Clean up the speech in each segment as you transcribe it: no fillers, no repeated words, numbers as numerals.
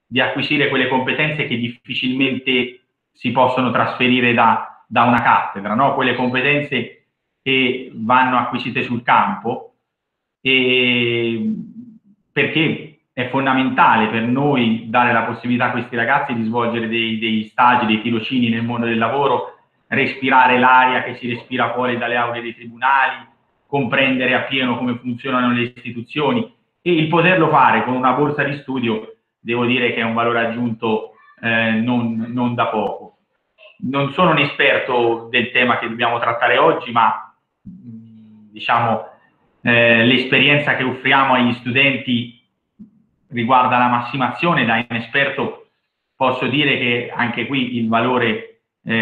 di acquisire quelle competenze che difficilmente si possono trasferire da una cattedra, no? Quelle competenze che vanno acquisite sul campo, perché è fondamentale per noi dare la possibilità a questi ragazzi di svolgere degli stage, dei tirocini nel mondo del lavoro, respirare l'aria che si respira fuori dalle aule dei tribunali, comprendere appieno come funzionano le istituzioni, e il poterlo fare con una borsa di studio, devo dire che è un valore aggiunto non da poco. Non sono un esperto del tema che dobbiamo trattare oggi, ma diciamo l'esperienza che offriamo agli studenti riguarda la massimazione. Da inesperto posso dire che anche qui il valore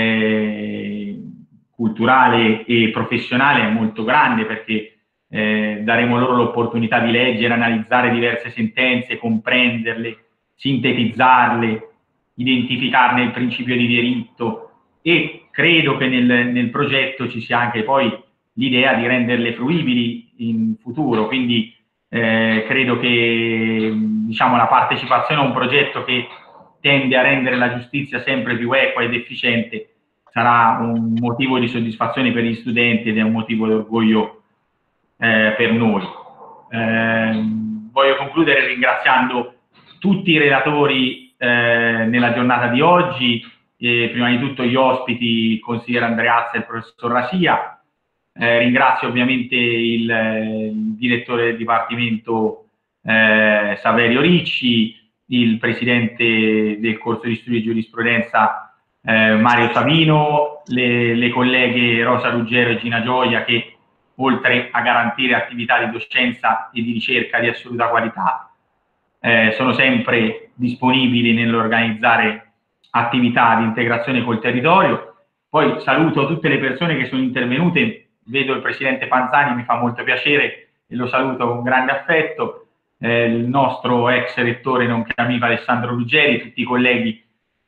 culturale e professionale è molto grande, perché daremo loro l'opportunità di leggere, analizzare diverse sentenze, comprenderle, sintetizzarle, identificarne il principio di diritto, e credo che nel progetto ci sia anche poi l'idea di renderle fruibili in futuro. Quindi credo che diciamo, la partecipazione a un progetto che tende a rendere la giustizia sempre più equa ed efficiente sarà un motivo di soddisfazione per gli studenti ed è un motivo di orgoglio per noi. Voglio concludere ringraziando tutti i relatori nella giornata di oggi, prima di tutto gli ospiti, il consigliere Andreazza e il professor Rasia. Ringrazio ovviamente il direttore del Dipartimento Saverio Ricci, il presidente del corso di studi di giurisprudenza Mario Savino, le colleghe Rosa Ruggero e Gina Gioia, che oltre a garantire attività di docenza e di ricerca di assoluta qualità, sono sempre disponibili nell'organizzare attività di integrazione col territorio. Poi saluto tutte le persone che sono intervenute, vedo il presidente Panzani, mi fa molto piacere e lo saluto con grande affetto, il nostro ex rettore nonché amico Alessandro Ruggeri, tutti i colleghi,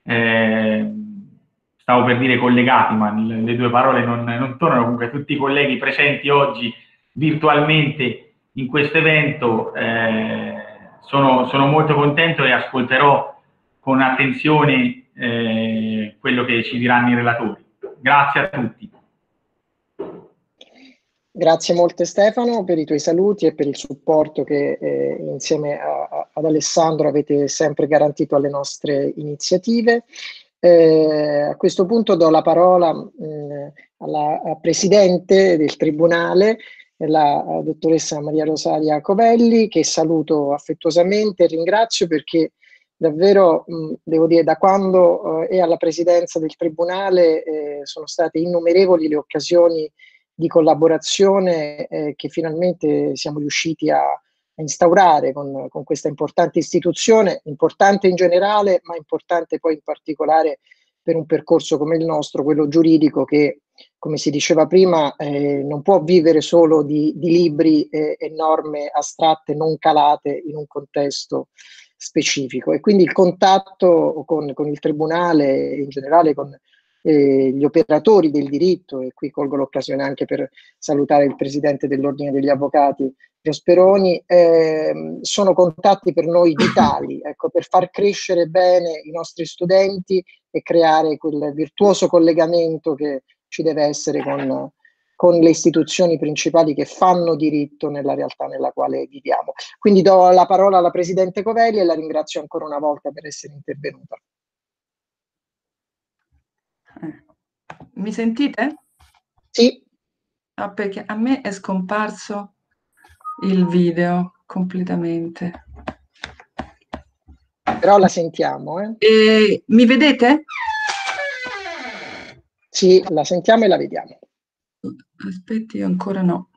stavo per dire collegati, ma le due parole non tornano, comunque tutti i colleghi presenti oggi virtualmente in questo evento. Sono molto contento e ascolterò con attenzione quello che ci diranno i relatori. Grazie a tutti. Grazie molte Stefano per i tuoi saluti e per il supporto che insieme ad Alessandro avete sempre garantito alle nostre iniziative. A questo punto do la parola alla Presidente del Tribunale, la dottoressa Maria Rosaria Covelli, che saluto affettuosamente e ringrazio perché davvero, devo dire, da quando è alla Presidenza del Tribunale sono state innumerevoli le occasioni di collaborazione che finalmente siamo riusciti a instaurare con questa importante istituzione, importante in generale, ma importante poi in particolare per un percorso come il nostro, quello giuridico, che, come si diceva prima, non può vivere solo di libri e norme astratte non calate in un contesto specifico. E quindi il contatto con il Tribunale, in generale con gli operatori del diritto, e qui colgo l'occasione anche per salutare il Presidente dell'Ordine degli Avvocati, Prosperoni, sono contatti per noi vitali, ecco, per far crescere bene i nostri studenti e creare quel virtuoso collegamento che ci deve essere con le istituzioni principali che fanno diritto nella realtà nella quale viviamo. Quindi do la parola alla Presidente Covelli e la ringrazio ancora una volta per essere intervenuta. Mi sentite? Sì. Ah, perché a me è scomparso il video completamente. Però la sentiamo, Mi vedete? Sì, la sentiamo e la vediamo. Aspetti, ancora no.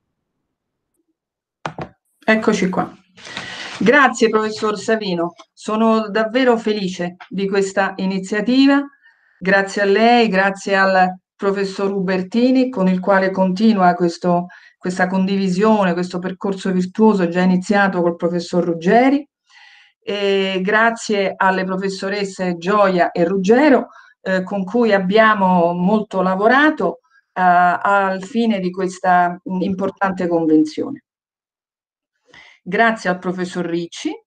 Eccoci qua. Grazie professor Savino, sono davvero felice di questa iniziativa. Grazie a lei, grazie al professor Ubertini, con il quale continua questa condivisione, questo percorso virtuoso già iniziato col professor Ruggeri. E grazie alle professoresse Gioia e Ruggero, con cui abbiamo molto lavorato al fine di questa importante convenzione. Grazie al professor Ricci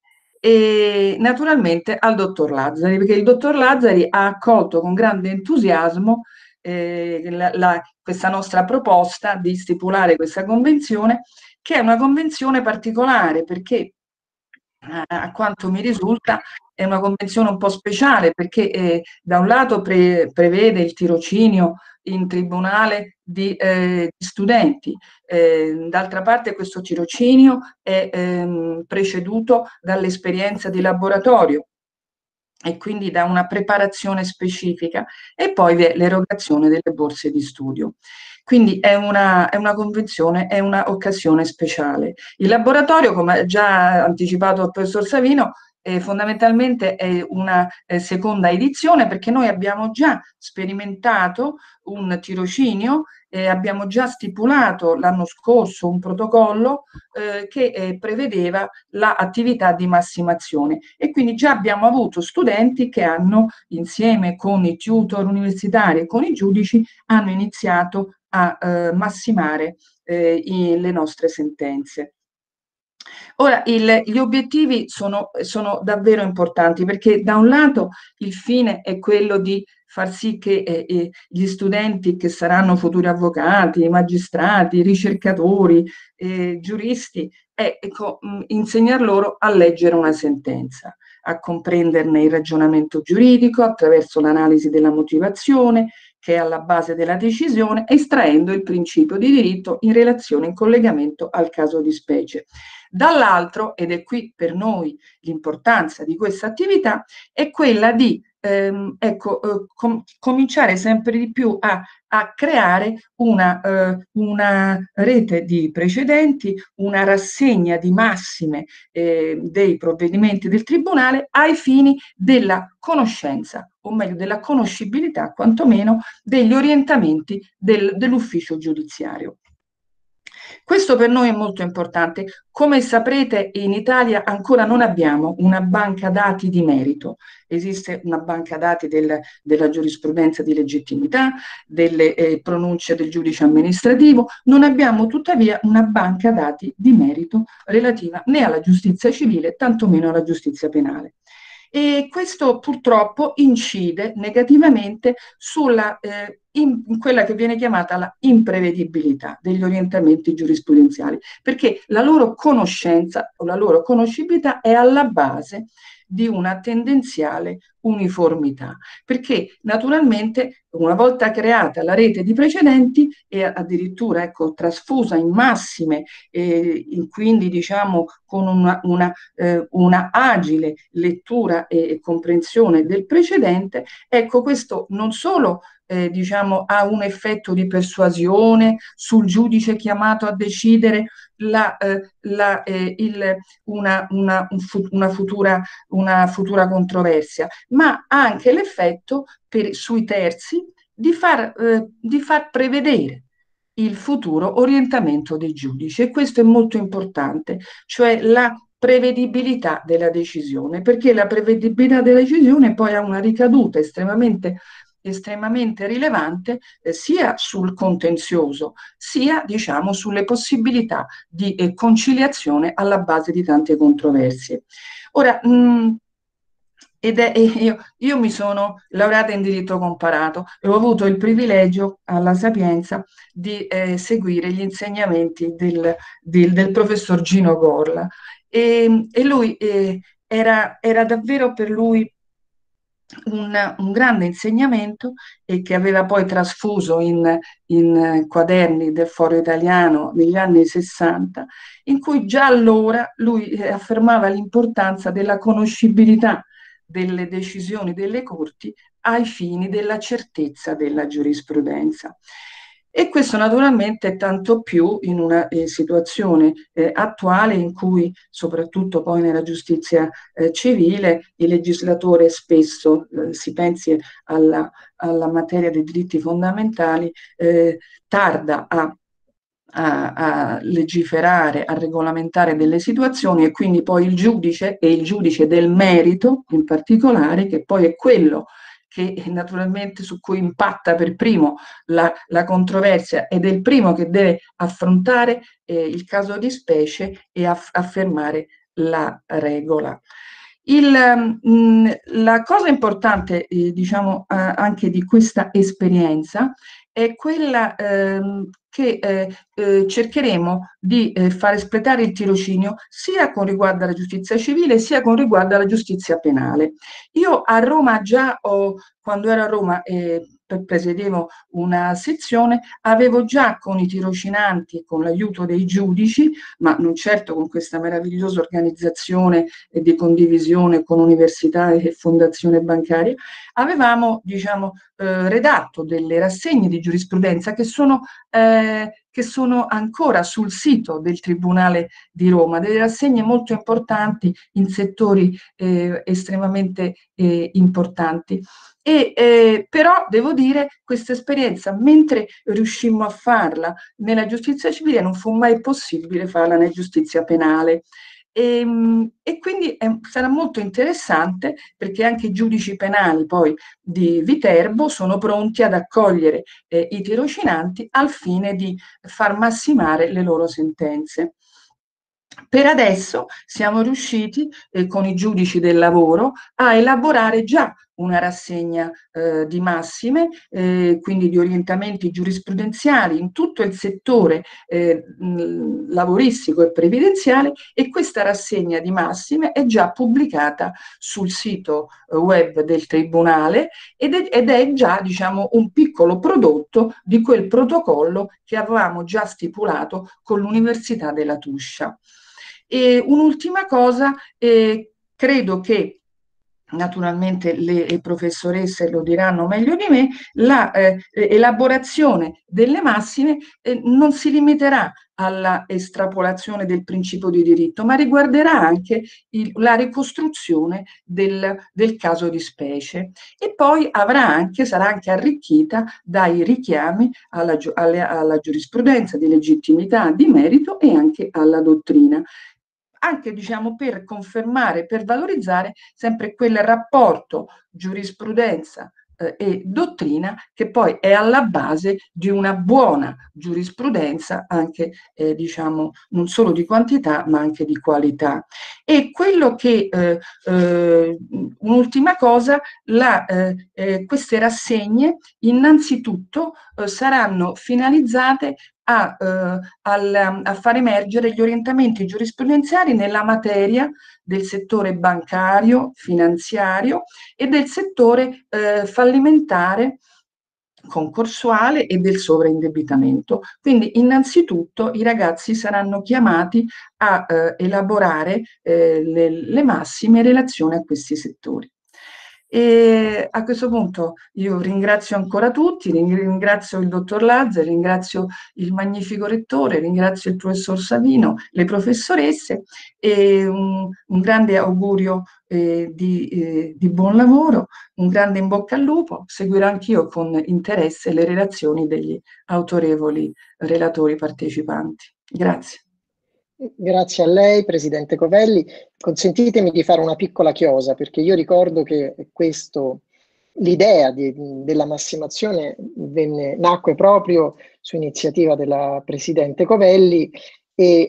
e naturalmente al dottor Lazzari, perché il dottor Lazzari ha accolto con grande entusiasmo questa nostra proposta di stipulare questa convenzione, che è una convenzione particolare perché a quanto mi risulta è una convenzione un po' speciale, perché da un lato prevede il tirocinio in tribunale di studenti, d'altra parte questo tirocinio è preceduto dall'esperienza di laboratorio e quindi da una preparazione specifica, e poi l'erogazione delle borse di studio. Quindi è una convenzione, è un'occasione speciale. Il laboratorio, come ha già anticipato il professor Savino, fondamentalmente è una seconda edizione, perché noi abbiamo già sperimentato un tirocinio, abbiamo già stipulato l'anno scorso un protocollo che prevedeva l'attività di massimazione, e quindi già abbiamo avuto studenti che hanno, insieme con i tutor universitari e con i giudici, hanno iniziato a massimare le nostre sentenze. Ora, gli obiettivi sono davvero importanti, perché da un lato il fine è quello di far sì che gli studenti che saranno futuri avvocati, magistrati, ricercatori, giuristi, insegnar loro a leggere una sentenza, a comprenderne il ragionamento giuridico attraverso l'analisi della motivazione che è alla base della decisione, estraendo il principio di diritto in relazione, in collegamento al caso di specie. Dall'altro, ed è qui per noi l'importanza di questa attività, è quella di cominciare sempre di più a creare una rete di precedenti, una rassegna di massime dei provvedimenti del Tribunale ai fini della conoscenza, o meglio della conoscibilità quantomeno degli orientamenti dell'ufficio giudiziario. Questo per noi è molto importante. Come saprete, in Italia ancora non abbiamo una banca dati di merito. Esiste una banca dati della giurisprudenza di legittimità, delle pronunce del giudice amministrativo. Non abbiamo tuttavia una banca dati di merito relativa né alla giustizia civile, tantomeno alla giustizia penale. E questo purtroppo incide negativamente in quella che viene chiamata la imprevedibilità degli orientamenti giurisprudenziali, perché la loro conoscenza o la loro conoscibilità è alla base di una tendenziale uniformità, perché naturalmente una volta creata la rete di precedenti e addirittura trasfusa in massime, quindi diciamo con una agile lettura e comprensione del precedente, questo non solo diciamo ha un effetto di persuasione sul giudice chiamato a decidere una futura controversia, ma ha anche l'effetto sui terzi di far prevedere il futuro orientamento dei giudici, e questo è molto importante, cioè la prevedibilità della decisione, perché la prevedibilità della decisione poi ha una ricaduta estremamente rilevante sia sul contenzioso sia diciamo sulle possibilità di conciliazione alla base di tante controversie. Ora, io mi sono laureata in diritto comparato e ho avuto il privilegio alla Sapienza di seguire gli insegnamenti del professor Gino Gorla, e lui era davvero per lui un grande insegnamento, e che aveva poi trasfuso in quaderni del Foro Italiano negli anni 60, in cui già allora lui affermava l'importanza della conoscibilità delle decisioni delle corti ai fini della certezza della giurisprudenza. E questo naturalmente tanto più in una situazione attuale in cui, soprattutto poi nella giustizia civile, il legislatore spesso, si pensi alla materia dei diritti fondamentali, tarda a legiferare, a regolamentare delle situazioni, e quindi poi il giudice, e il giudice del merito in particolare, che poi è quello che naturalmente su cui impatta per primo la controversia, ed è il primo che deve affrontare il caso di specie e affermare la regola. La cosa importante, diciamo, anche di questa esperienza è quella che cercheremo di far espletare il tirocinio sia con riguardo alla giustizia civile sia con riguardo alla giustizia penale. Io a Roma quando ero a Roma presiedevo una sezione, avevo già con i tirocinanti e con l'aiuto dei giudici, ma non certo con questa meravigliosa organizzazione di condivisione con università e fondazione bancaria, avevamo, diciamo, redatto delle rassegne di giurisprudenza che sono ancora sul sito del Tribunale di Roma, delle rassegne molto importanti in settori estremamente importanti. Però devo dire, questa esperienza, mentre riuscimmo a farla nella giustizia civile, non fu mai possibile farla nella giustizia penale. E quindi sarà molto interessante, perché anche i giudici penali poi di Viterbo sono pronti ad accogliere i tirocinanti al fine di far massimare le loro sentenze. Per adesso siamo riusciti con i giudici del lavoro a elaborare già una rassegna di massime, quindi di orientamenti giurisprudenziali in tutto il settore lavoristico e previdenziale, e questa rassegna di massime è già pubblicata sul sito web del Tribunale ed è già, diciamo, un piccolo prodotto di quel protocollo che avevamo già stipulato con l'Università della Tuscia. E un'ultima cosa, credo che naturalmente le professoresse lo diranno meglio di me, l'elaborazione delle massime non si limiterà alla estrapolazione del principio di diritto, ma riguarderà anche la ricostruzione del caso di specie, e poi sarà anche arricchita dai richiami alla giurisprudenza di legittimità, di merito e anche alla dottrina, anche, diciamo, per confermare, per valorizzare sempre quel rapporto giurisprudenza e dottrina che poi è alla base di una buona giurisprudenza, anche diciamo non solo di quantità ma anche di qualità. E quello che un'ultima cosa, queste rassegne innanzitutto saranno finalizzate a far emergere gli orientamenti giurisprudenziali nella materia del settore bancario, finanziario e del settore fallimentare, concorsuale e del sovraindebitamento. Quindi innanzitutto i ragazzi saranno chiamati a elaborare le massime in relazione a questi settori. E a questo punto io ringrazio ancora tutti, ringrazio il dottor Lazzari, ringrazio il magnifico rettore, ringrazio il professor Savino, le professoresse, e un grande augurio di buon lavoro, un grande in bocca al lupo. Seguirò anch'io con interesse le relazioni degli autorevoli relatori partecipanti. Grazie. Grazie a lei, Presidente Covelli. Consentitemi di fare una piccola chiosa, perché io ricordo che l'idea della massimazione nacque proprio su iniziativa della Presidente Covelli, e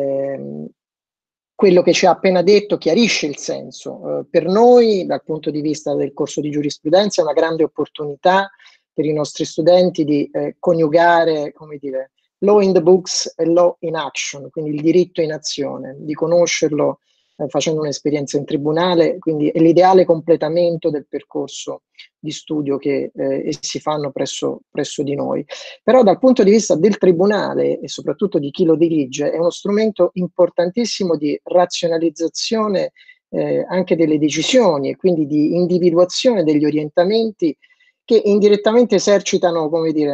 quello che ci ha appena detto chiarisce il senso. Per noi, dal punto di vista del corso di giurisprudenza, è una grande opportunità per i nostri studenti di coniugare, come dire, law in the books e law in action, quindi il diritto in azione, di conoscerlo facendo un'esperienza in tribunale, quindi è l'ideale completamento del percorso di studio che essi fanno presso di noi. Però dal punto di vista del tribunale e soprattutto di chi lo dirige, è uno strumento importantissimo di razionalizzazione anche delle decisioni, e quindi di individuazione degli orientamenti che indirettamente esercitano, come dire,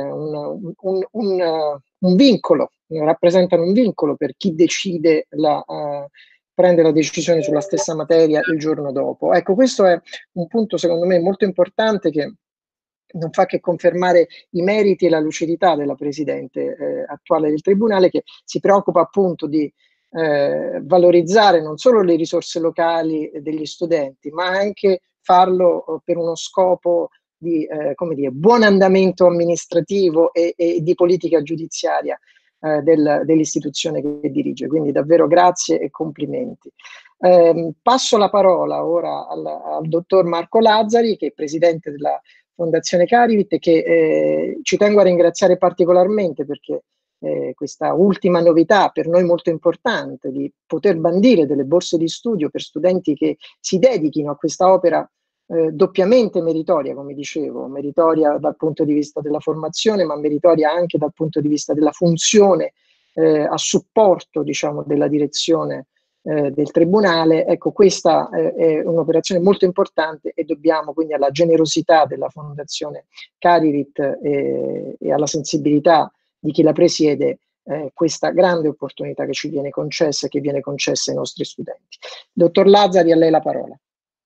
un vincolo, rappresentano un vincolo per chi decide prende la decisione sulla stessa materia il giorno dopo. Ecco, questo è un punto secondo me molto importante, che non fa che confermare i meriti e la lucidità della Presidente attuale del Tribunale, che si preoccupa appunto di valorizzare non solo le risorse locali degli studenti, ma anche farlo per uno scopo di come dire, buon andamento amministrativo e di politica giudiziaria dell'istituzione che dirige. Quindi davvero grazie e complimenti. Passo la parola ora al dottor Marco Lazzari, che è presidente della Fondazione Carivit, e che ci tengo a ringraziare particolarmente perché questa ultima novità per noi molto importante di poter bandire delle borse di studio per studenti che si dedichino a questa opera doppiamente meritoria, come dicevo, meritoria dal punto di vista della formazione, ma meritoria anche dal punto di vista della funzione a supporto, diciamo, della direzione del Tribunale. Ecco, questa è un'operazione molto importante e dobbiamo quindi alla generosità della Fondazione Carivit e alla sensibilità di chi la presiede questa grande opportunità che ci viene concessa e che viene concessa ai nostri studenti. Dottor Lazzari, a lei la parola.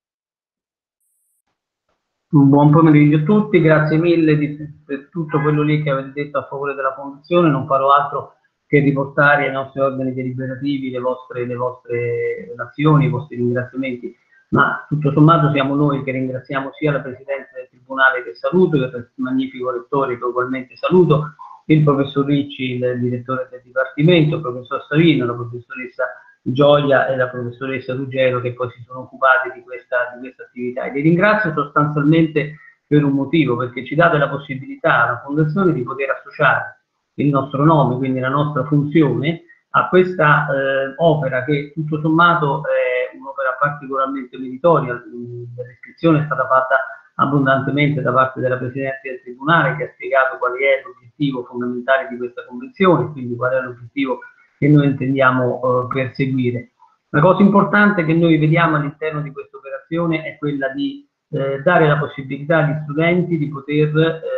Buon pomeriggio a tutti, grazie mille per tutto quello lì che avete detto a favore della Fondazione. Non farò altro che riportare ai nostri organi deliberativi le vostre relazioni, i vostri ringraziamenti, ma tutto sommato siamo noi che ringraziamo sia la Presidente del Tribunale, che saluto, il magnifico Rettore, che ugualmente saluto, il Professor Ricci, il Direttore del Dipartimento, il Professor Savino, la Professoressa Gioia e la Professoressa Ruggero, che poi si sono occupati di questa attività. E li ringrazio sostanzialmente per un motivo, perché ci date la possibilità alla Fondazione di poter associare il nostro nome, quindi la nostra funzione, a questa opera che tutto sommato è un'opera particolarmente meritoria. L'iscrizione è stata fatta abbondantemente da parte della Presidente del Tribunale, che ha spiegato qual è l'obiettivo fondamentale di questa convenzione, quindi qual è l'obiettivo che noi intendiamo perseguire. La cosa importante che noi vediamo all'interno di questa operazione è quella di dare la possibilità agli studenti di poter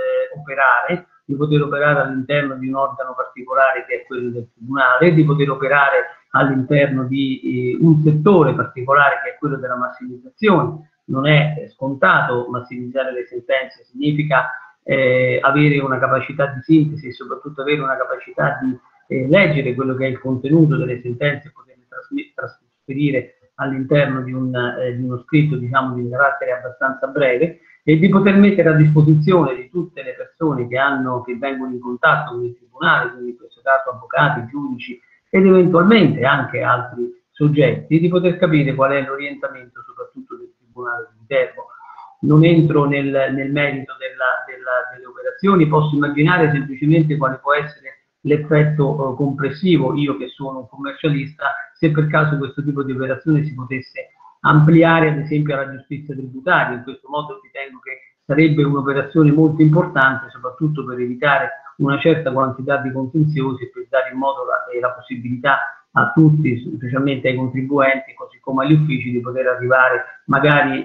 operare all'interno di un organo particolare che è quello del Tribunale, di poter operare all'interno di un settore particolare che è quello della massimizzazione. Non è scontato massimizzare le sentenze, significa avere una capacità di sintesi e soprattutto avere una capacità di leggere quello che è il contenuto delle sentenze e poterle trasferire all'interno di uno scritto, diciamo, di carattere abbastanza breve, e di poter mettere a disposizione di tutte le persone che vengono in contatto con il Tribunale, quindi in questo caso avvocati, giudici ed eventualmente anche altri soggetti, di poter capire qual è l'orientamento soprattutto del Tribunale di Viterbo. Non entro nel merito delle operazioni, posso immaginare semplicemente quale può essere l'effetto complessivo, io che sono un commercialista, se per caso questo tipo di operazione si potesse ampliare ad esempio alla giustizia tributaria. In questo modo ritengo che sarebbe un'operazione molto importante, soprattutto per evitare una certa quantità di contenziosi e per dare in modo la possibilità a tutti, specialmente ai contribuenti, così come agli uffici, di poter arrivare magari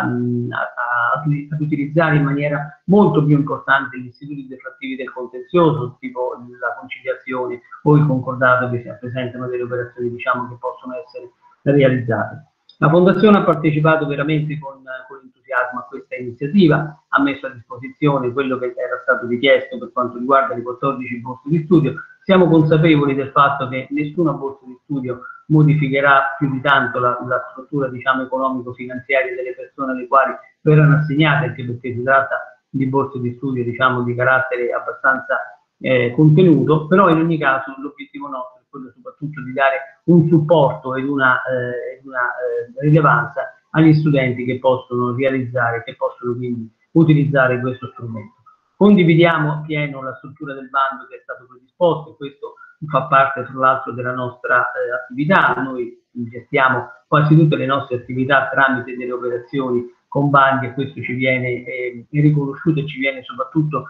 ad utilizzare in maniera molto più importante gli istituti deflattivi del contenzioso, tipo la conciliazione o il concordato, che si rappresentano delle operazioni, diciamo, che possono essere realizzate. La Fondazione ha partecipato veramente con entusiasmo a questa iniziativa, ha messo a disposizione quello che era stato richiesto per quanto riguarda le 14 borse di studio. Siamo consapevoli del fatto che nessuna borsa di studio modificherà più di tanto la struttura, diciamo, economico-finanziaria delle persone alle quali verranno assegnate, anche perché si tratta di borse di studio, diciamo, di carattere abbastanza contenuto, però in ogni caso l'obiettivo nostro è quello soprattutto di dare un supporto ed una rilevanza agli studenti che possono realizzare, che possono quindi utilizzare questo strumento. Condividiamo appieno la struttura del bando che è stato predisposto, e questo fa parte tra l'altro della nostra attività. Noi gestiamo quasi tutte le nostre attività tramite delle operazioni con bandi, e questo ci viene riconosciuto e ci viene soprattutto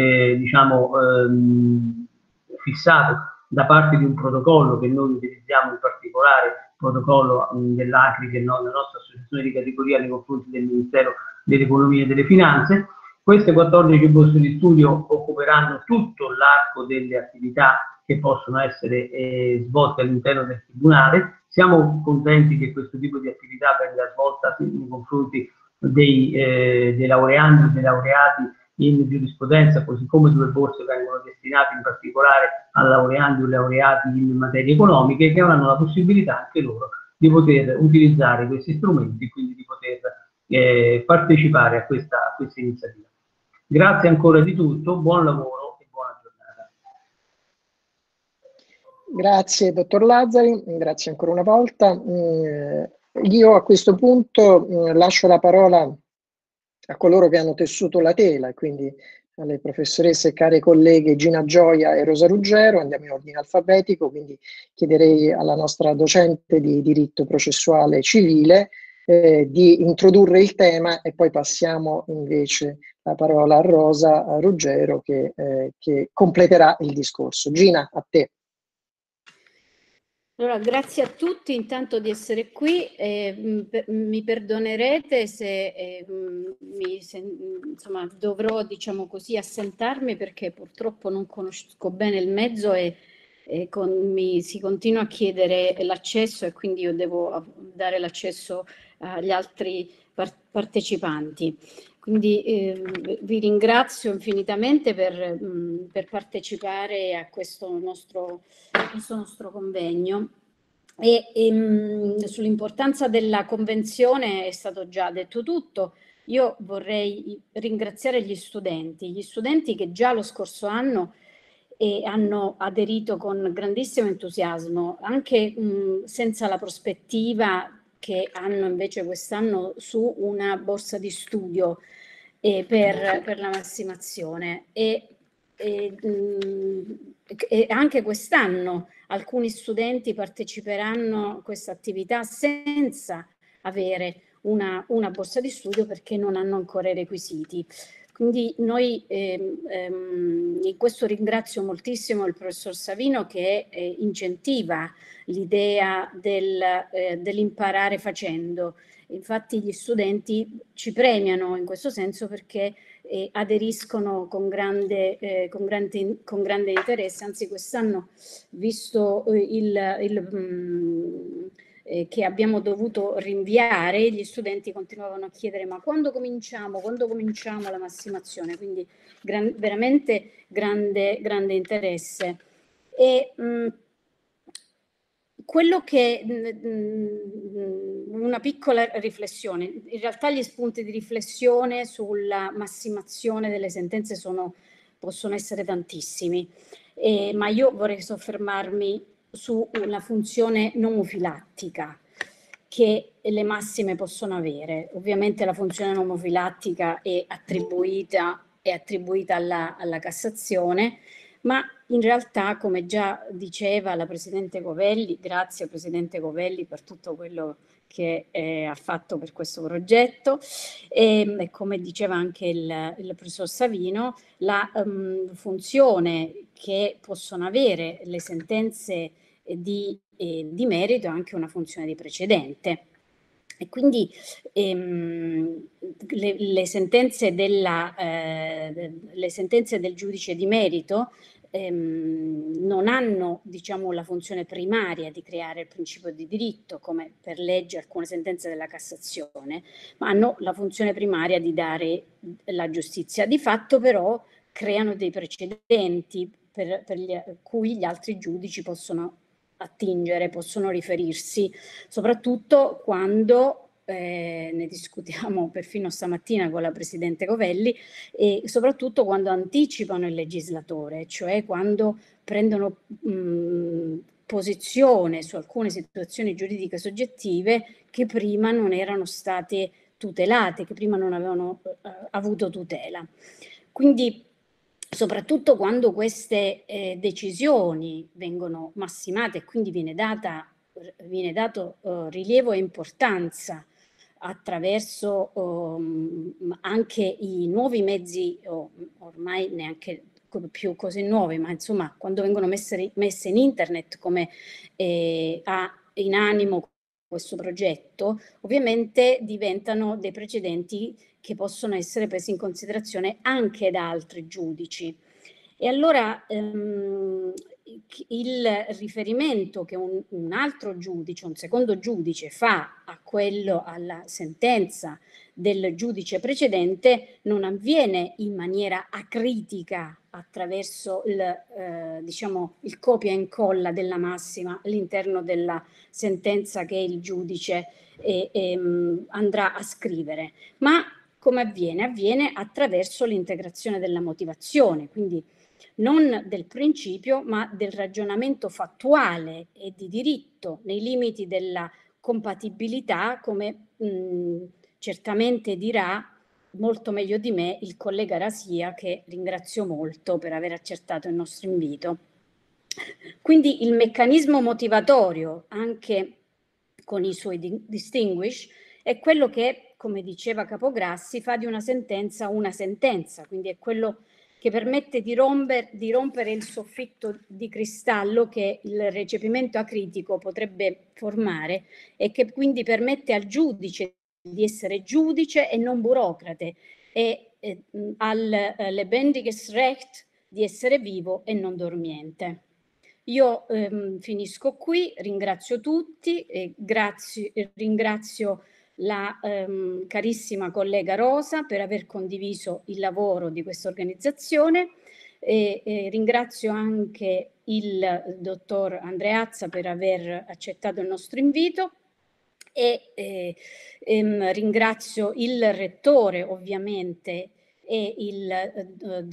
fissato da parte di un protocollo che noi utilizziamo, in particolare il protocollo dell'ACRI, che è la nostra associazione di categoria nei confronti del Ministero dell'Economia e delle Finanze. Queste 14 borse di studio occuperanno tutto l'arco delle attività che possono essere svolte all'interno del Tribunale. Siamo contenti che questo tipo di attività venga svolta nei confronti dei laureandi e dei laureati in giurisprudenza, così come 2 borse vengono destinate in particolare a laureandi o laureati in materie economiche, che avranno la possibilità anche loro di poter utilizzare questi strumenti e quindi di poter partecipare a questa iniziativa. Grazie ancora di tutto, buon lavoro e buona giornata. Grazie dottor Lazzari, grazie ancora una volta. Io a questo punto lascio la parola a coloro che hanno tessuto la tela, e quindi alle professoresse e care colleghe Gina Gioia e Rosa Ruggero. Andiamo in ordine alfabetico, quindi chiederei alla nostra docente di diritto processuale civile di introdurre il tema, e poi passiamo invece la parola a Rosa Ruggero che completerà il discorso. Gina, a te. Allora, grazie a tutti intanto di essere qui. Mi perdonerete se, insomma, dovrò, diciamo così, assentarmi perché purtroppo non conosco bene il mezzo e si continua a chiedere l'accesso, e quindi io devo dare l'accesso agli altri partecipanti. Quindi vi ringrazio infinitamente per partecipare a questo nostro convegno. Sull'importanza della convenzione è stato già detto tutto. Io vorrei ringraziare gli studenti che già lo scorso anno hanno aderito con grandissimo entusiasmo, anche senza la prospettiva che hanno invece quest'anno su una borsa di studio per la massimazione. E anche quest'anno alcuni studenti parteciperanno a questa attività senza avere una borsa di studio perché non hanno ancora i requisiti. Quindi noi in questo ringrazio moltissimo il professor Savino che incentiva l'idea dell'imparare facendo. Infatti gli studenti ci premiano in questo senso perché aderiscono con grande interesse. Anzi, quest'anno, visto che abbiamo dovuto rinviare, gli studenti continuavano a chiedere ma quando cominciamo la massimazione, quindi veramente grande interesse. E quello che una piccola riflessione, in realtà gli spunti di riflessione sulla massimazione delle sentenze possono essere tantissimi, ma io vorrei soffermarmi su una funzione nomofilattica che le massime possono avere. Ovviamente la funzione nomofilattica è attribuita alla Cassazione, ma in realtà, come già diceva la Presidente Covelli, grazie Presidente Covelli per tutto quello che ha fatto per questo progetto, e come diceva anche il professor Savino, la funzione che possono avere le sentenze di merito è anche una funzione di precedente. E quindi le sentenze del giudice di merito non hanno, diciamo, la funzione primaria di creare il principio di diritto, come per legge alcune sentenze della Cassazione, ma hanno la funzione primaria di dare la giustizia. Di fatto però creano dei precedenti per cui gli altri giudici possono attingere, possono riferirsi, soprattutto quando ne discutiamo perfino stamattina con la Presidente Covelli, e soprattutto quando anticipano il legislatore, cioè quando prendono posizione su alcune situazioni giuridiche soggettive che prima non erano state tutelate, che prima non avevano avuto tutela. Quindi soprattutto quando queste decisioni vengono massimate e quindi viene dato rilievo e importanza attraverso anche i nuovi mezzi, ormai neanche più così nuovi, ma insomma quando vengono messe in internet, come ha in animo questo progetto, ovviamente diventano dei precedenti che possono essere presi in considerazione anche da altri giudici. E allora il riferimento che un altro giudice, un secondo giudice fa alla sentenza del giudice precedente non avviene in maniera acritica attraverso il copia e incolla della massima all'interno della sentenza che il giudice andrà a scrivere, ma come avviene? Avviene attraverso l'integrazione della motivazione, quindi non del principio, ma del ragionamento fattuale e di diritto nei limiti della compatibilità, come certamente dirà molto meglio di me il collega Rasia, che ringrazio molto per aver accettato il nostro invito. Quindi il meccanismo motivatorio, anche con i suoi distinguish, è quello che, come diceva Capograssi, fa di una sentenza, quindi è quello che permette di rompere il soffitto di cristallo che il recepimento acritico potrebbe formare e che quindi permette al giudice di essere giudice e non burocrate e al lebendiges Recht di essere vivo e non dormiente. Io finisco qui, ringrazio tutti e ringrazio la carissima collega Rosa per aver condiviso il lavoro di questa organizzazione e ringrazio anche il dottor Andreazza per aver accettato il nostro invito e ringrazio il rettore ovviamente e il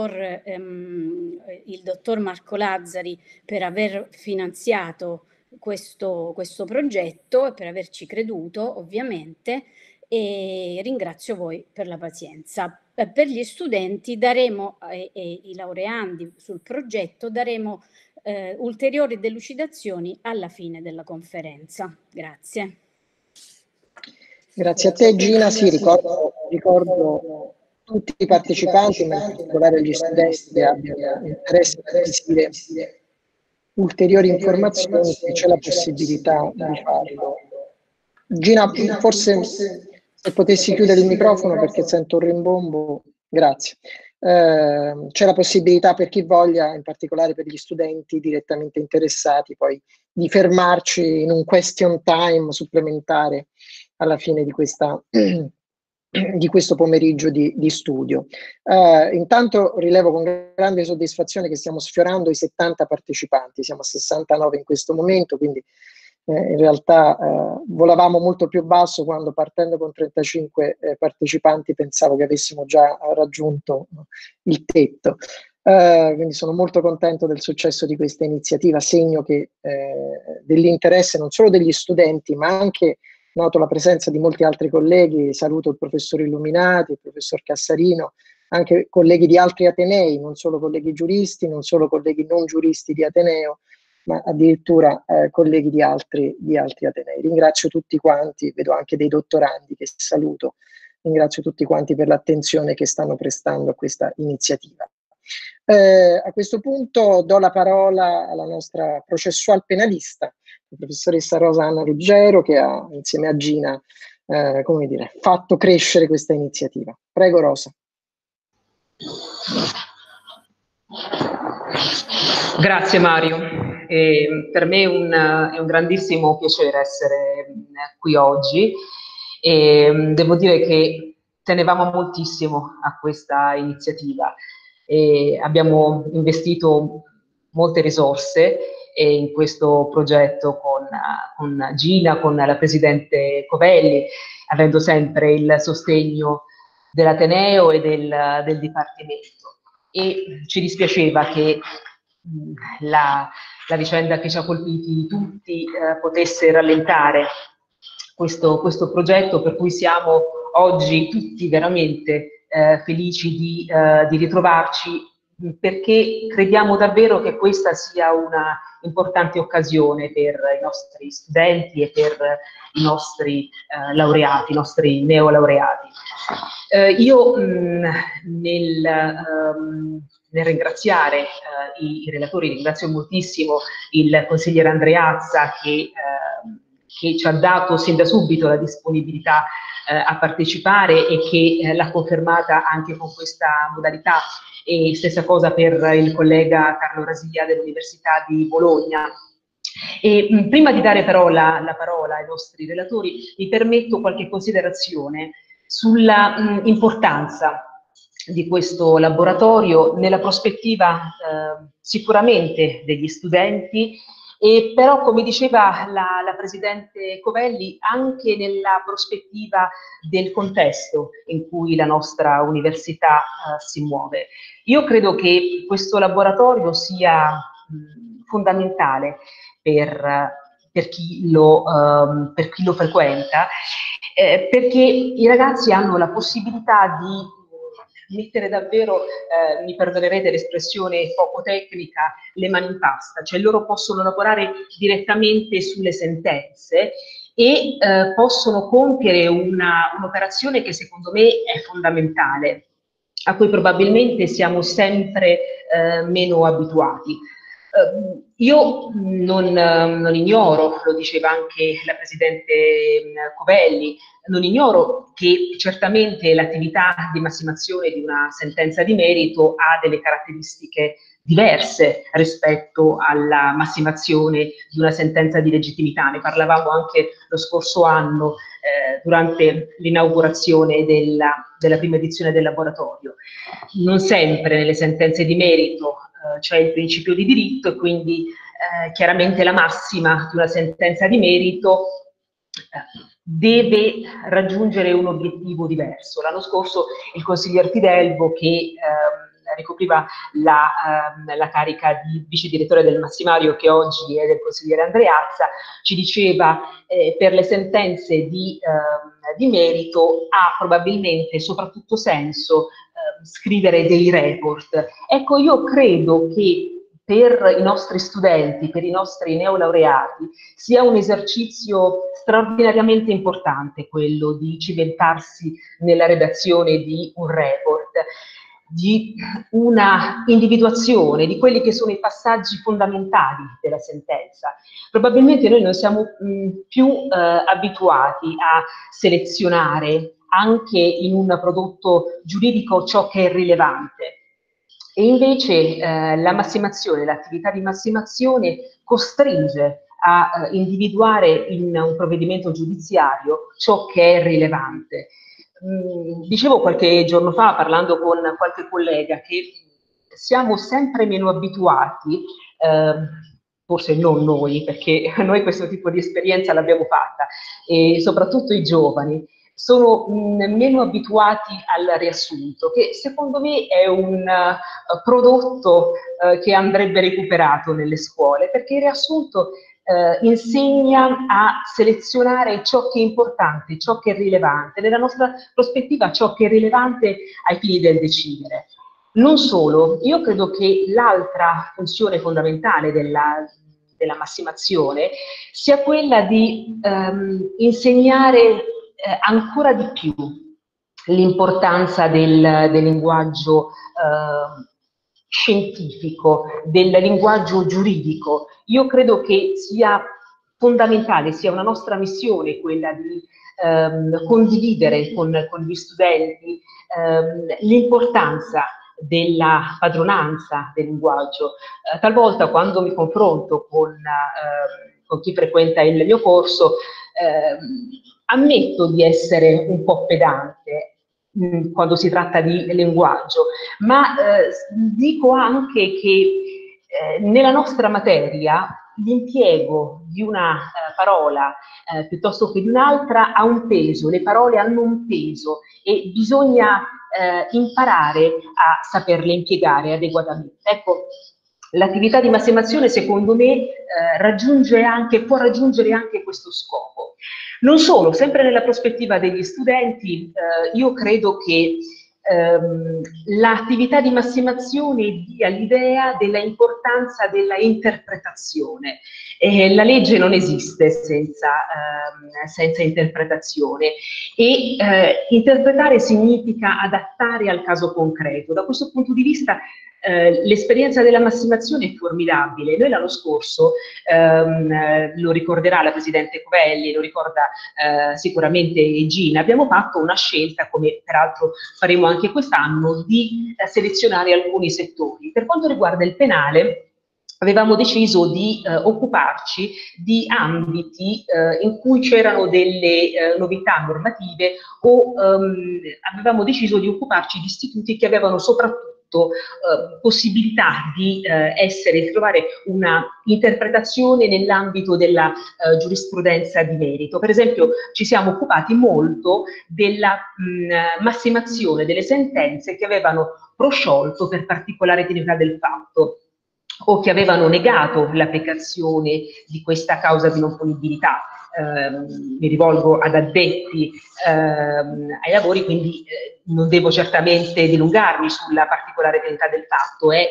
dottor Marco Lazzari per aver finanziato questo progetto e per averci creduto ovviamente, e ringrazio voi per la pazienza. Per gli studenti daremo e i laureandi sul progetto daremo ulteriori delucidazioni alla fine della conferenza. Grazie. Grazie a te Gina, sì, ricordo tutti i partecipanti, ma in particolare gli studenti che abbiano interesse a acquisire ulteriori informazioni, se c'è la possibilità di farlo. Gina, forse se potessi chiudere il microfono perché sento un rimbombo, grazie. C'è la possibilità per chi voglia, in particolare per gli studenti direttamente interessati, poi di fermarci in un question time supplementare alla fine di questo pomeriggio di studio. Intanto rilevo con grande soddisfazione che stiamo sfiorando i 70 partecipanti, siamo a 69 in questo momento, quindi in realtà volavamo molto più basso quando, partendo con 35 partecipanti, pensavo che avessimo già raggiunto il tetto. Quindi sono molto contento del successo di questa iniziativa, segno che dell'interesse non solo degli studenti, ma anche noto la presenza di molti altri colleghi. Saluto il professor Illuminati, il professor Cassarino, anche colleghi di altri atenei, non solo colleghi giuristi, non solo colleghi non giuristi di Ateneo, ma addirittura colleghi di altri atenei. Ringrazio tutti quanti, vedo anche dei dottorandi che saluto, ringrazio tutti quanti per l'attenzione che stanno prestando a questa iniziativa. A questo punto do la parola alla nostra processual penalista, la professoressa Rosa Anna Ruggero, che ha insieme a Gina come dire, fatto crescere questa iniziativa. Prego Rosa. Grazie Mario, per me è un grandissimo piacere essere qui oggi e devo dire che tenevamo moltissimo a questa iniziativa e abbiamo investito molte risorse in questo progetto con Gina, con la Presidente Covelli, avendo sempre il sostegno dell'Ateneo e del Dipartimento. E ci dispiaceva che la vicenda che ci ha colpiti tutti potesse rallentare questo progetto, per cui siamo oggi tutti veramente felici di ritrovarci, perché crediamo davvero che questa sia una importante occasione per i nostri studenti e per i nostri laureati, i nostri neolaureati. Io nel ringraziare i relatori, ringrazio moltissimo il consigliere Andreazza che ci ha dato sin da subito la disponibilità a partecipare e che l'ha confermata anche con questa modalità, e stessa cosa per il collega Carlo Rasia dell'Università di Bologna. E prima di dare però la parola ai nostri relatori, mi permetto qualche considerazione sulla importanza di questo laboratorio nella prospettiva sicuramente degli studenti E però, come diceva la Presidente Covelli, anche nella prospettiva del contesto in cui la nostra università si muove. Io credo che questo laboratorio sia fondamentale per chi lo frequenta, perché i ragazzi hanno la possibilità di mettere davvero, mi perdonerete l'espressione poco tecnica, le mani in pasta, cioè loro possono lavorare direttamente sulle sentenze e possono compiere un'operazione che secondo me è fondamentale, a cui probabilmente siamo sempre meno abituati. Io non ignoro, lo diceva anche la Presidente Covelli, non ignoro che certamente l'attività di massimazione di una sentenza di merito ha delle caratteristiche diverse rispetto alla massimazione di una sentenza di legittimità. Ne parlavamo anche lo scorso anno durante l'inaugurazione della prima edizione del laboratorio. Non sempre nelle sentenze di merito c'è il principio di diritto e quindi chiaramente la massima di una sentenza di merito deve raggiungere un obiettivo diverso. L'anno scorso il consigliere Fidelbo, che ricopriva la carica di vice direttore del Massimario, che oggi è del consigliere Andreazza, ci diceva per le sentenze di merito ha probabilmente soprattutto senso scrivere dei report. Ecco, io credo che per i nostri studenti, per i nostri neolaureati, sia un esercizio straordinariamente importante quello di cimentarsi nella redazione di un report, di una individuazione di quelli che sono i passaggi fondamentali della sentenza. Probabilmente noi non siamo più abituati a selezionare anche in un prodotto giuridico ciò che è rilevante. E invece la massimazione, l'attività di massimazione costringe a individuare in un provvedimento giudiziario ciò che è rilevante. Dicevo qualche giorno fa, parlando con qualche collega, che siamo sempre meno abituati, forse non noi, perché noi questo tipo di esperienza l'abbiamo fatta, e soprattutto i giovani, sono meno abituati al riassunto, che secondo me è un prodotto che andrebbe recuperato nelle scuole, perché il riassunto insegna a selezionare ciò che è importante, ciò che è rilevante, nella nostra prospettiva ciò che è rilevante ai fini del decidere. Non solo, io credo che l'altra funzione fondamentale della massimazione sia quella di insegnare ancora di più l'importanza del linguaggio scientifico, del linguaggio giuridico. Io credo che sia fondamentale, sia una nostra missione quella di condividere con gli studenti l'importanza della padronanza del linguaggio. Talvolta quando mi confronto con chi frequenta il mio corso, ammetto di essere un po' pedante quando si tratta di linguaggio, ma dico anche che nella nostra materia l'impiego di una parola piuttosto che di un'altra ha un peso, le parole hanno un peso e bisogna imparare a saperle impiegare adeguatamente. Ecco, l'attività di massimazione secondo me può raggiungere anche questo scopo. Non solo, sempre nella prospettiva degli studenti, io credo che l'attività di massimazione dia l'idea della importanza della interpretazione. La legge non esiste senza interpretazione e interpretare significa adattare al caso concreto. Da questo punto di vista l'esperienza della massimazione è formidabile. Noi l'anno scorso, lo ricorderà la Presidente Covelli, lo ricorda sicuramente Gina, abbiamo fatto una scelta, come peraltro faremo anche quest'anno, di selezionare alcuni settori. Per quanto riguarda il penale, avevamo deciso di occuparci di ambiti in cui c'erano delle novità normative o avevamo deciso di occuparci di istituti che avevano soprattutto avuto possibilità di trovare una interpretazione nell'ambito della giurisprudenza di merito. Per esempio, ci siamo occupati molto della massimazione delle sentenze che avevano prosciolto per particolare tenuità del fatto o che avevano negato l'applicazione di questa causa di non punibilità. Mi rivolgo ad addetti ai lavori, quindi non devo certamente dilungarmi sulla particolare tenuità del fatto, è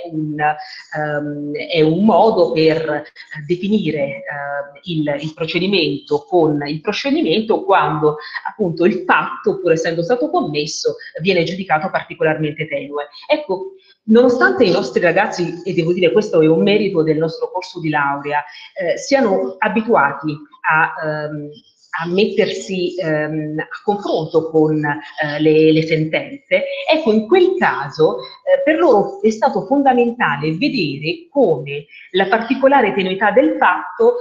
un modo per definire il procedimento con il procedimento quando appunto il fatto, pur essendo stato commesso, viene giudicato particolarmente tenue. Ecco, nonostante i nostri ragazzi, e devo dire questo è un merito del nostro corso di laurea, siano abituati a mettersi a confronto con le sentenze, ecco, in quel caso per loro è stato fondamentale vedere come la particolare tenuità del fatto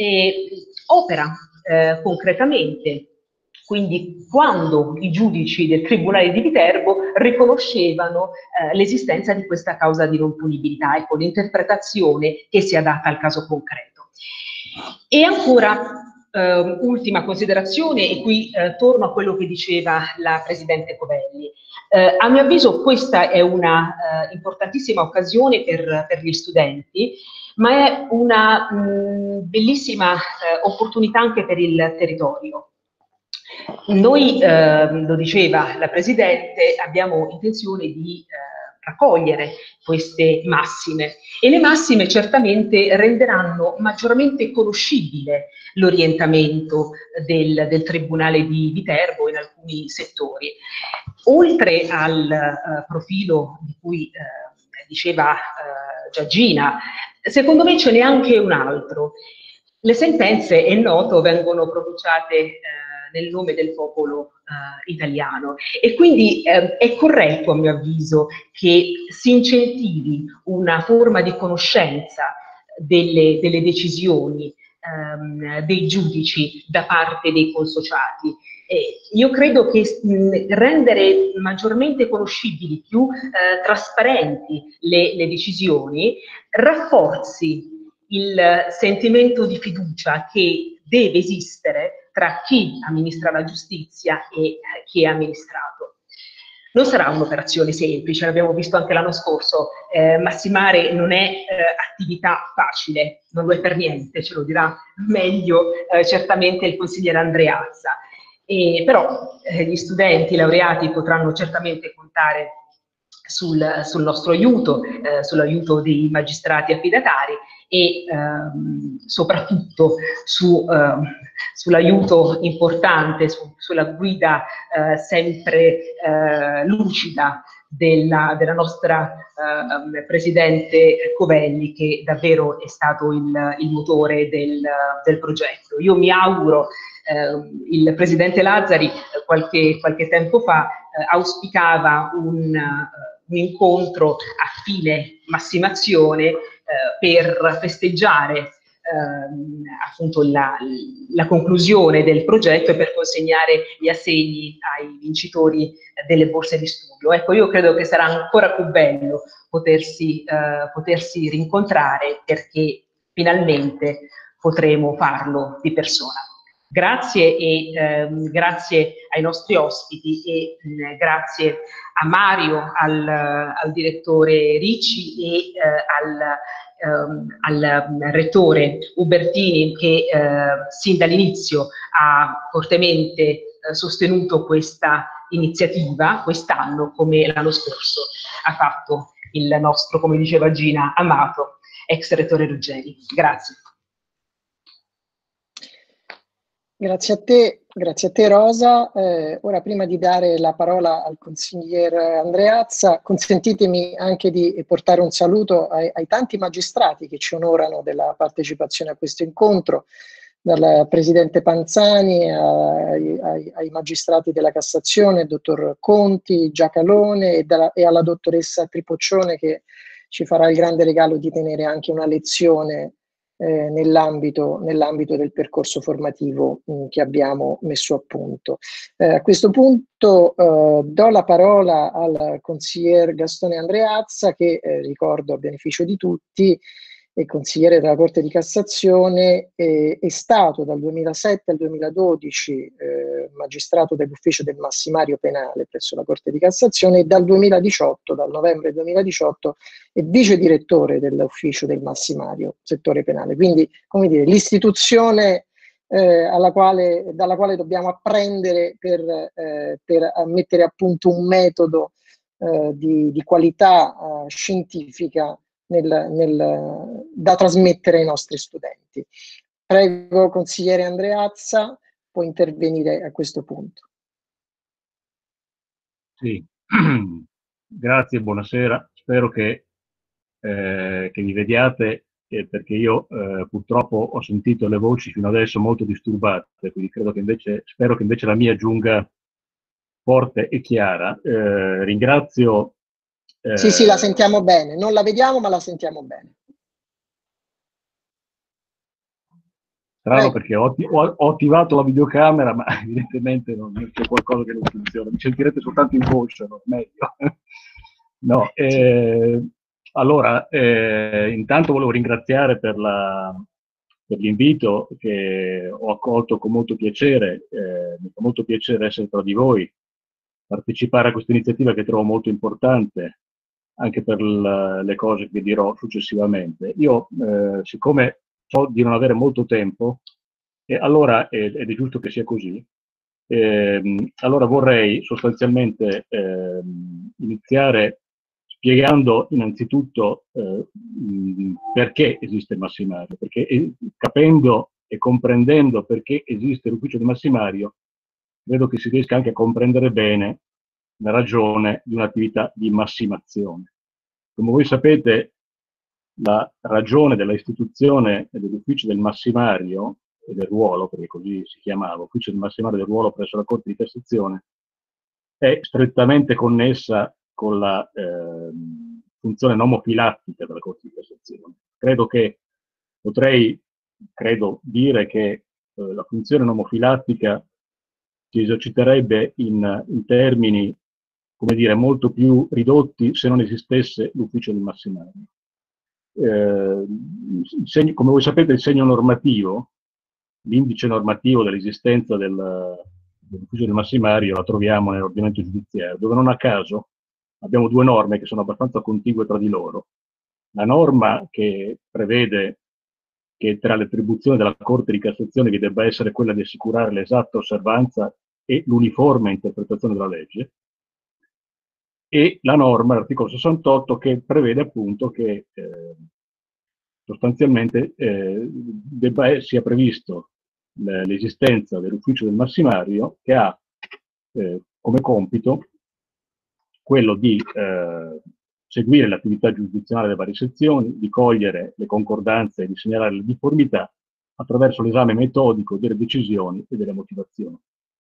opera concretamente. Quindi quando i giudici del Tribunale di Viterbo riconoscevano l'esistenza di questa causa di non punibilità, ecco l'interpretazione che si è data al caso concreto. E ancora ultima considerazione, e qui torno a quello che diceva la Presidente Covelli. A mio avviso questa è una importantissima occasione per gli studenti, ma è una bellissima opportunità anche per il territorio. Noi, lo diceva la Presidente, abbiamo intenzione di raccogliere queste massime e le massime certamente renderanno maggiormente conoscibile l'orientamento del Tribunale di Viterbo in alcuni settori. Oltre al profilo di cui diceva Giagina, secondo me ce n'è anche un altro. Le sentenze, è noto, vengono pronunciate nel nome del popolo italiano e quindi è corretto a mio avviso che si incentivi una forma di conoscenza delle decisioni dei giudici da parte dei consociati. Io credo che rendere maggiormente conoscibili, più trasparenti le decisioni, rafforzi il sentimento di fiducia che deve esistere tra chi amministra la giustizia e chi è amministrato. Non sarà un'operazione semplice, l'abbiamo visto anche l'anno scorso, massimare non è attività facile, non lo è per niente, ce lo dirà meglio certamente il consigliere Andreazza. Però gli studenti laureati potranno certamente contare sul nostro aiuto, sull'aiuto dei magistrati affidatari e soprattutto sull'aiuto importante, sulla guida sempre lucida della nostra Presidente Covelli, che davvero è stato il motore del progetto. Io mi auguro, il Presidente Lazzari qualche tempo fa auspicava un incontro a fine massimazione per festeggiare appunto la conclusione del progetto e per consegnare gli assegni ai vincitori delle borse di studio. Ecco, io credo che sarà ancora più bello potersi rincontrare, perché finalmente potremo farlo di persona. Grazie e grazie ai nostri ospiti e grazie a Mario, al direttore Ricci e al rettore Ubertini, che sin dall'inizio ha fortemente sostenuto questa iniziativa quest'anno, come l'anno scorso ha fatto il nostro, come diceva Gina, amato ex rettore Ruggeri. Grazie. Grazie a te Rosa. Ora, prima di dare la parola al consigliere Andreazza, consentitemi anche di portare un saluto ai tanti magistrati che ci onorano della partecipazione a questo incontro, dal Presidente Panzani ai magistrati della Cassazione, il dottor Conti, Giacalone e alla dottoressa Tripoccione, che ci farà il grande regalo di tenere anche una lezione nell'ambito del percorso formativo che abbiamo messo a punto. A questo punto do la parola al consigliere Gastone Andreazza, che ricordo a beneficio di tutti è consigliere della Corte di Cassazione, è stato dal 2007 al 2012 magistrato dell'ufficio del massimario penale presso la Corte di Cassazione, e dal 2018, dal novembre 2018, è vice direttore dell'ufficio del massimario settore penale. Quindi, come dire, l'istituzione dalla quale dobbiamo apprendere per mettere a punto un metodo di qualità scientifica da trasmettere ai nostri studenti. Prego, consigliere Andreazza, può intervenire a questo punto. Sì, grazie, buonasera. Spero che vi vediate, perché io purtroppo ho sentito le voci fino adesso molto disturbate, quindi spero che invece la mia giunga forte e chiara. Ringrazio. Sì, la sentiamo bene. Non la vediamo, ma la sentiamo bene. Strano, perché ho attivato la videocamera, ma evidentemente c'è qualcosa che non funziona. Mi sentirete soltanto in voce, no? Meglio. No, allora, intanto volevo ringraziare per l'invito che ho accolto con molto piacere. Mi fa molto piacere essere tra di voi, partecipare a questa iniziativa che trovo molto importante, anche per le cose che dirò successivamente. Io, siccome so di non avere molto tempo, allora, ed è giusto che sia così, allora vorrei sostanzialmente iniziare spiegando innanzitutto perché esiste il massimario, perché capendo e comprendendo perché esiste l'ufficio del massimario, credo che si riesca anche a comprendere bene la ragione di un'attività di massimazione. Come voi sapete, la ragione della istituzione dell'ufficio del massimario e del ruolo, perché così si chiamava, ufficio del massimario del ruolo presso la Corte di Cassazione, è strettamente connessa con la funzione nomofilattica della Corte di Cassazione. Potrei dire che la funzione nomofilattica si eserciterebbe in termini, come dire, molto più ridotti se non esistesse l'ufficio del massimario. Come voi sapete, il segno normativo, l'indice normativo dell'esistenza dell'ufficio del massimario, la troviamo nell'ordinamento giudiziario, dove non a caso abbiamo due norme che sono abbastanza contigue tra di loro. La norma che prevede che tra le attribuzioni della Corte di Cassazione vi debba essere quella di assicurare l'esatta osservanza e l'uniforme interpretazione della legge, e la norma, l'articolo 68, che prevede appunto che sostanzialmente sia previsto l'esistenza dell'ufficio del massimario, che ha come compito quello di seguire l'attività giurisdizionale delle varie sezioni, di cogliere le concordanze e di segnalare le difformità attraverso l'esame metodico delle decisioni e delle motivazioni.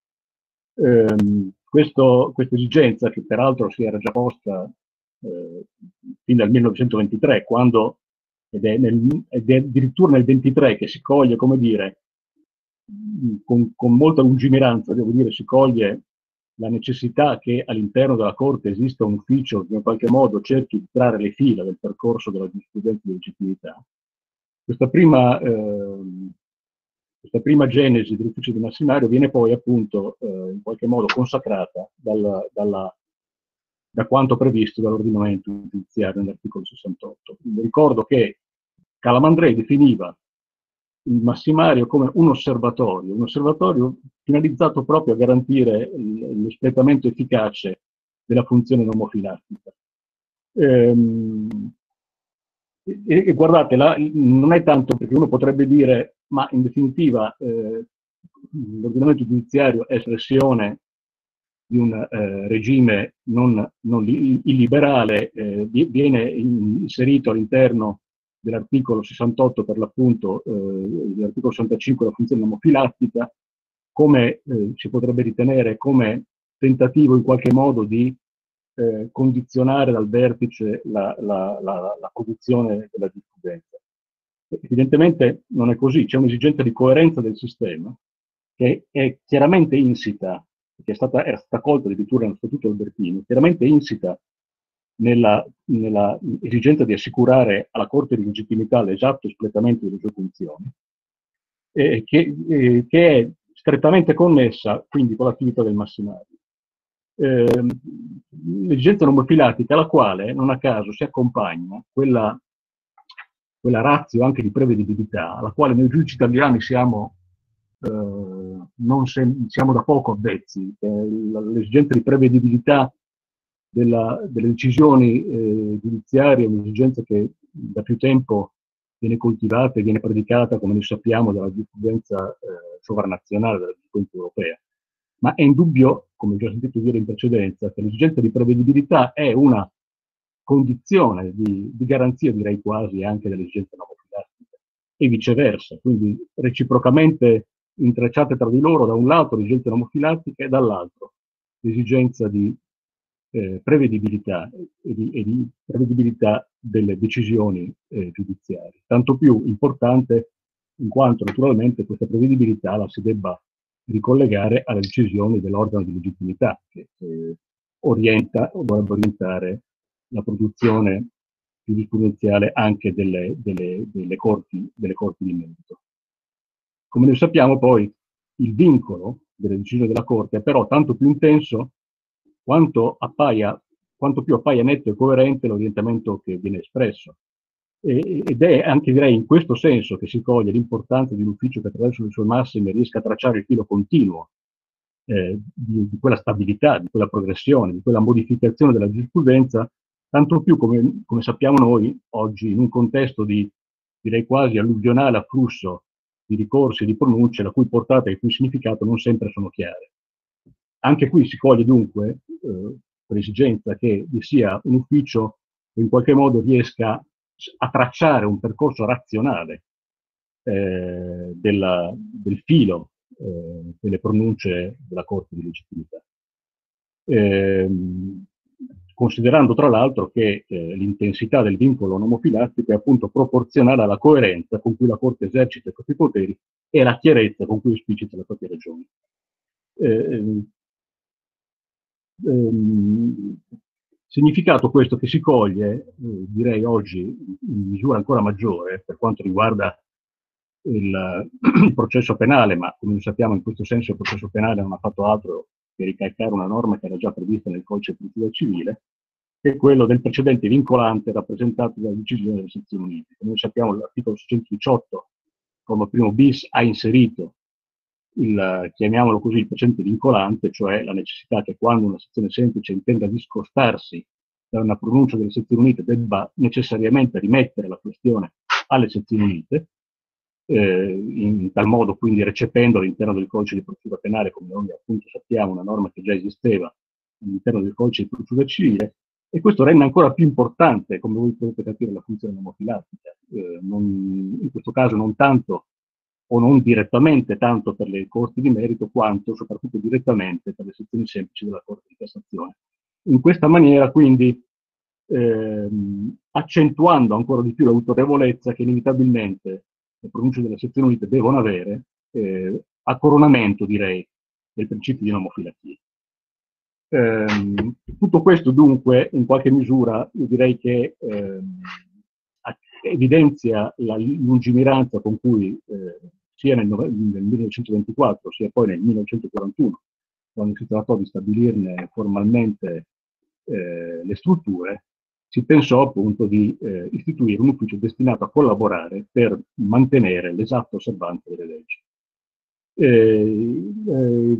Questa esigenza, che peraltro si era già posta fin dal 1923, ed è addirittura nel 23 che si coglie, come dire, con molta lungimiranza, devo dire, si coglie la necessità che all'interno della Corte esista un ufficio che in qualche modo cerchi di trarre le fila del percorso della giurisprudenza di legittimità. Questa prima genesi dell'ufficio di massimario viene poi appunto in qualche modo consacrata da quanto previsto dall'ordinamento giudiziario nell'articolo 68. Quindi ricordo che Calamandrei definiva il massimario come un osservatorio finalizzato proprio a garantire l'espletamento efficace della funzione nomofilattica. E guardate, non è tanto perché uno potrebbe dire, ma in definitiva l'ordinamento giudiziario è espressione di un regime non illiberale, viene inserito all'interno dell'articolo 68 per l'appunto, dell'articolo 65 la funzione nomofilattica, come si potrebbe ritenere come tentativo in qualche modo di condizionare dal vertice la produzione della giurisprudenza. Evidentemente non è così, c'è un'esigenza di coerenza del sistema che è chiaramente insita, che è stata colta addirittura nello Statuto Albertino, chiaramente insita nella esigenza di assicurare alla Corte di legittimità l'esatto espletamento delle sue funzioni, che è strettamente connessa quindi con l'attività del massimario. L'esigenza nomofilatica alla quale non a caso si accompagna quella ratio anche di prevedibilità alla quale noi giudici italiani siamo da poco avvezzi. L'esigenza di prevedibilità delle decisioni giudiziarie è un'esigenza che da più tempo viene coltivata e viene predicata, come noi sappiamo, dalla giurisprudenza sovranazionale, dalla giurisprudenza europea. Ma è indubbio, come ho già sentito dire in precedenza, che l'esigenza di prevedibilità è una condizione di garanzia, direi quasi, anche dell'esigenza nomofilastica, e viceversa, quindi reciprocamente intrecciate tra di loro, da un lato l'esigenza nomofilastica e dall'altro l'esigenza di prevedibilità e di prevedibilità delle decisioni giudiziarie. Tanto più importante in quanto naturalmente questa prevedibilità la si debba ricollegare alle decisioni dell'organo di legittimità che orienta o dovrebbe orientare la produzione giurisprudenziale anche delle corti di merito. Come noi sappiamo poi il vincolo delle decisioni della Corte è però tanto più intenso quanto più appaia netto e coerente l'orientamento che viene espresso. Ed è anche, direi, in questo senso che si coglie l'importanza di un ufficio che attraverso le sue massime riesca a tracciare il filo continuo di quella stabilità, di quella progressione, di quella modificazione della giurisprudenza, tanto più come sappiamo noi oggi in un contesto di, direi quasi alluvionale afflusso di ricorsi e di pronunce, la cui portata e il cui significato non sempre sono chiare. Anche qui si coglie dunque l'esigenza che vi sia un ufficio che in qualche modo riesca a tracciare un percorso razionale del filo delle pronunce della Corte di legittimità. Considerando tra l'altro che l'intensità del vincolo nomofilastico è appunto proporzionale alla coerenza con cui la Corte esercita i propri poteri e alla chiarezza con cui esplicita le proprie ragioni. Significato questo che si coglie, direi oggi, in misura ancora maggiore per quanto riguarda il processo penale, ma come sappiamo in questo senso il processo penale non ha fatto altro che ricalcare una norma che era già prevista nel codice di procedura civile, che è quello del precedente vincolante rappresentato dalla decisione delle sezioni unite. Come sappiamo l'articolo 618, come primo bis, ha inserito chiamiamolo così, il precedente vincolante, cioè la necessità che quando una sezione semplice intenda discostarsi da una pronuncia delle sezioni unite debba necessariamente rimettere la questione alle sezioni unite, in tal modo quindi recependo all'interno del codice di procedura penale, come noi appunto sappiamo, una norma che già esisteva all'interno del codice di procedura civile, e questo rende ancora più importante, come voi potete capire, la funzione nomofilastica, in questo caso non tanto o non direttamente tanto per le corti di merito, quanto soprattutto direttamente per le sezioni semplici della Corte di Cassazione. In questa maniera, quindi, accentuando ancora di più l'autorevolezza che inevitabilmente le pronunce delle sezioni unite devono avere, a coronamento, direi, del principio di nomofilatia. Tutto questo, dunque, in qualche misura, io direi che evidenzia la lungimiranza con cui sia nel 1924 sia poi nel 1941, quando si trattò di stabilirne formalmente le strutture, si pensò appunto di istituire un ufficio destinato a collaborare per mantenere l'esatta osservanza delle leggi.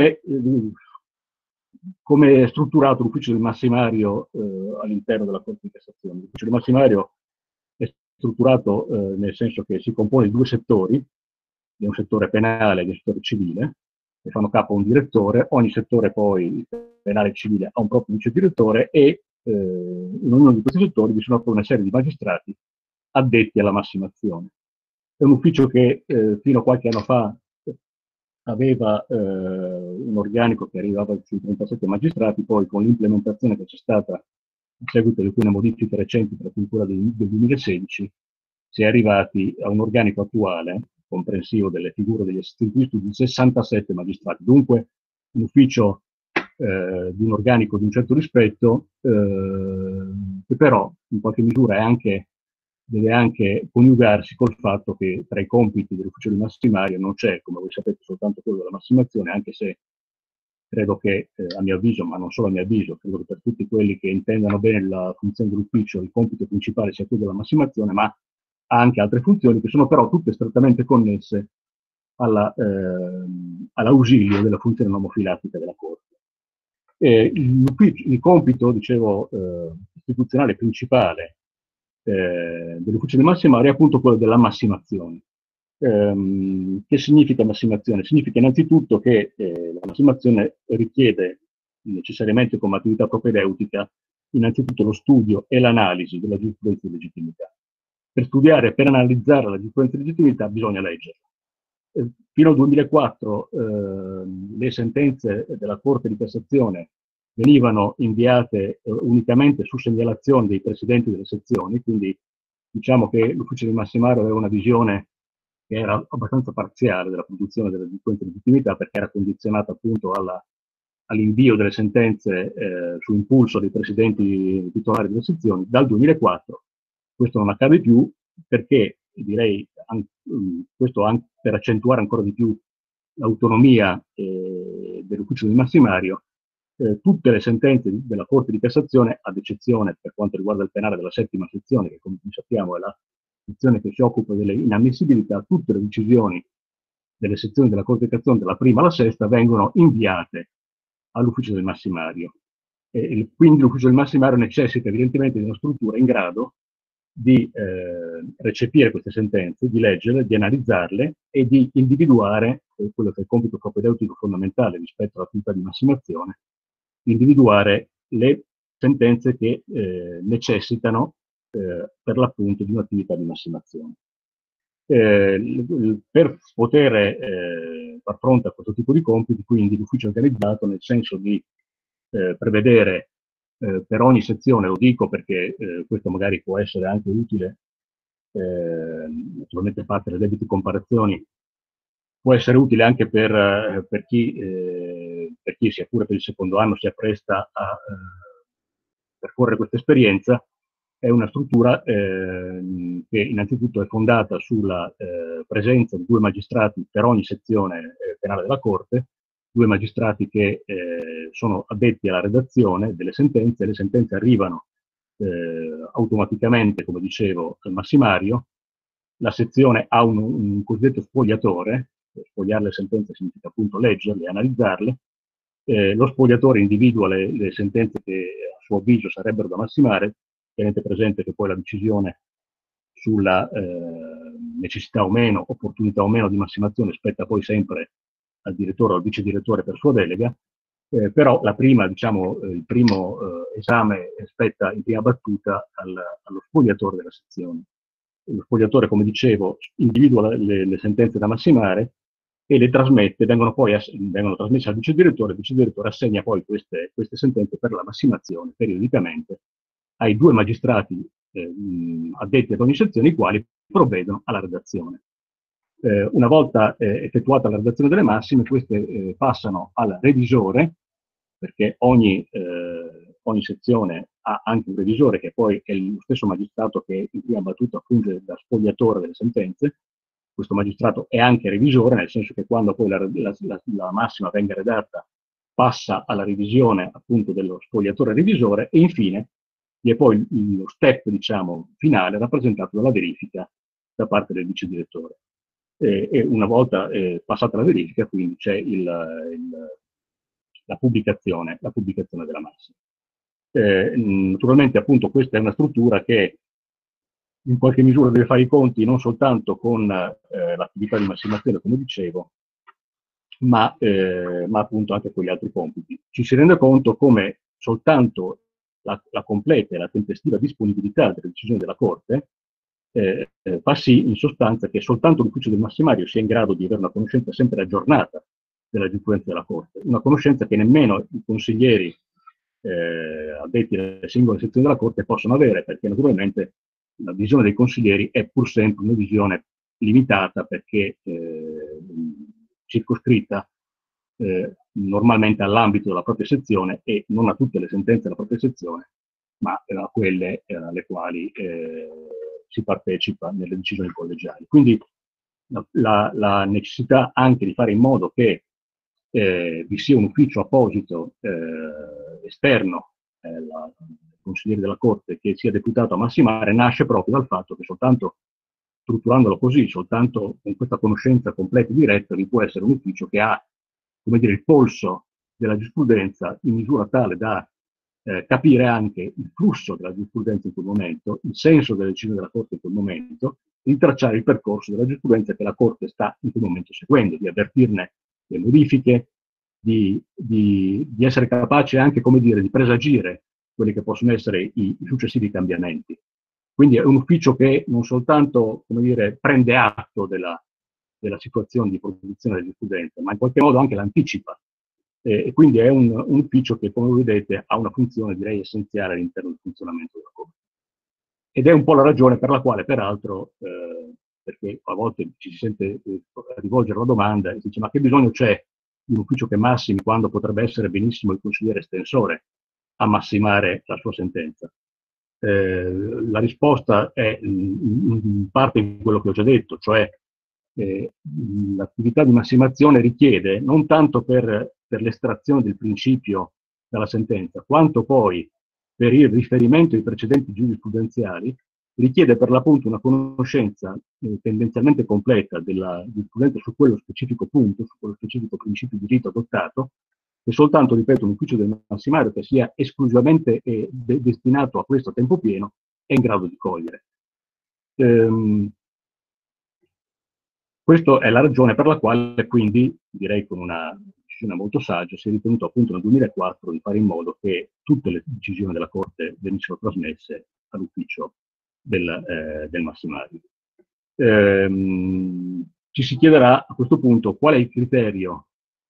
Come è strutturato l'ufficio del massimario all'interno della Corte di Cassazione? L'ufficio del massimario è strutturato nel senso che si compone di due settori, di un settore penale e di un settore civile, che fanno capo a un direttore. Ogni settore poi, penale e civile, ha un proprio vice direttore e in ognuno di questi settori vi sono poi una serie di magistrati addetti alla massimazione. È un ufficio che fino a qualche anno fa aveva un organico che arrivava sui 37 magistrati, poi con l'implementazione che c'è stata in seguito di alcune modifiche recenti, per cui quella del 2016, si è arrivati a un organico attuale, comprensivo delle figure degli assistenti di studio, di 67 magistrati. Dunque un ufficio di un organico di un certo rispetto, che però in qualche misura deve anche coniugarsi col fatto che tra i compiti dell'ufficio di massimario non c'è, come voi sapete, soltanto quello della massimazione, anche se credo che, a mio avviso, ma non solo a mio avviso, credo che per tutti quelli che intendano bene la funzione dell'ufficio, il compito principale sia quello della massimazione, ma ha anche altre funzioni che sono però tutte strettamente connesse all'ausilio della funzione nomofilattica della Corte. Il compito, dicevo, istituzionale principale dell'ufficio di massimario è appunto quello della massimazione. Che significa massimazione? Significa innanzitutto che la massimazione richiede necessariamente come attività propedeutica innanzitutto lo studio e l'analisi della giurisprudenza di legittimità. Per studiare e per analizzare la giurisprudenza di legittimità bisogna leggerla. Fino al 2004 le sentenze della Corte di Cassazione venivano inviate unicamente su segnalazione dei presidenti delle sezioni, quindi diciamo che l'ufficio di massimario aveva una visione che era abbastanza parziale della produzione della giurisprudenza di legittimità, perché era condizionata appunto all'invio delle sentenze su impulso dei presidenti titolari delle sezioni. Dal 2004 questo non accade più, perché direi questo anche per accentuare ancora di più l'autonomia dell'ufficio di massimario, tutte le sentenze della Corte di Cassazione, ad eccezione per quanto riguarda il penale della settima sezione, che come sappiamo è la sezione che si occupa delle inammissibilità, tutte le decisioni delle sezioni della Corte di Cassazione, dalla prima alla sesta, vengono inviate all'ufficio del massimario. Quindi l'ufficio del massimario necessita evidentemente di una struttura in grado di recepire queste sentenze, di leggerle, di analizzarle e di individuare quello che è il compito propedeutico fondamentale rispetto all'attività di massimazione, individuare le sentenze che necessitano per l'appunto di un'attività di massimazione. Per poter far fronte a questo tipo di compiti, quindi l'ufficio è organizzato nel senso di prevedere per ogni sezione, lo dico perché questo magari può essere anche utile, naturalmente fatte le debite comparazioni, può essere utile anche per chi sia pure per il secondo anno si appresta a percorrere questa esperienza. È una struttura che innanzitutto è fondata sulla presenza di 2 magistrati per ogni sezione penale della Corte, 2 magistrati che sono addetti alla redazione delle sentenze. Le sentenze arrivano automaticamente, come dicevo, al massimario. La sezione ha un cosiddetto spogliatore. Sfogliare le sentenze significa appunto leggerle, analizzarle. Lo spogliatore individua le sentenze che a suo avviso sarebbero da massimare. Tenete presente che poi la decisione sulla necessità o meno, opportunità o meno di massimazione spetta poi sempre al direttore o al vice direttore per sua delega, però la prima, diciamo, il primo esame spetta in prima battuta allo spogliatore della sezione. Lo spogliatore, come dicevo, individua le sentenze da massimare e le trasmette, vengono trasmesse al vice direttore. Il vice direttore assegna poi queste sentenze per la massimazione periodicamente ai 2 magistrati addetti ad ogni sezione, i quali provvedono alla redazione. Una volta effettuata la redazione delle massime, queste passano al revisore, perché ogni sezione ha anche un revisore che poi è lo stesso magistrato che in prima battuta funge da spogliatore delle sentenze. Questo magistrato è anche revisore, nel senso che quando poi la massima venga redatta passa alla revisione appunto dello spogliatore revisore, e infine vi è poi lo step, diciamo, finale rappresentato dalla verifica da parte del vice direttore. E una volta passata la verifica, quindi c'è la pubblicazione della massima. Naturalmente, appunto, questa è una struttura che in qualche misura deve fare i conti non soltanto con l'attività di massimazione, come dicevo, ma appunto anche con gli altri compiti. Ci si rende conto come soltanto la completa e la tempestiva disponibilità delle decisioni della Corte fa sì, in sostanza, che soltanto l'ufficio del massimario sia in grado di avere una conoscenza sempre aggiornata della giurisprudenza della Corte, una conoscenza che nemmeno i consiglieri addetti alle singole sezioni della Corte possono avere, perché naturalmente la visione dei consiglieri è pur sempre una visione limitata, perché circoscritta normalmente all'ambito della propria sezione e non a tutte le sentenze della propria sezione, ma a quelle alle quali si partecipa nelle decisioni collegiali. Quindi la necessità anche di fare in modo che vi sia un ufficio apposito esterno ai consiglieri della Corte che sia deputato a massimare nasce proprio dal fatto che soltanto strutturandolo così, soltanto con questa conoscenza completa e diretta, vi può essere un ufficio che ha, come dire, il polso della giurisprudenza in misura tale da capire anche il flusso della giurisprudenza in quel momento, il senso delle decisioni della Corte in quel momento, intracciare il percorso della giurisprudenza che la Corte sta in quel momento seguendo, di avvertirne le modifiche, di essere capace anche, come dire, di presagire quelli che possono essere i successivi cambiamenti. Quindi è un ufficio che non soltanto, come dire, prende atto della situazione di produzione della giurisprudenza, ma in qualche modo anche l'anticipa. E quindi è un ufficio che, come vedete, ha una funzione, direi, essenziale all'interno del funzionamento della Corte. Ed è un po' la ragione per la quale, peraltro, perché a volte ci si sente rivolgere la domanda e si dice: ma che bisogno c'è di un ufficio che massimi quando potrebbe essere benissimo il consigliere estensore a massimare la sua sentenza? La risposta è in parte in quello che ho già detto, cioè l'attività di massimazione richiede non tanto per l'estrazione del principio dalla sentenza, quanto poi per il riferimento ai precedenti giurisprudenziali, richiede per l'appunto una conoscenza tendenzialmente completa della giurisprudenza su quello specifico punto, su quello specifico principio di diritto adottato, che soltanto, ripeto, un ufficio del massimario che sia esclusivamente destinato a questo a tempo pieno è in grado di cogliere. Questa è la ragione per la quale, quindi, direi con una decisione molto saggia, si è ritenuto appunto nel 2004 di fare in modo che tutte le decisioni della Corte venissero trasmesse all'ufficio del massimario. Ci si chiederà a questo punto qual è il criterio.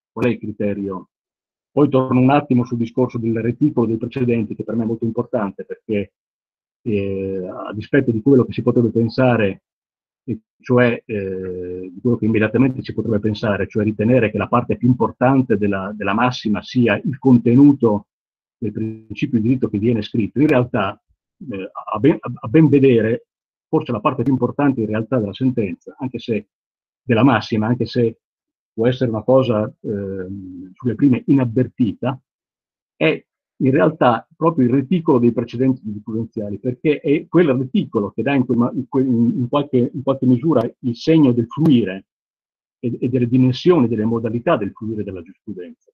Poi torno un attimo sul discorso del reticolo dei precedenti, che per me è molto importante, perché a dispetto di quello che si potrebbe pensare, cioè di quello che immediatamente si potrebbe pensare, cioè ritenere che la parte più importante della massima sia il contenuto del principio di diritto che viene scritto, in realtà a ben vedere, forse la parte più importante in realtà della sentenza, anche se della massima, anche se può essere una cosa sulle prime inavvertita, è in realtà proprio il reticolo dei precedenti giurisprudenziali, perché è quel reticolo che dà in qualche misura il segno del fluire e delle dimensioni, delle modalità del fluire della giurisprudenza.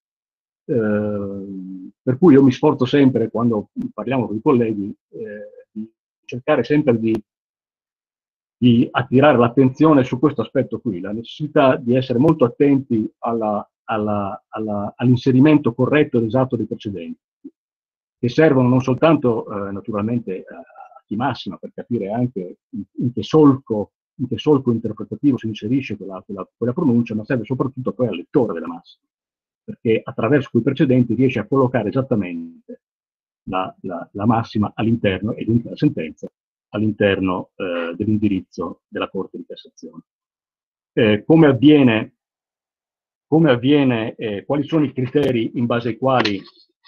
Per cui io mi sforzo sempre, quando parliamo con i colleghi, di cercare sempre di attirare l'attenzione su questo aspetto qui, la necessità di essere molto attenti all'inserimento corretto ed esatto dei precedenti, che servono non soltanto naturalmente a chi massima per capire anche in che solco interpretativo si inserisce quella pronuncia, ma serve soprattutto poi al lettore della massima, perché attraverso quei precedenti riesce a collocare esattamente la massima all'interno, e dunque la sentenza all'interno dell'indirizzo della Corte di Cassazione. Come avviene, quali sono i criteri in base ai quali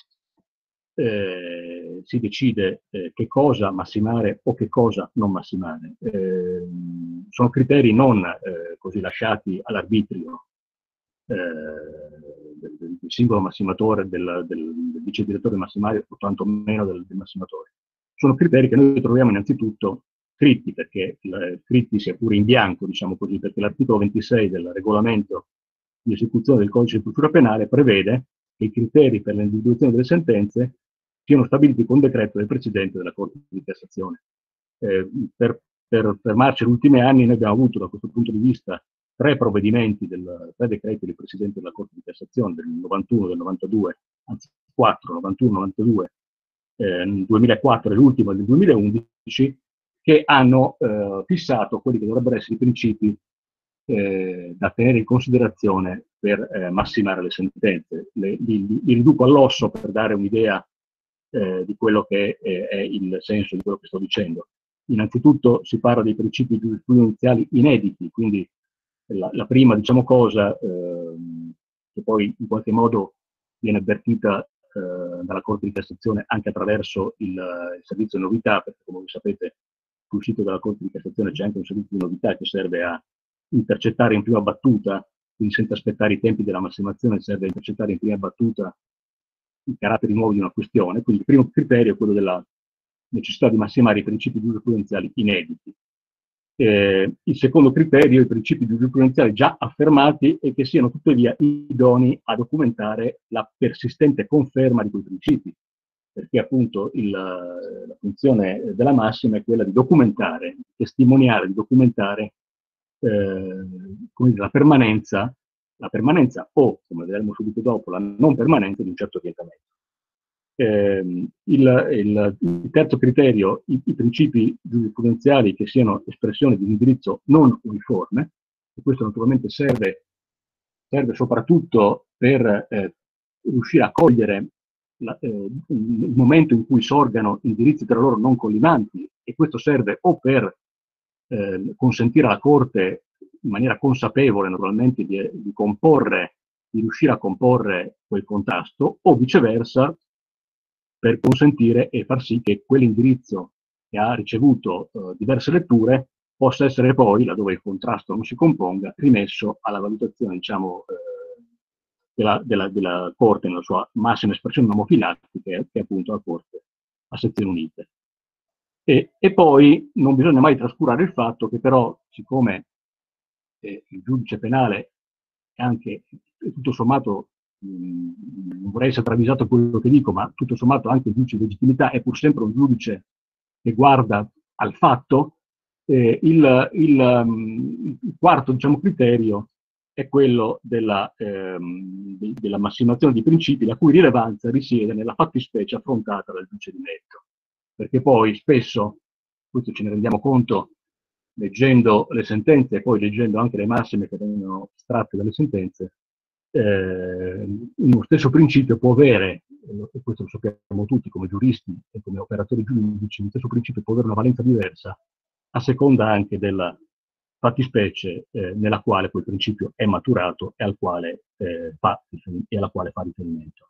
si decide che cosa massimare o che cosa non massimare? Sono criteri non così lasciati all'arbitrio del singolo massimatore, del vice direttore massimario, o tantomeno del massimatore. Sono criteri che noi troviamo innanzitutto scritti, perché scritti sia pure in bianco, diciamo così, perché l'articolo 26 del regolamento di esecuzione del codice di procedura penale prevede che i criteri per l'individuazione delle sentenze siano stabiliti con decreto del Presidente della Corte di Cassazione. Per fermarci negli ultimi anni, noi abbiamo avuto da questo punto di vista tre decreti del Presidente della Corte di Cassazione del 91, del 92, anzi 4, 91, 92, 2004 e l'ultimo del 2011, che hanno fissato quelli che dovrebbero essere i principi da tenere in considerazione per massimare le sentenze. Li riduco all'osso per dare un'idea di quello che è il senso di quello che sto dicendo. Innanzitutto si parla dei principi giurisprudenziali inediti, quindi la prima, diciamo, cosa che poi in qualche modo viene avvertita dalla Corte di Cassazione anche attraverso il servizio novità, perché come voi sapete sul sito della Corte di Cassazione c'è anche un servizio di novità che serve a intercettare in prima battuta, quindi senza aspettare i tempi della massimazione, serve a intercettare in prima battuta i caratteri nuovi di una questione. Quindi il primo criterio è quello della necessità di massimare i principi giurisprudenziali inediti. Il secondo criterio, i principi giurisprudenziali già affermati e che siano tuttavia idonei a documentare la persistente conferma di quei principi, perché appunto la funzione della massima è quella di documentare, di testimoniare, di documentare come dire, la permanenza o, come vedremo subito dopo, la non permanenza di un certo orientamento. Il terzo criterio, i principi giurisprudenziali che siano espressione di un indirizzo non uniforme, e questo naturalmente serve soprattutto per riuscire a cogliere il momento in cui sorgano indirizzi tra loro non collimanti, e questo serve o per consentire alla Corte in maniera consapevole naturalmente di riuscire a comporre quel contrasto, o viceversa per consentire e far sì che quell'indirizzo che ha ricevuto diverse letture possa essere poi, laddove il contrasto non si componga, rimesso alla valutazione, diciamo, della Corte nella sua massima espressione nomofilattica, che è appunto la Corte a sezioni unite. E poi non bisogna mai trascurare il fatto che però, siccome il giudice penale è anche tutto sommato, non vorrei essere travisato a quello che dico, ma tutto sommato anche il giudice di legittimità è pur sempre un giudice che guarda al fatto, il quarto, diciamo, criterio è quello della massimazione di principi, la cui rilevanza risiede nella fattispecie affrontata dal giudice di merito. Perché poi spesso, questo ce ne rendiamo conto leggendo le sentenze e poi leggendo anche le massime che vengono estratte dalle sentenze, uno stesso principio può avere, e questo lo sappiamo tutti come giuristi e come operatori giuridici, lo stesso principio può avere una valenza diversa a seconda anche della fattispecie nella quale quel principio è maturato e alla quale fa riferimento.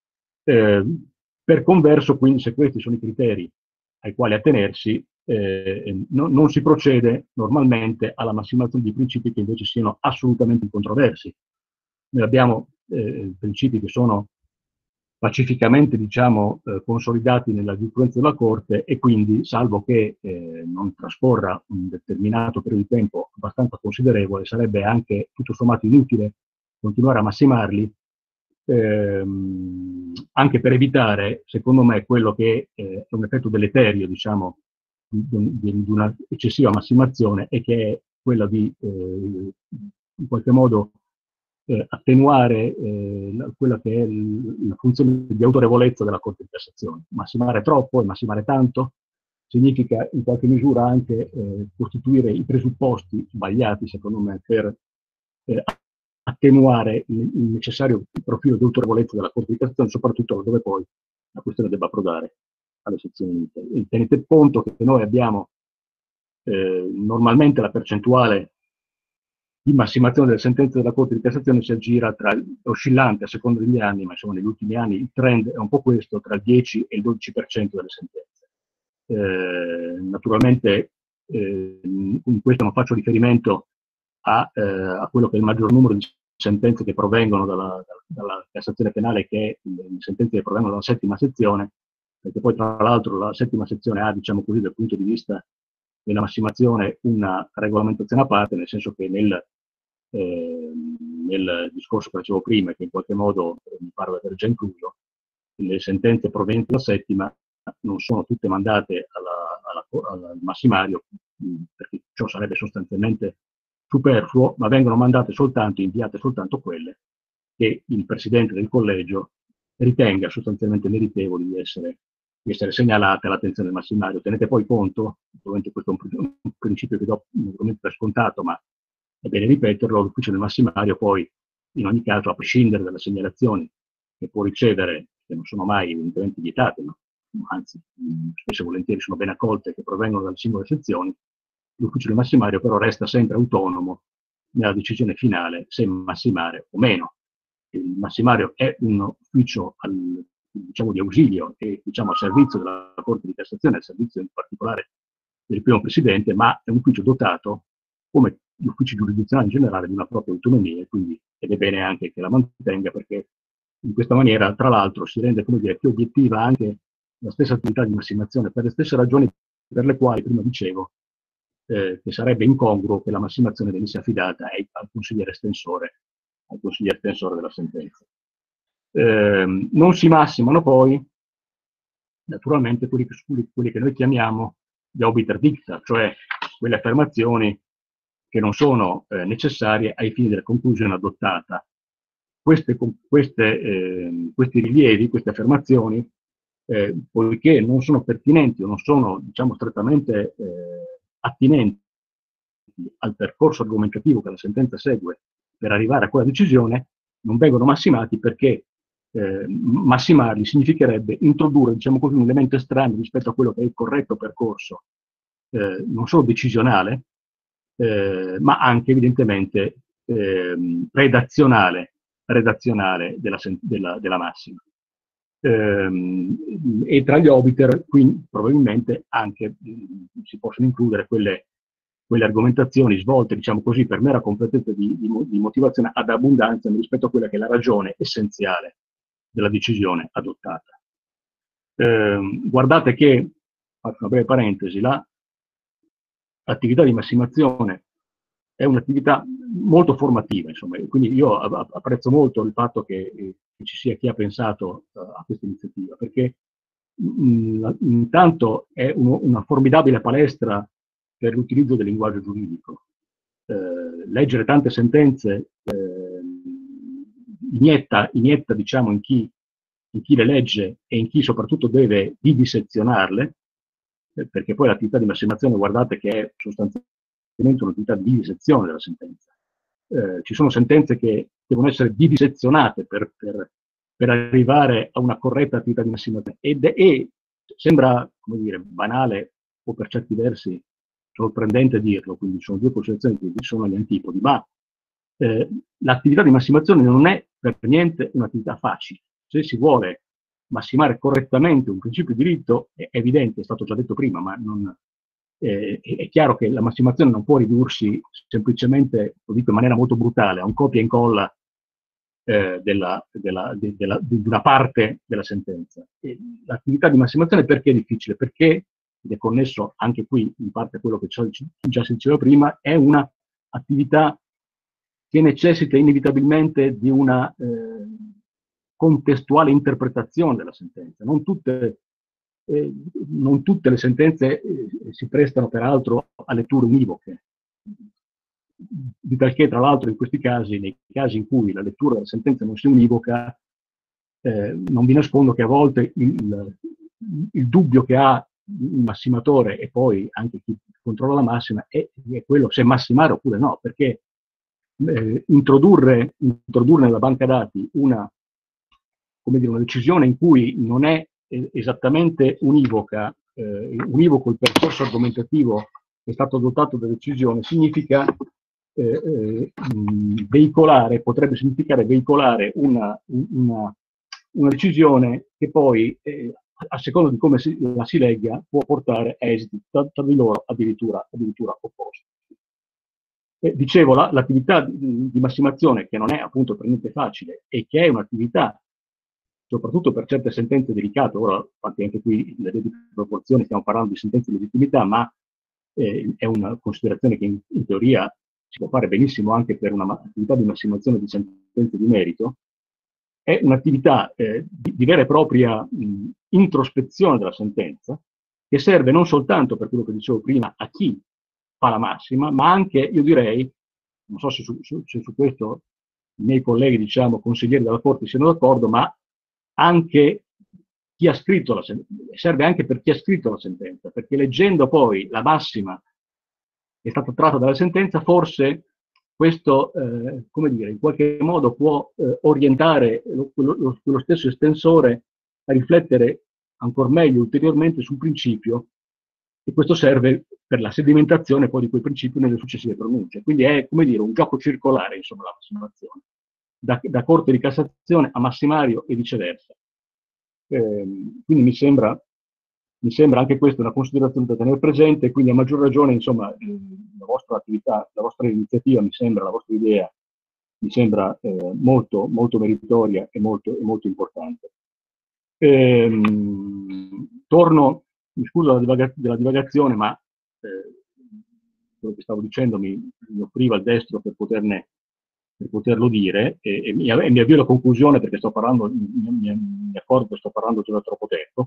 Per converso, quindi, se questi sono i criteri ai quali attenersi, non si procede normalmente alla massimazione di principi che invece siano assolutamente incontroversi. Noi abbiamo principi che sono pacificamente, diciamo, consolidati nella giurisprudenza della Corte, e quindi, salvo che non trascorra un determinato periodo di tempo abbastanza considerevole, sarebbe anche tutto sommato inutile continuare a massimarli, anche per evitare, secondo me, quello che è un effetto deleterio, diciamo, di una eccessiva massimazione, e che è quella di in qualche modo attenuare quella che è la funzione di autorevolezza della Corte di Cassazione. Massimare troppo e massimare tanto significa in qualche misura anche costituire i presupposti sbagliati, secondo me, per attenuare il necessario profilo di autorevolezza della Corte di Cassazione, soprattutto dove poi la questione debba approdare alle sezioni unite. E tenete conto che noi abbiamo normalmente la percentuale di massimazione delle sentenze della Corte di Cassazione si aggira oscillante a seconda degli anni, ma insomma negli ultimi anni il trend è un po' questo, tra il 10 e il 12% delle sentenze. Naturalmente in questo non faccio riferimento a quello che è il maggior numero di sentenze che provengono dalla Cassazione penale, che è le sentenze che provengono dalla settima sezione, perché poi tra l'altro la settima sezione ha, diciamo così, dal punto di vista della massimazione una regolamentazione a parte, nel senso che nel discorso che facevo prima, che in qualche modo mi pare di aver già incluso, le sentenze provenienti dalla settima non sono tutte mandate al massimario, perché ciò sarebbe sostanzialmente superfluo, ma vengono inviate soltanto quelle che il presidente del collegio ritenga sostanzialmente meritevoli di essere segnalate all'attenzione del massimario. Tenete poi conto, ovviamente questo è un principio che do naturalmente per scontato, ma è bene ripeterlo, l'ufficio del massimario poi, in ogni caso, a prescindere dalle segnalazioni che può ricevere, che non sono mai evidentemente vietate, no? anzi spesso e volentieri sono ben accolte, che provengono dalle singole sezioni, l'ufficio del massimario però resta sempre autonomo nella decisione finale se massimare o meno. Il massimario è un ufficio diciamo, di ausilio e diciamo, a servizio della Corte di Cassazione, a servizio in particolare del primo presidente, ma è un ufficio dotato, come gli uffici giurisdizionali in generale, di una propria autonomia, quindi, ed è bene anche che la mantenga, perché in questa maniera, tra l'altro, si rende, come dire, più obiettiva anche la stessa attività di massimazione, per le stesse ragioni per le quali prima dicevo che sarebbe incongruo che la massimazione venisse affidata al consigliere estensore della sentenza. Non si massimano poi, naturalmente, quelli che noi chiamiamo gli obiter dicta, cioè quelle affermazioni che non sono necessarie ai fini della conclusione adottata. Questi rilievi, queste affermazioni, poiché non sono pertinenti o non sono, diciamo, strettamente attinenti al percorso argomentativo che la sentenza segue per arrivare a quella decisione, non vengono massimati perché massimarli significherebbe introdurre, diciamo così, un elemento estraneo rispetto a quello che è il corretto percorso, non solo decisionale, ma anche evidentemente redazionale della massima. E tra gli obiter, qui probabilmente anche si possono includere quelle argomentazioni svolte, diciamo così, per mera completezza di motivazione ad abbondanza rispetto a quella che è la ragione essenziale della decisione adottata. Guardate che, faccio una breve parentesi, l'attività di massimazione è un'attività molto formativa, insomma, quindi io apprezzo molto il fatto che ci sia chi ha pensato a questa iniziativa, perché intanto è una formidabile palestra per l'utilizzo del linguaggio giuridico. Leggere tante sentenze inietta, diciamo, in chi le legge e in chi soprattutto deve vivisezionarle, perché poi l'attività di massimazione, guardate che è sostanzialmente un'attività di vivisezione della sentenza. Ci sono sentenze che devono essere vivisezionate per arrivare a una corretta attività di massimazione e sembra, come dire, banale o per certi versi sorprendente dirlo, quindi sono due considerazioni che sono agli antipodi, ma l'attività di massimazione non è per niente un'attività facile. Se si vuole massimare correttamente un principio di diritto, è evidente, è stato già detto prima, ma è chiaro che la massimazione non può ridursi semplicemente, lo dico in maniera molto brutale, a un copia e incolla di una parte della sentenza. L'attività di massimazione perché è difficile? Perché, ed è connesso anche qui in parte a quello che già si diceva prima, è una attività che necessita inevitabilmente di una contestuale interpretazione della sentenza. Non tutte le sentenze si prestano peraltro a letture univoche, di tal che tra l'altro in questi casi, nei casi in cui la lettura della sentenza non sia univoca, non vi nascondo che a volte il dubbio che ha il massimatore e poi anche chi controlla la massima è quello se massimare oppure no, perché introdurre nella banca dati una decisione in cui non è esattamente univoco il percorso argomentativo che è stato adottato dalla decisione, significa potrebbe significare veicolare una decisione che poi, a seconda di come la si legga, può portare a esiti tra di loro addirittura opposti. Dicevo, l'attività di massimazione, che non è appunto per niente facile e che è un'attività, soprattutto per certe sentenze delicate, ora infatti anche qui nelle proporzioni stiamo parlando di sentenze di legittimità, ma è una considerazione che in teoria si può fare benissimo anche per un'attività di massimazione di sentenze di merito, è un'attività di vera e propria introspezione della sentenza, che serve non soltanto, per quello che dicevo prima, a chi fa la massima, ma anche, io direi, non so se su questo i miei colleghi, diciamo, consiglieri della Corte siano d'accordo, ma anche chi ha scritto serve anche per chi ha scritto la sentenza, perché leggendo poi la massima che è stata tratta dalla sentenza, forse questo, come dire, in qualche modo può orientare lo stesso estensore a riflettere ancora meglio ulteriormente sul principio, e questo serve per la sedimentazione poi di quel principio nelle successive pronunce. Quindi è, come dire, un gioco circolare, insomma, la massimazione, da Corte di Cassazione a massimario e viceversa. Quindi mi sembra anche questa una considerazione da tenere presente, quindi a maggior ragione, insomma, la vostra attività, la vostra iniziativa, la vostra idea, mi sembra molto, molto meritoria e molto importante. Torno, mi scuso della divagazione, ma quello che stavo dicendo mi offriva il destro per poterlo dire, e mi avvio alla conclusione perché sto parlando, mi accorgo che sto parlando già da troppo tempo.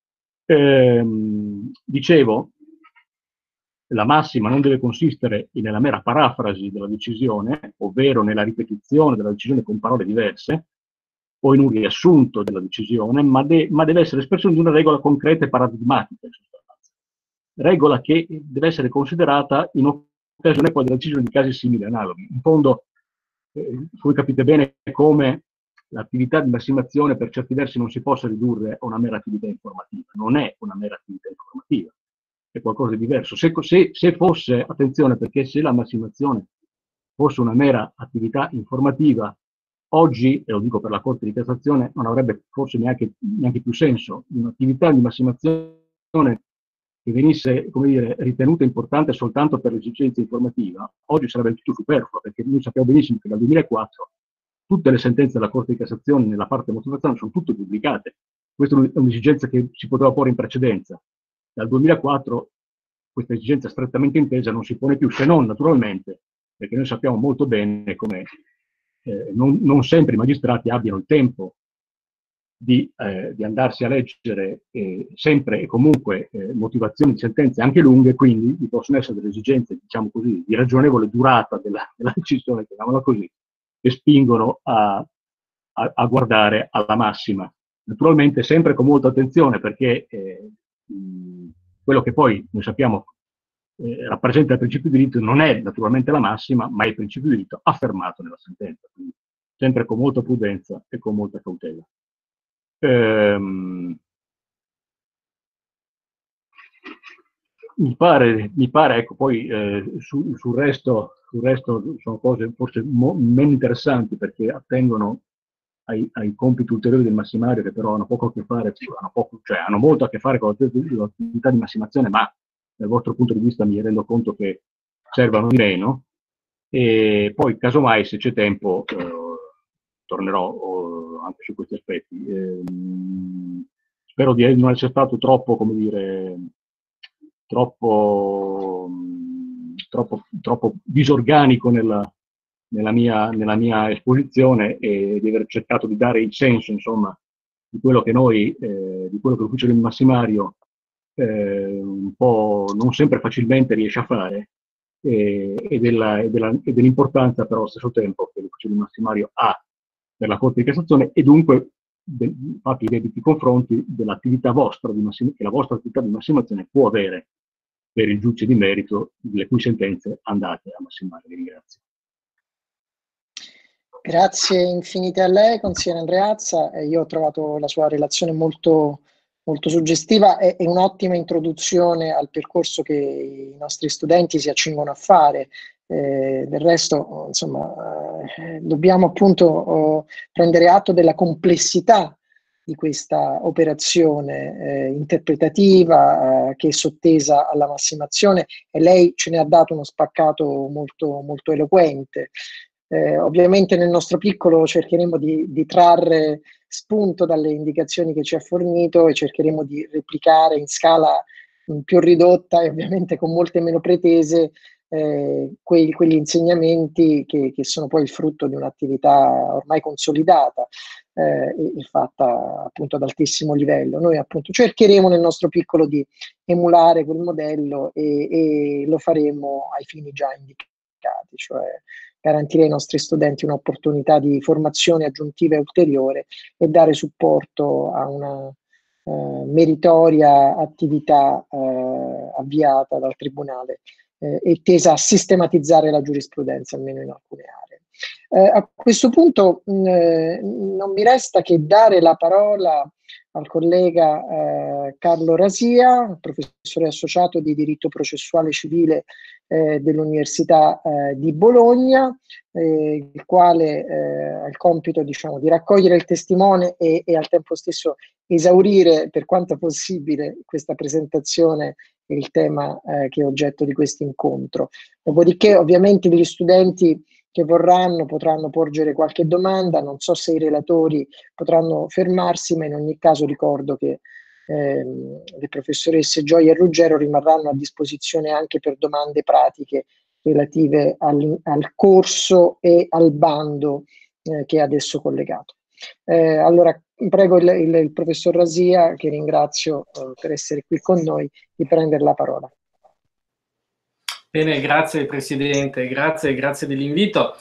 Dicevo, la massima non deve consistere nella mera parafrasi della decisione, ovvero nella ripetizione della decisione con parole diverse, o in un riassunto della decisione, ma deve essere espressione di una regola concreta e paradigmatica, in sostanza. Regola che deve essere considerata in occasione poi della decisione di casi simili analoghi. In fondo, voi capite bene come l'attività di massimazione per certi versi non si possa ridurre a una mera attività informativa. Non è una mera attività informativa, è qualcosa di diverso. Se fosse, attenzione, perché se la massimazione fosse una mera attività informativa, oggi, e lo dico per la Corte di Cassazione, non avrebbe forse neanche più senso. Un'attività di massimazione che venisse, come dire, ritenuta importante soltanto per l'esigenza informativa, oggi sarebbe tutto superfluo, perché noi sappiamo benissimo che dal 2004 tutte le sentenze della Corte di Cassazione nella parte motivazione sono tutte pubblicate. Questa è un'esigenza che si poteva porre in precedenza. Dal 2004 questa esigenza strettamente intesa non si pone più, se non naturalmente, perché noi sappiamo molto bene come non sempre i magistrati abbiano il tempo di andarsi a leggere sempre e comunque motivazioni di sentenze anche lunghe, quindi vi possono essere delle esigenze, diciamo così, di ragionevole durata della decisione, chiamiamola così, che spingono a guardare alla massima. Naturalmente sempre con molta attenzione, perché quello che poi noi sappiamo rappresenta il principio di diritto non è naturalmente la massima, ma è il principio di diritto affermato nella sentenza, quindi sempre con molta prudenza e con molta cautela. Mi pare, ecco, poi sul resto sono cose forse meno interessanti perché attengono ai compiti ulteriori del massimario, che però hanno poco a che fare, hanno molto a che fare con l'attività di massimazione, ma dal vostro punto di vista mi rendo conto che servano di meno, e poi casomai se c'è tempo tornerò anche su questi aspetti. Spero di non essere stato troppo, come dire, troppo disorganico nella mia esposizione, e di aver cercato di dare il senso, insomma, di quello che l'ufficio del massimario un po' non sempre facilmente riesce a fare, e dell'importanza però allo stesso tempo che l'ufficio del massimario ha per la Corte di Cassazione, e dunque fatti i debiti confronti dell'attività vostra che la vostra attività di massimazione può avere per il giudice di merito, le cui sentenze andate a massimare. Vi ringrazio. Grazie infinite a lei, consigliere Andreazza. Io ho trovato la sua relazione molto, molto suggestiva e un'ottima introduzione al percorso che i nostri studenti si accingono a fare. Del resto, insomma, dobbiamo appunto prendere atto della complessità di questa operazione interpretativa che è sottesa alla massimazione, e lei ce ne ha dato uno spaccato molto, molto eloquente. Ovviamente nel nostro piccolo cercheremo di trarre spunto dalle indicazioni che ci ha fornito e cercheremo di replicare in scala più ridotta e ovviamente con molte meno pretese quegli insegnamenti che sono poi il frutto di un'attività ormai consolidata e fatta appunto ad altissimo livello. Noi appunto cercheremo nel nostro piccolo di emulare quel modello e lo faremo ai fini già indicati, cioè garantire ai nostri studenti un'opportunità di formazione aggiuntiva e ulteriore e dare supporto a una meritoria attività avviata dal Tribunale e tesa a sistematizzare la giurisprudenza, almeno in alcune aree. A questo punto non mi resta che dare la parola al collega Carlo Rasia, professore associato di diritto processuale civile dell'Università di Bologna, il quale ha il compito, diciamo, di raccogliere il testimone e al tempo stesso esaurire per quanto possibile questa presentazione e il tema che è oggetto di questo incontro. Dopodiché ovviamente gli studenti che vorranno potranno porgere qualche domanda, non so se i relatori potranno fermarsi, ma in ogni caso ricordo che le professoresse Gioia e Ruggero rimarranno a disposizione anche per domande pratiche relative al corso e al bando che è adesso collegato. Allora prego il professor Rasia, che ringrazio per essere qui con noi, di prendere la parola. Bene, grazie Presidente, grazie dell'invito.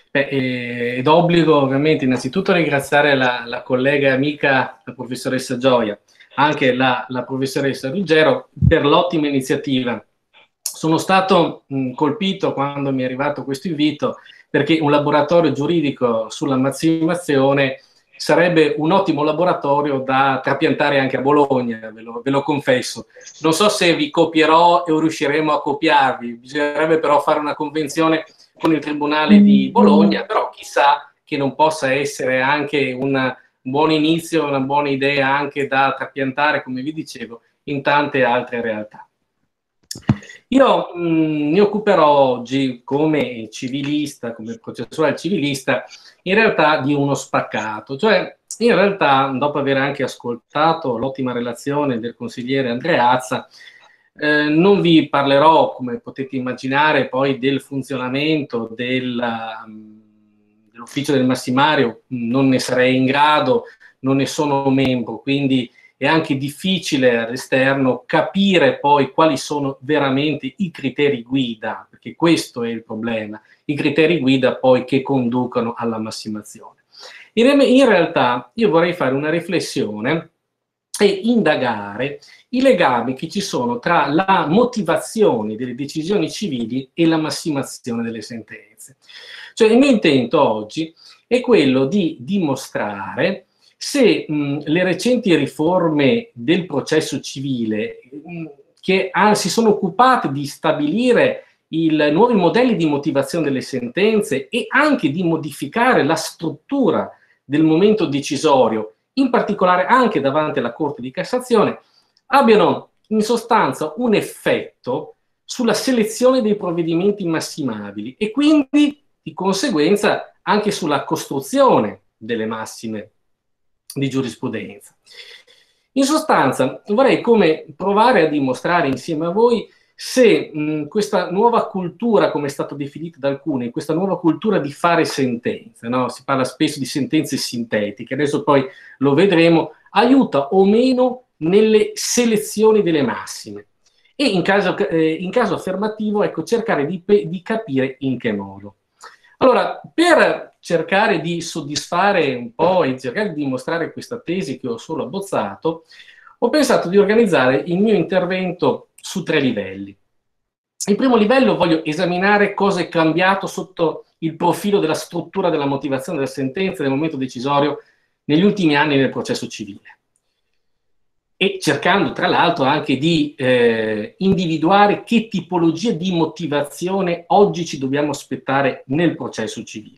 È d'obbligo ovviamente innanzitutto ringraziare la collega e amica, la professoressa Gioia, anche la professoressa Ruggero per l'ottima iniziativa. Sono stato colpito quando mi è arrivato questo invito, perché un laboratorio giuridico sulla massimazione sarebbe un ottimo laboratorio da trapiantare anche a Bologna, ve lo confesso. Non so se vi copierò e riusciremo a copiarvi, bisognerebbe però fare una convenzione con il Tribunale di Bologna, però chissà che non possa essere anche un buon inizio, una buona idea anche da trapiantare, come vi dicevo, in tante altre realtà. Io mi occuperò oggi come civilista, come processuale civilista, in realtà di uno spaccato, cioè in realtà dopo aver anche ascoltato l'ottima relazione del consigliere Andreazza, non vi parlerò, come potete immaginare, poi del funzionamento dell'ufficio del massimario, non ne sarei in grado, non ne sono membro, quindi è anche difficile all'esterno capire poi quali sono veramente i criteri guida, perché questo è il problema, i criteri guida poi che conducono alla massimazione. In realtà io vorrei fare una riflessione e indagare i legami che ci sono tra la motivazione delle decisioni civili e la massimazione delle sentenze. Cioè il mio intento oggi è quello di dimostrare se le recenti riforme del processo civile che si sono occupate di stabilire nuovi modelli di motivazione delle sentenze e anche di modificare la struttura del momento decisorio, in particolare anche davanti alla Corte di Cassazione, abbiano in sostanza un effetto sulla selezione dei provvedimenti massimabili e quindi di conseguenza anche sulla costruzione delle massime di giurisprudenza. In sostanza vorrei provare a dimostrare insieme a voi se questa nuova cultura, come è stato definita da alcuni, questa nuova cultura di fare sentenze, no? Si parla spesso di sentenze sintetiche, adesso poi lo vedremo, aiuta o meno nelle selezioni delle massime e in caso affermativo, ecco, cercare di capire in che modo. Allora, per cercare di soddisfare un po' e cercare di dimostrare questa tesi che ho solo abbozzato, ho pensato di organizzare il mio intervento su 3 livelli. Il primo livello voglio esaminare cosa è cambiato sotto il profilo della struttura della motivazione della sentenza del momento decisorio negli ultimi anni nel processo civile. E cercando tra l'altro anche di individuare che tipologia di motivazione oggi ci dobbiamo aspettare nel processo civile.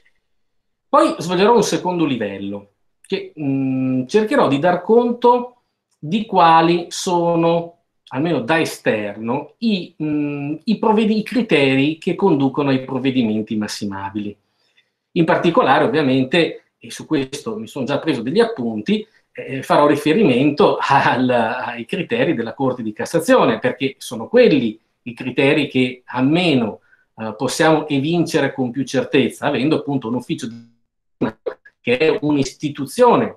Poi svolgerò un secondo livello, che cercherò di dar conto di quali sono, almeno da esterno, i criteri che conducono ai provvedimenti massimabili. In particolare, ovviamente, e su questo mi sono già preso degli appunti, farò riferimento ai criteri della Corte di Cassazione, perché sono quelli i criteri che almeno possiamo evincere con più certezza, avendo appunto un ufficio che è un'istituzione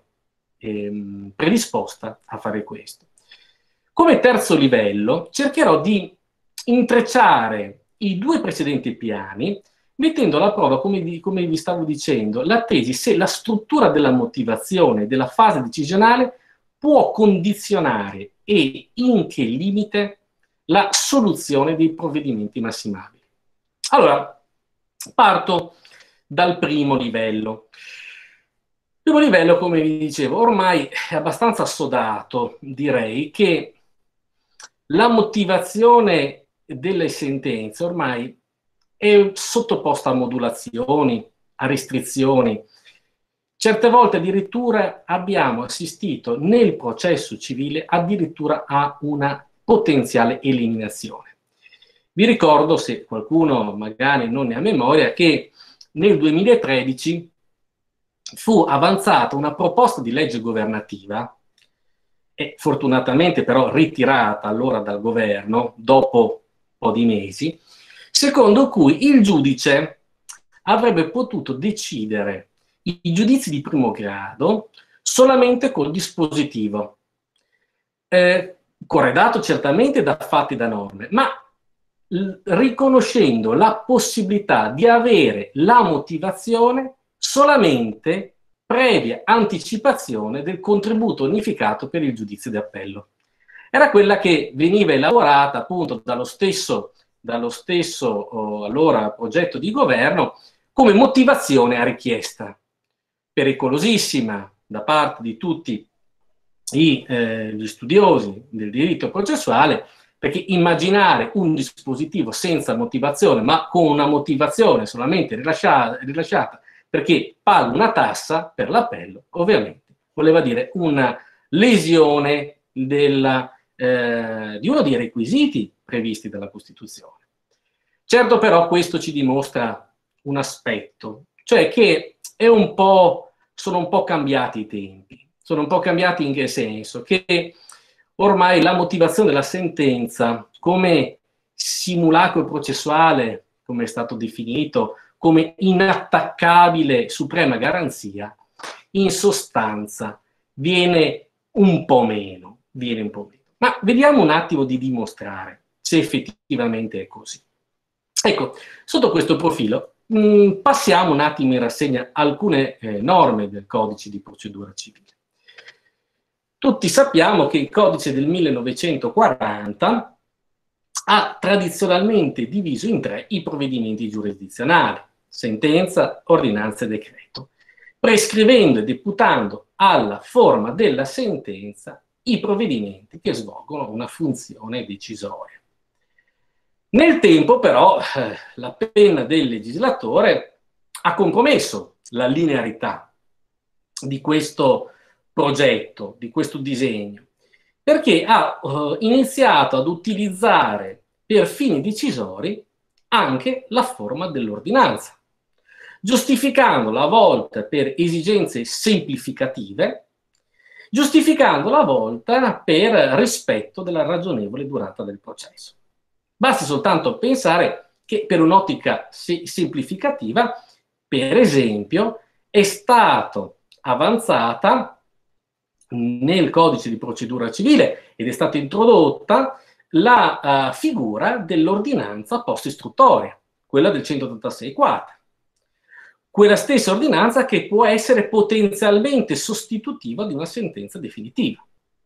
predisposta a fare questo. Come terzo livello cercherò di intrecciare i 2 precedenti piani, mettendo alla prova, come vi stavo dicendo, la tesi se la struttura della motivazione, della fase decisionale, può condizionare e in che limite la soluzione dei provvedimenti massimabili. Allora, parto dal primo livello. Primo livello, come vi dicevo, ormai è abbastanza assodato, direi, che la motivazione delle sentenze ormai è sottoposta a modulazioni, a restrizioni. Certe volte addirittura abbiamo assistito nel processo civile addirittura a una potenziale eliminazione. Vi ricordo, se qualcuno magari non ne ha memoria, che nel 2013 fu avanzata una proposta di legge governativa, e fortunatamente però ritirata allora dal governo dopo un po' di mesi, secondo cui il giudice avrebbe potuto decidere i giudizi di primo grado solamente col dispositivo, corredato certamente da fatti e da norme, ma riconoscendo la possibilità di avere la motivazione solamente previa anticipazione del contributo unificato per il giudizio di appello. Era quella che veniva elaborata appunto dallo stesso allora progetto di governo come motivazione a richiesta. Pericolosissima da parte di tutti gli studiosi del diritto processuale, perché immaginare un dispositivo senza motivazione, ma con una motivazione solamente rilasciata perché pago una tassa per l'appello, ovviamente voleva dire una lesione di uno dei requisiti previsti dalla Costituzione. Certo, però questo ci dimostra un aspetto, cioè che sono un po' cambiati i tempi. Sono un po' cambiati in che senso? Che ormai la motivazione della sentenza come simulacro processuale, come è stato definito, come inattaccabile suprema garanzia, in sostanza viene un po' meno. Ma vediamo un attimo di dimostrare se effettivamente è così. Ecco, sotto questo profilo passiamo un attimo in rassegna alcune norme del Codice di procedura civile. Tutti sappiamo che il Codice del 1940 ha tradizionalmente diviso in tre i provvedimenti giurisdizionali: sentenza, ordinanza e decreto, prescrivendo e deputando alla forma della sentenza i provvedimenti che svolgono una funzione decisoria. Nel tempo, però, la penna del legislatore ha compromesso la linearità di questo progetto, di questo disegno, perché ha iniziato ad utilizzare per fini decisori anche la forma dell'ordinanza, giustificandola a volte per esigenze semplificative, giustificandola a volte per rispetto della ragionevole durata del processo. Basti soltanto pensare che per un'ottica semplificativa, per esempio, è stata avanzata nel Codice di procedura civile ed è stata introdotta la figura dell'ordinanza post-istruttoria, quella del 186 quater. Quella stessa ordinanza che può essere potenzialmente sostitutiva di una sentenza definitiva.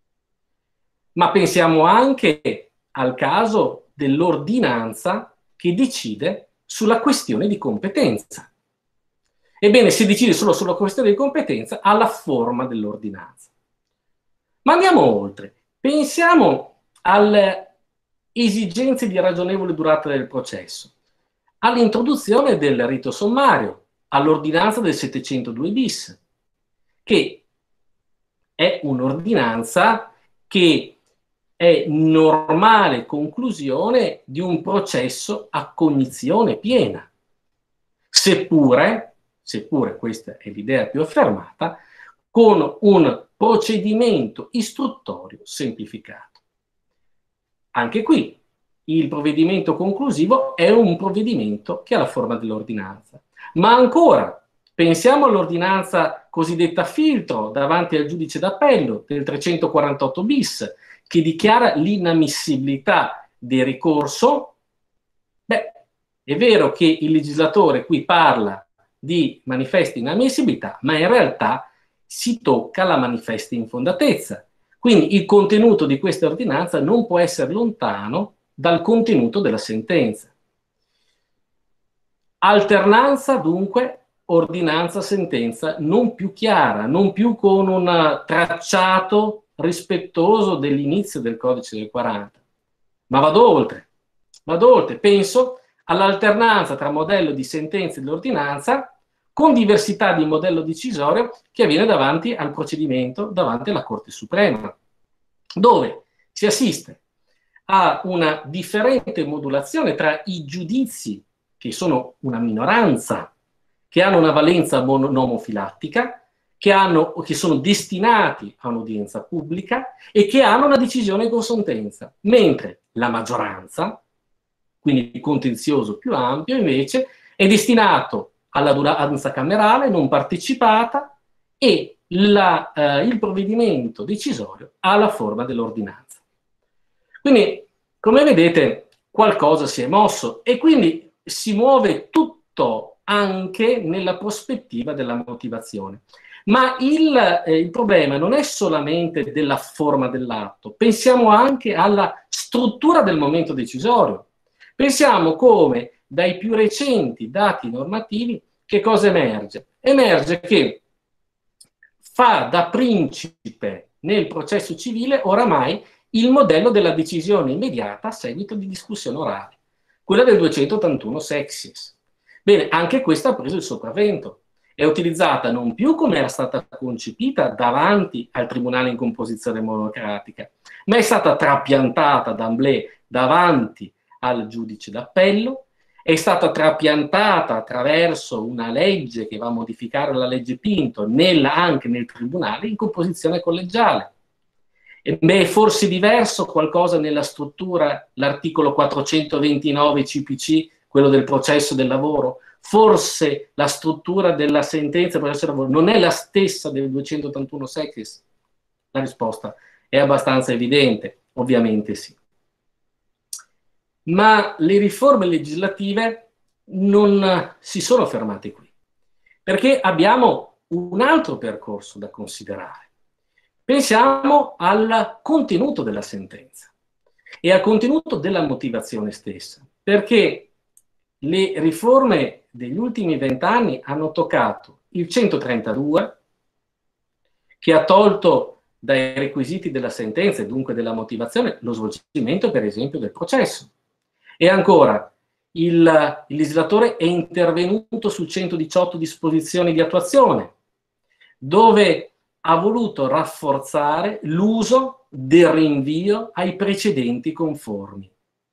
Ma pensiamo anche al caso dell'ordinanza che decide sulla questione di competenza. Ebbene, se decide solo sulla questione di competenza, ha la forma dell'ordinanza. Ma andiamo oltre. Pensiamo alle esigenze di ragionevole durata del processo, all'introduzione del rito sommario, all'ordinanza del 702 bis, che è un'ordinanza che è normale conclusione di un processo a cognizione piena, seppure, questa è l'idea più affermata, con un procedimento istruttorio semplificato. Anche qui il provvedimento conclusivo è un provvedimento che ha la forma dell'ordinanza. Ma ancora, pensiamo all'ordinanza cosiddetta filtro davanti al giudice d'appello del 348 bis, che dichiara l'inammissibilità del ricorso. Beh, è vero che il legislatore qui parla di manifesta inammissibilità, ma in realtà si tocca la manifesta infondatezza. Quindi il contenuto di questa ordinanza non può essere lontano dal contenuto della sentenza. Alternanza, dunque, ordinanza, sentenza non più chiara, non più con un tracciato rispettoso dell'inizio del codice del 40. Ma vado oltre, penso all'alternanza tra modello di sentenza e di ordinanza con diversità di modello decisorio che avviene davanti al procedimento, davanti alla Corte Suprema, dove si assiste a una differente modulazione tra i giudizi, che sono una minoranza, che hanno una valenza nomofilattica, che sono destinati a un'udienza pubblica e che hanno una decisione con sentenza, mentre la maggioranza, quindi il contenzioso più ampio, invece, è destinato all'udienza camerale non partecipata e il provvedimento decisorio ha la forma dell'ordinanza. Quindi, come vedete, qualcosa si è mosso e quindi si muove tutto anche nella prospettiva della motivazione. Ma il problema non è solamente della forma dell'atto, pensiamo anche alla struttura del momento decisorio. Pensiamo come dai più recenti dati normativi che cosa emerge? Emerge che fa da principe nel processo civile oramai il modello della decisione immediata a seguito di discussione orale, quella del 281 sexies. Bene, anche questa ha preso il sopravvento. È utilizzata non più come era stata concepita davanti al tribunale in composizione monocratica, ma è stata trapiantata d'emblée davanti al giudice d'appello, è stata trapiantata attraverso una legge che va a modificare la legge Pinto anche nel tribunale in composizione collegiale. È forse diverso qualcosa nella struttura, l'articolo 429 CPC, quello del processo del lavoro? Forse la struttura della sentenza del processo del lavoro non è la stessa del 281 sexies? La risposta è abbastanza evidente, ovviamente sì. Ma le riforme legislative non si sono fermate qui, perché abbiamo un altro percorso da considerare. Pensiamo al contenuto della sentenza e al contenuto della motivazione stessa, perché le riforme degli ultimi 20 anni hanno toccato il 132, che ha tolto dai requisiti della sentenza e dunque della motivazione lo svolgimento, per esempio, del processo. E ancora, il legislatore è intervenuto sul 118 disposizioni di attuazione, dove ha voluto rafforzare l'uso del rinvio ai precedenti conformi.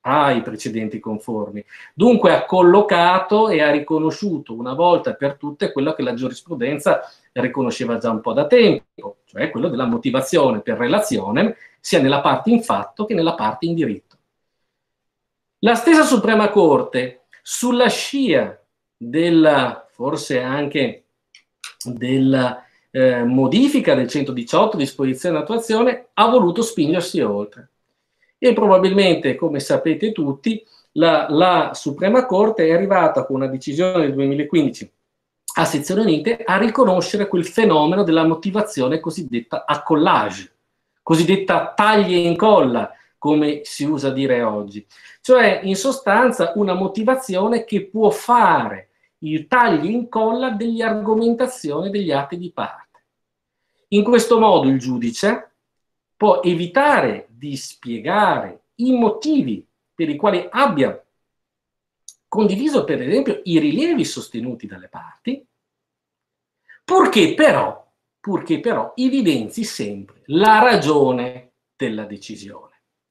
Dunque ha collocato e ha riconosciuto una volta per tutte quello che la giurisprudenza riconosceva già un po' da tempo, cioè quello della motivazione per relazione, sia nella parte in fatto che nella parte in diritto. La stessa Suprema Corte, sulla scia forse anche della modifica del 118 disposizione di attuazione, ha voluto spingersi oltre. E probabilmente, come sapete tutti, la Suprema Corte è arrivata con una decisione del 2015 a sezioni unite a riconoscere quel fenomeno della motivazione cosiddetta a collage, cosiddetta taglia e incolla, come si usa dire oggi. Cioè, in sostanza, una motivazione che può fare il taglio e incolla delle argomentazioni degli atti di parte. In questo modo il giudice può evitare di spiegare i motivi per i quali abbia condiviso, per esempio, i rilievi sostenuti dalle parti, purché però evidenzi sempre la ragione della decisione.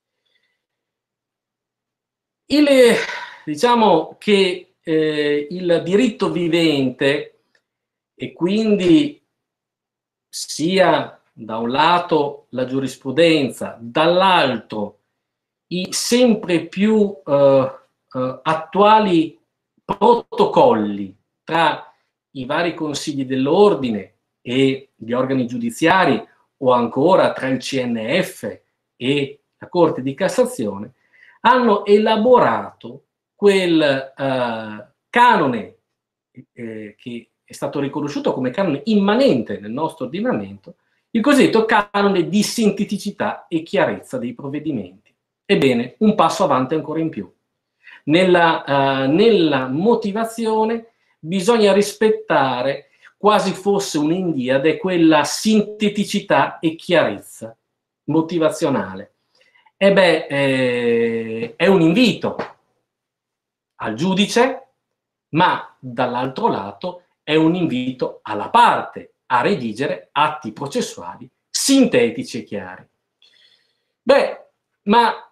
Diciamo che il diritto vivente, e quindi sia da un lato la giurisprudenza, dall'altro i sempre più attuali protocolli tra i vari consigli dell'ordine e gli organi giudiziari, o ancora tra il CNF e la Corte di Cassazione, hanno elaborato quel canone che è stato riconosciuto come canone immanente nel nostro ordinamento, il cosiddetto canone di sinteticità e chiarezza dei provvedimenti. Ebbene, un passo avanti ancora in più. Nella motivazione bisogna rispettare quasi fosse un'indiade quella sinteticità e chiarezza motivazionale. È un invito al giudice, ma dall'altro lato è un invito alla parte a redigere atti processuali sintetici e chiari. Ma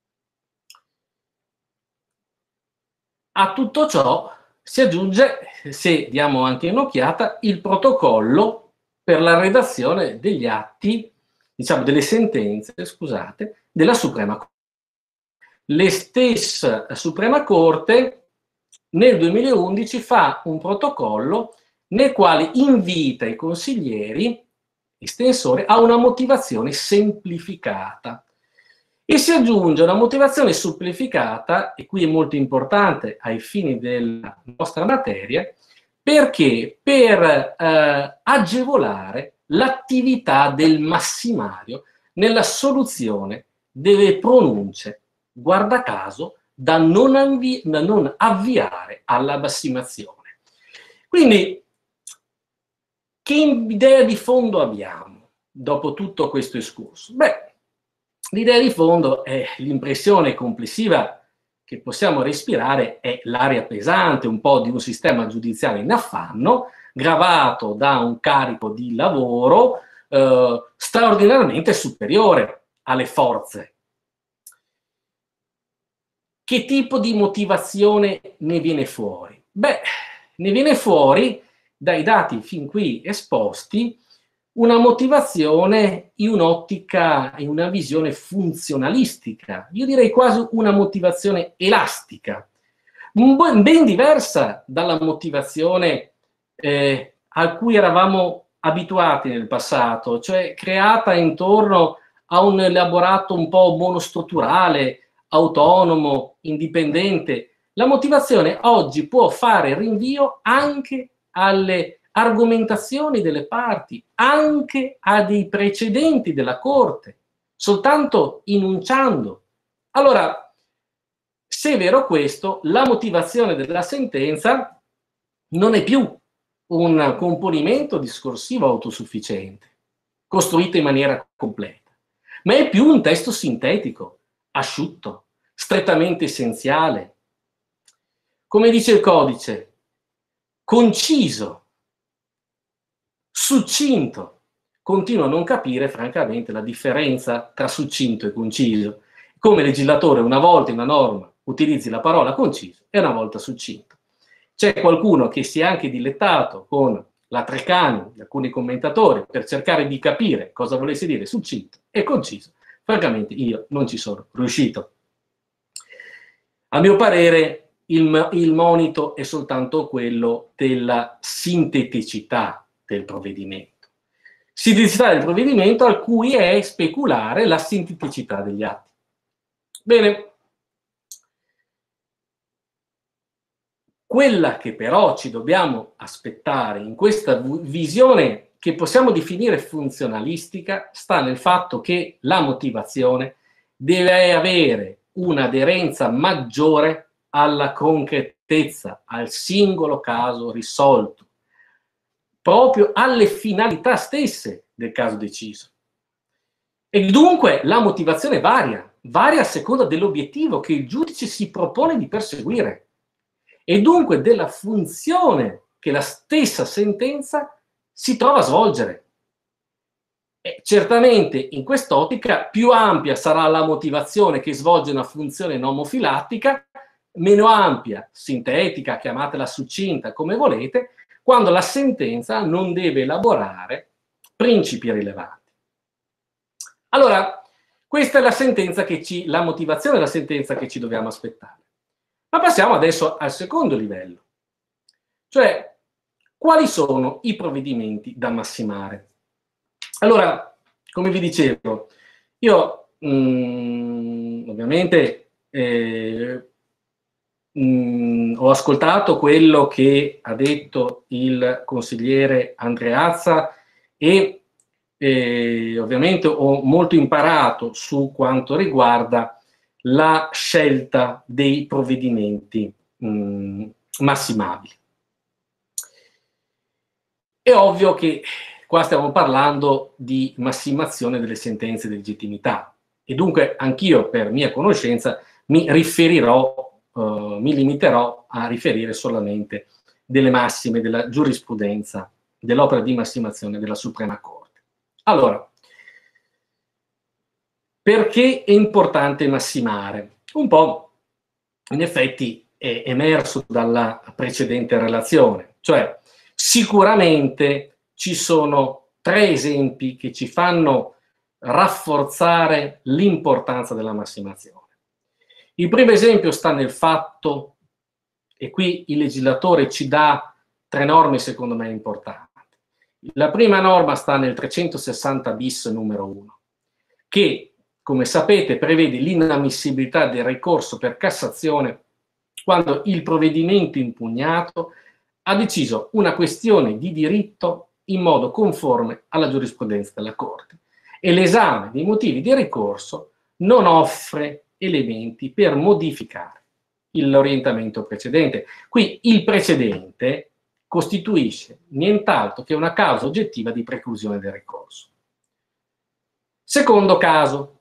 a tutto ciò si aggiunge, se diamo anche un'occhiata, il protocollo per la redazione degli atti, diciamo delle sentenze, scusate, della Suprema Corte. La stessa Suprema Corte nel 2011 fa un protocollo nel quale invita i consiglieri estensori a una motivazione semplificata. E si aggiunge una motivazione semplificata, e qui è molto importante ai fini della nostra materia, perché per agevolare l'attività del massimario nella soluzione delle pronunce, guarda caso, da non avviare alla massimazione. Quindi, che idea di fondo abbiamo dopo tutto questo escurso? L'idea di fondo è l'impressione complessiva che possiamo respirare, è l'aria pesante un po' di un sistema giudiziario in affanno, gravato da un carico di lavoro straordinariamente superiore alle forze. Che tipo di motivazione ne viene fuori? Ne viene fuori, dai dati fin qui esposti, una motivazione in un'ottica, in una visione funzionalistica, io direi quasi una motivazione elastica, ben diversa dalla motivazione a cui eravamo abituati nel passato, cioè creata intorno a un elaborato un po' monostrutturale, autonomo, indipendente. La motivazione oggi può fare rinvio anche alle argomentazioni delle parti, anche a dei precedenti della Corte, soltanto enunciando. Allora, se è vero questo, la motivazione della sentenza non è più un componimento discorsivo autosufficiente, costruito in maniera completa, ma è più un testo sintetico, asciutto, strettamente essenziale. Come dice il codice, conciso, succinto. Continuo a non capire, francamente, la differenza tra succinto e conciso. Come legislatore, una volta in una norma utilizzi la parola conciso e una volta succinto. C'è qualcuno che si è anche dilettato con la Treccani, alcuni commentatori, per cercare di capire cosa volesse dire succinto e conciso. Francamente, io non ci sono riuscito. A mio parere, il monito è soltanto quello della sinteticità del provvedimento. Sinteticità del provvedimento al cui è speculare la sinteticità degli atti. Bene. Quella che però ci dobbiamo aspettare in questa visione che possiamo definire funzionalistica sta nel fatto che la motivazione deve avere un'aderenza maggiore alla concretezza, al singolo caso risolto, proprio alle finalità stesse del caso deciso. E dunque la motivazione varia a seconda dell'obiettivo che il giudice si propone di perseguire e dunque della funzione che la stessa sentenza si trova a svolgere. E certamente in quest'ottica più ampia sarà la motivazione che svolge una funzione nomofilattica, meno ampia, sintetica, chiamatela succinta come volete, quando la sentenza non deve elaborare principi rilevanti. Allora, questa è la sentenza la motivazione della sentenza che ci dobbiamo aspettare. Ma passiamo adesso al secondo livello, cioè quali sono i provvedimenti da massimare. Allora, come vi dicevo, io ovviamente ho ascoltato quello che ha detto il consigliere Andreazza e ovviamente ho molto imparato su quanto riguarda la scelta dei provvedimenti massimabili. È ovvio che qua stiamo parlando di massimazione delle sentenze di legittimità e dunque anch'io, per mia conoscenza, mi limiterò a riferire solamente delle massime della giurisprudenza dell'opera di massimazione della Suprema Corte. Allora, perché è importante massimare? Un po', in effetti, è emerso dalla precedente relazione, cioè sicuramente ci sono 3 esempi che ci fanno rafforzare l'importanza della massimazione. Il primo esempio sta nel fatto, e qui il legislatore ci dà 3 norme secondo me importanti. La prima norma sta nel 360 bis numero 1, che, come sapete, prevede l'inammissibilità del ricorso per Cassazione quando il provvedimento impugnato ha deciso una questione di diritto in modo conforme alla giurisprudenza della Corte e l'esame dei motivi di ricorso non offre elementi per modificare l'orientamento precedente. Qui il precedente costituisce nient'altro che una causa oggettiva di preclusione del ricorso. Secondo caso,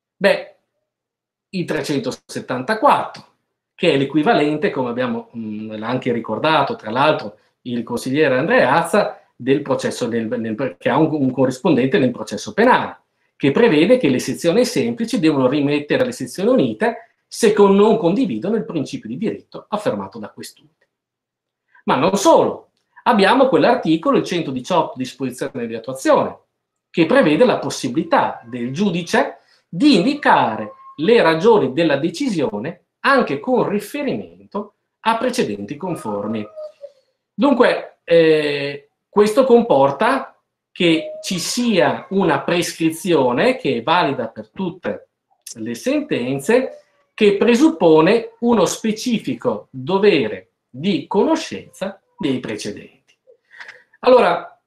il 374, che è l'equivalente, come abbiamo anche ricordato, tra l'altro, il consigliere Andreazza, del processo che ha un corrispondente nel processo penale, che prevede che le sezioni semplici devono rimettere alle sezioni unite se non condividono il principio di diritto affermato da quest'ultime. Ma non solo, abbiamo quell'articolo, il 118, disposizione di attuazione, che prevede la possibilità del giudice di indicare le ragioni della decisione anche con riferimento a precedenti conformi. Dunque, questo comporta che ci sia una prescrizione che è valida per tutte le sentenze, che presuppone uno specifico dovere di conoscenza dei precedenti. Allora,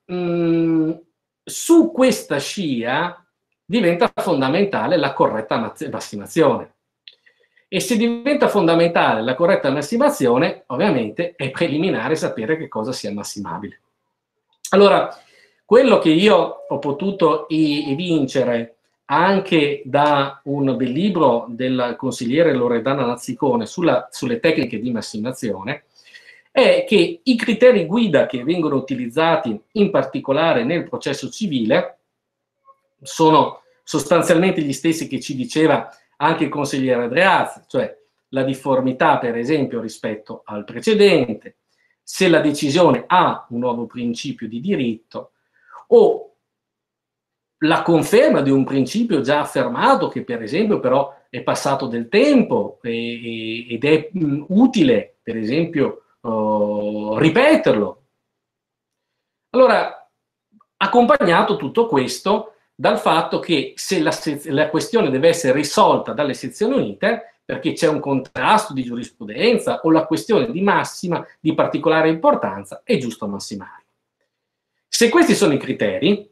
su questa scia diventa fondamentale la corretta massimazione. E se diventa fondamentale la corretta massimazione, ovviamente è preliminare sapere che cosa sia massimabile. Allora, quello che io ho potuto evincere anche da un bel libro del consigliere Loredana Nazzicone sulle tecniche di massimazione è che i criteri guida che vengono utilizzati in particolare nel processo civile sono sostanzialmente gli stessi che ci diceva anche il consigliere Andreazza, cioè la difformità per esempio rispetto al precedente, se la decisione ha un nuovo principio di diritto o la conferma di un principio già affermato che per esempio però è passato del tempo ed è utile per esempio ripeterlo. Allora, accompagnato tutto questo dal fatto che se la questione deve essere risolta dalle sezioni unite perché c'è un contrasto di giurisprudenza o la questione di massima, di particolare importanza, è giusto massimare. Se questi sono i criteri,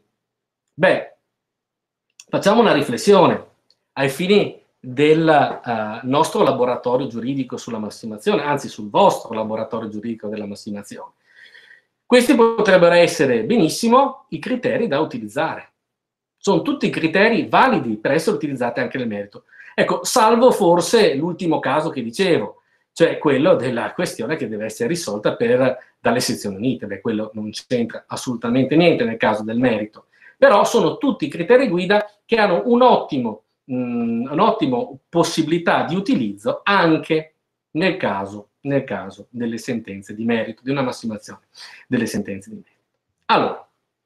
facciamo una riflessione ai fini del nostro laboratorio giuridico sulla massimazione, anzi sul vostro laboratorio giuridico della massimazione. Questi potrebbero essere benissimo i criteri da utilizzare. Sono tutti criteri validi per essere utilizzati anche nel merito. Ecco, salvo forse l'ultimo caso che dicevo, cioè quello della questione che deve essere risolta dalle sezioni unite. Quello non c'entra assolutamente niente nel caso del merito. Però sono tutti criteri guida che hanno un'ottima possibilità di utilizzo anche nel caso delle sentenze di merito, di una massimazione delle sentenze di merito. Allora,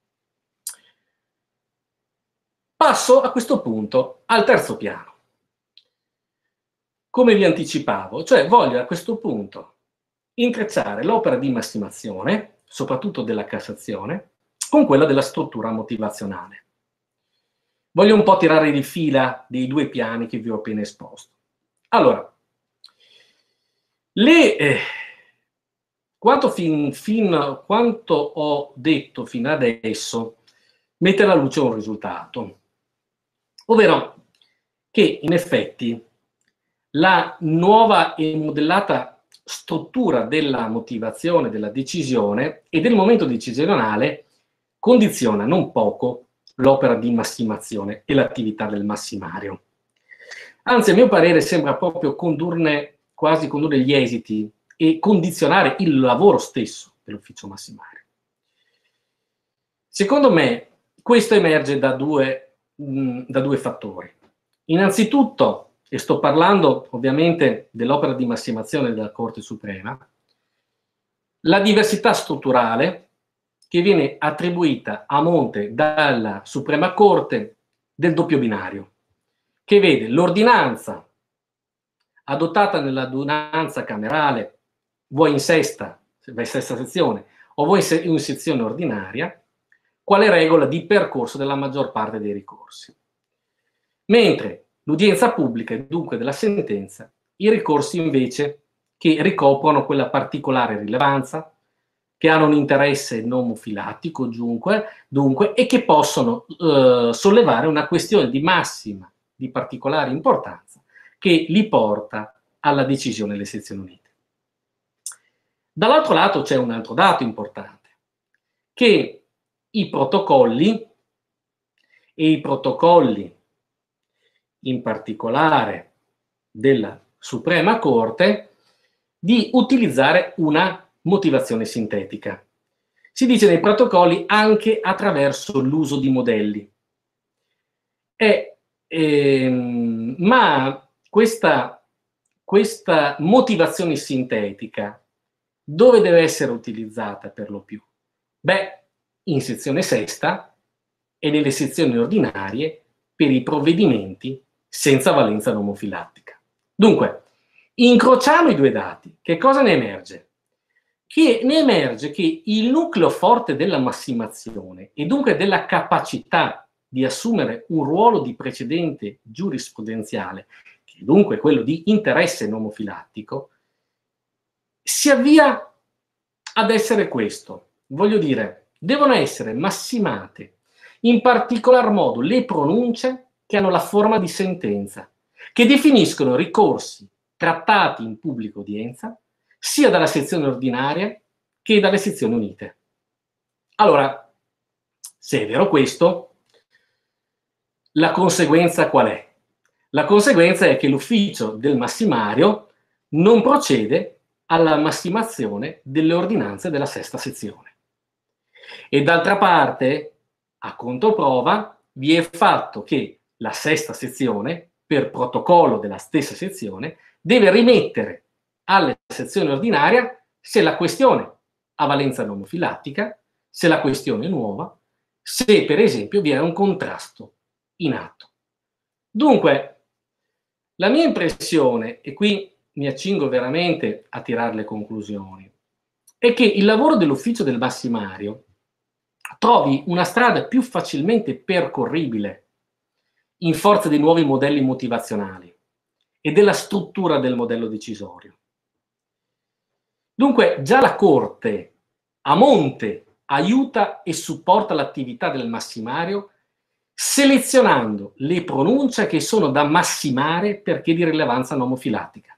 passo a questo punto al terzo piano. Come vi anticipavo, cioè voglio a questo punto intrecciare l'opera di massimazione, soprattutto della Cassazione, con quella della struttura motivazionale. Voglio un po' tirare di fila dei 2 piani che vi ho appena esposto. Allora, quanto ho detto fino adesso mette alla luce un risultato, ovvero che in effetti la nuova e modellata struttura della motivazione, della decisione e del momento decisionale condiziona non poco l'opera di massimazione e l'attività del massimario. Anzi, a mio parere sembra proprio quasi condurre gli esiti e condizionare il lavoro stesso dell'ufficio massimario. Secondo me questo emerge da due fattori. Innanzitutto, e sto parlando ovviamente dell'opera di massimazione della Corte Suprema, la diversità strutturale che viene attribuita a monte dalla Suprema Corte del doppio binario, che vede l'ordinanza adottata nell'adunanza camerale, vuoi in sesta sezione o vuoi in sezione ordinaria, quale regola di percorso della maggior parte dei ricorsi. Mentre l'udienza pubblica e dunque della sentenza, i ricorsi invece che ricoprono quella particolare rilevanza, che hanno un interesse nomofilattico dunque, e che possono sollevare una questione di massima, di particolare importanza, che li porta alla decisione delle sezioni unite. Dall'altro lato c'è un altro dato importante, che i protocolli in particolare della Suprema Corte, di utilizzare una motivazione sintetica. Si dice nei protocolli anche attraverso l'uso di modelli. Ma questa motivazione sintetica dove deve essere utilizzata per lo più? Beh, in sezione sesta e nelle sezioni ordinarie per i provvedimenti senza valenza nomofilattica. Dunque, incrociamo i due dati. Che cosa ne emerge? Ne emerge che il nucleo forte della massimazione e dunque della capacità di assumere un ruolo di precedente giurisprudenziale, che dunque è quello di interesse nomofilattico, si avvia ad essere questo. Voglio dire, devono essere massimate in particolar modo le pronunce che hanno la forma di sentenza, che definiscono ricorsi trattati in pubblica udienza sia dalla sezione ordinaria che dalle sezioni unite. Allora, se è vero questo, la conseguenza qual è? La conseguenza è che l'ufficio del massimario non procede alla massimazione delle ordinanze della sesta sezione. E d'altra parte, a controprova, vi è il fatto che la sesta sezione, per protocollo della stessa sezione, deve rimettere alla sezione ordinaria se la questione ha valenza nomofilattica, se la questione è nuova, se per esempio vi è un contrasto in atto. Dunque, la mia impressione, e qui mi accingo veramente a tirare le conclusioni, è che il lavoro dell'ufficio del massimario trovi una strada più facilmente percorribile in forza dei nuovi modelli motivazionali e della struttura del modello decisorio. Dunque, già la Corte a monte aiuta e supporta l'attività del massimario selezionando le pronunce che sono da massimare perché di rilevanza nomofilattica.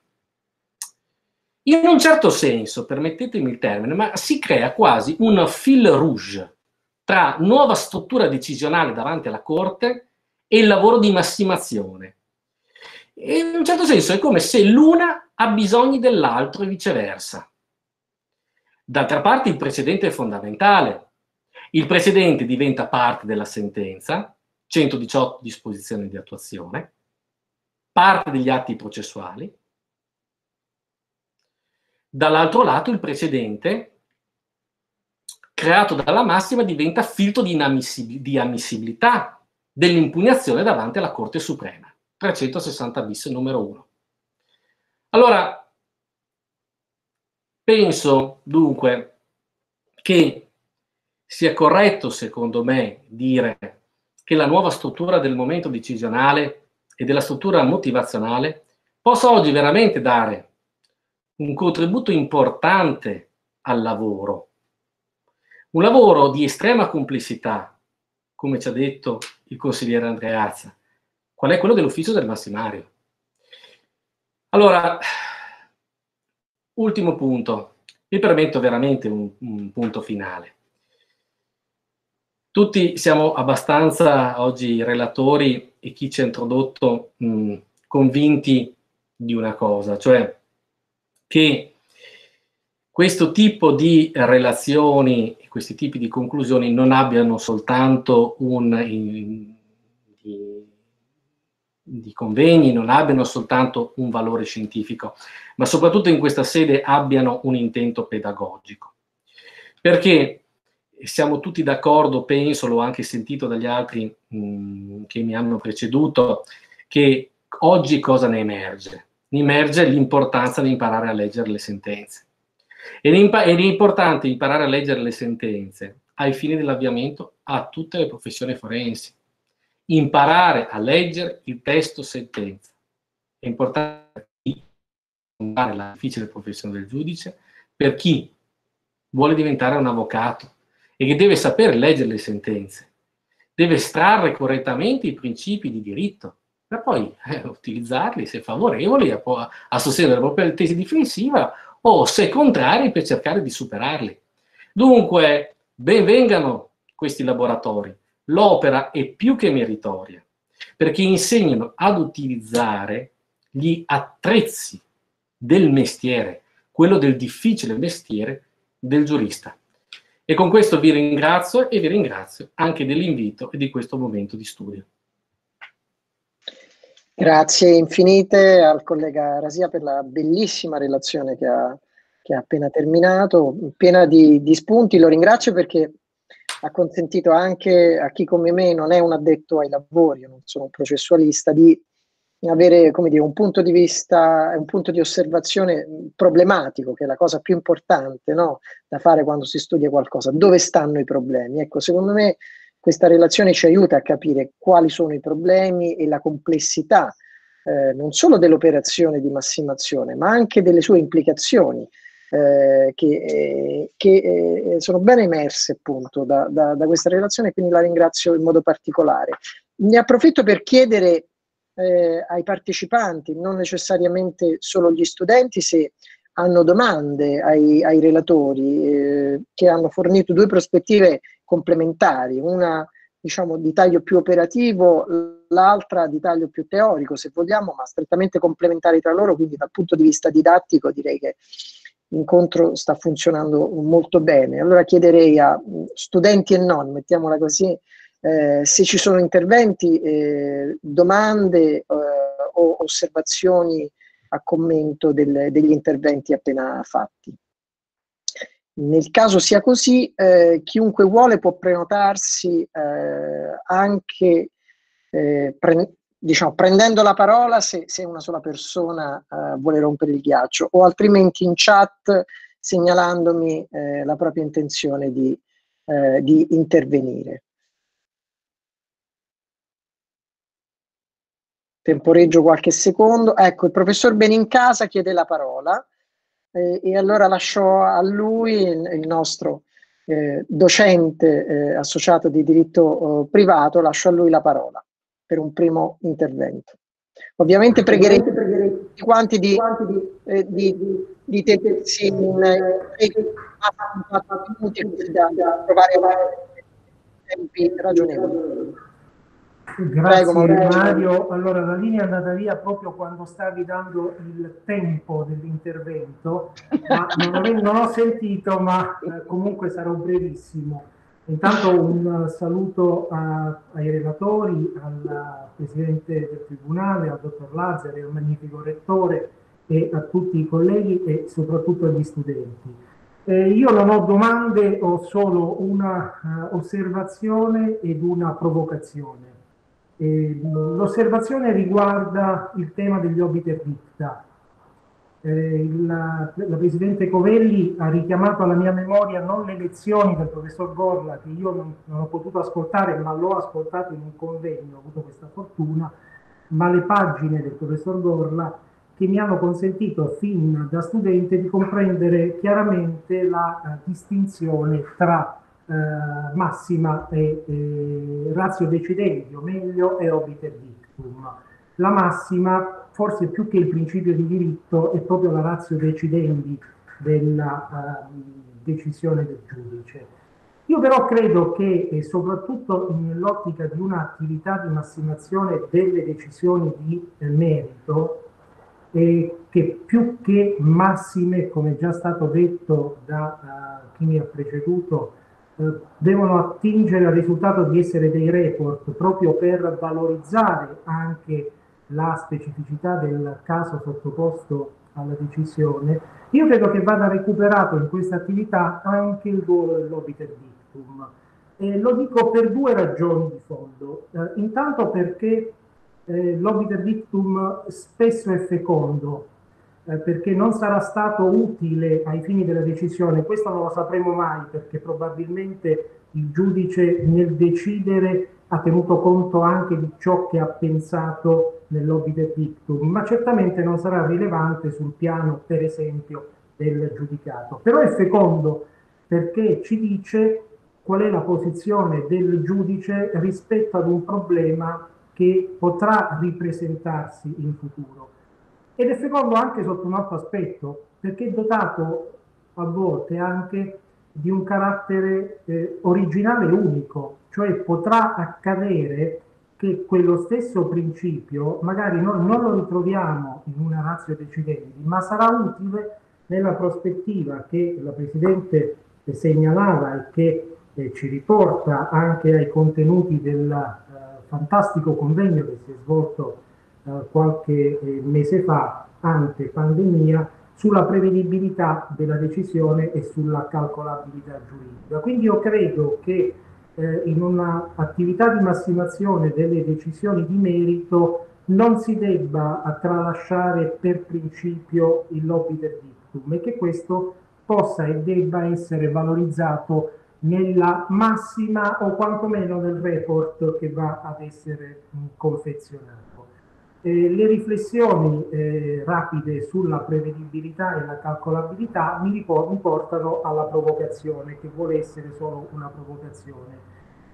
In un certo senso, permettetemi il termine, ma si crea quasi un fil rouge tra nuova struttura decisionale davanti alla Corte e il lavoro di massimazione. E in un certo senso è come se l'una ha bisogno dell'altro e viceversa. D'altra parte il precedente è fondamentale. Il precedente diventa parte della sentenza, 118 disposizioni di attuazione, parte degli atti processuali. Dall'altro lato il precedente, creato dalla massima, diventa filtro di ammissibilità dell'impugnazione davanti alla Corte Suprema, 360 bis numero 1. Allora, penso dunque che sia corretto, secondo me, dire che la nuova struttura del momento decisionale e della struttura motivazionale possa oggi veramente dare un contributo importante al lavoro. Un lavoro di estrema complessità, come ci ha detto il consigliere Andreazza, qual è quello dell'ufficio del massimario. Allora, ultimo punto, mi permetto veramente un punto finale. tutti siamo abbastanza oggi relatori e chi ci ha introdotto convinti di una cosa, cioè che questo tipo di relazioni e questi tipi di conclusioni non abbiano soltanto di convegni, non abbiano soltanto un valore scientifico, ma soprattutto in questa sede abbiano un intento pedagogico. Perché siamo tutti d'accordo, penso, l'ho anche sentito dagli altri che mi hanno preceduto, che oggi cosa ne emerge? Ne emerge l'importanza di imparare a leggere le sentenze. Ed è importante imparare a leggere le sentenze ai fini dell'avviamento a tutte le professioni forensi. Imparare a leggere il testo sentenza. È importante imparare la difficile professione del giudice per chi vuole diventare un avvocato e che deve sapere leggere le sentenze, deve estrarre correttamente i principi di diritto per poi utilizzarli se favorevoli a sostegno della propria tesi difensiva o se contrari per cercare di superarli. Dunque, ben vengano questi laboratori. L'opera è più che meritoria, perché insegnano ad utilizzare gli attrezzi del mestiere, quello del difficile mestiere del giurista. E con questo vi ringrazio e vi ringrazio anche dell'invito e di questo momento di studio. Grazie infinite al collega Rasia per la bellissima relazione che ha appena terminato, piena di spunti. Lo ringrazio perché ha consentito anche a chi come me non è un addetto ai lavori, io non sono un processualista, di avere, come dire, un punto di vista, un punto di osservazione problematico, che è la cosa più importante, no? Da fare quando si studia qualcosa. Dove stanno i problemi? Ecco, secondo me questa relazione ci aiuta a capire quali sono i problemi e la complessità non solo dell'operazione di massimazione, ma anche delle sue implicazioni, che sono ben emerse appunto da questa relazione, quindi la ringrazio in modo particolare. Ne approfitto per chiedere ai partecipanti, non necessariamente solo gli studenti, se hanno domande ai relatori che hanno fornito due prospettive complementari, una diciamo di taglio più operativo, l'altra di taglio più teorico se vogliamo, ma strettamente complementari tra loro, quindi dal punto di vista didattico direi che l'incontro sta funzionando molto bene. Allora chiederei a studenti e non, mettiamola così, se ci sono interventi, domande o osservazioni a commento degli interventi appena fatti. Nel caso sia così, chiunque vuole può prenotarsi anche diciamo, prendendo la parola se una sola persona vuole rompere il ghiaccio, o altrimenti in chat segnalandomi la propria intenzione di intervenire. Temporeggio qualche secondo. Ecco, il professor Benincasa chiede la parola e allora lascio a lui, il nostro docente associato di diritto privato, lascio a lui la parola per un primo intervento. Ovviamente pregherei tutti quanti di tenersi in 4 minuti da trovare tempi ragionevoli. Grazie. Prego, Mario. Allora, la linea è andata via proprio quando stavi dando il tempo dell'intervento, ma non ho sentito, ma comunque sarò brevissimo. Intanto un saluto ai relatori, al Presidente del Tribunale, al Dottor Lazzari, al magnifico Rettore e a tutti i colleghi e soprattutto agli studenti. Io non ho domande, ho solo una osservazione ed una provocazione. L'osservazione riguarda il tema degli obiter dicta. La Presidente Covelli ha richiamato alla mia memoria non le lezioni del professor Gorla, che io non ho potuto ascoltare, ma l'ho ascoltato in un convegno, ho avuto questa fortuna, ma le pagine del professor Gorla che mi hanno consentito fin da studente di comprendere chiaramente la distinzione tra massima e ratio decidendi, o meglio, e obiter dictum. La massima, forse più che il principio di diritto, è proprio la ratio decidendi della decisione del giudice. Io però credo che, soprattutto nell'ottica di un'attività di massimazione delle decisioni di merito, che più che massime, come già stato detto da chi mi ha preceduto, devono attingere al risultato di essere dei report proprio per valorizzare anche la specificità del caso sottoposto alla decisione. Io credo che vada recuperato in questa attività anche il ruolo dell'obiter dictum. Lo dico per due ragioni di fondo. Intanto perché l'obiter dictum spesso è fecondo, perché non sarà stato utile ai fini della decisione. Questo non lo sapremo mai, perché probabilmente il giudice nel decidere ha tenuto conto anche di ciò che ha pensato nell'obiter dictum, ma certamente non sarà rilevante sul piano, per esempio, del giudicato. Però è fecondo perché ci dice qual è la posizione del giudice rispetto ad un problema che potrà ripresentarsi in futuro. Ed è fecondo anche sotto un altro aspetto, perché è dotato a volte anche di un carattere originale e unico, cioè potrà accadere che quello stesso principio magari non lo ritroviamo in una ratio decidendi, ma sarà utile nella prospettiva che la Presidente segnalava e che ci riporta anche ai contenuti del fantastico convegno che si è svolto qualche mese fa, ante pandemia, sulla prevedibilità della decisione e sulla calcolabilità giuridica. Quindi io credo che in un'attività di massimazione delle decisioni di merito non si debba tralasciare per principio l'obiter dictum e che questo possa e debba essere valorizzato nella massima o quantomeno nel report che va ad essere confezionato. Le riflessioni rapide sulla prevedibilità e la calcolabilità mi portano alla provocazione, che vuole essere solo una provocazione.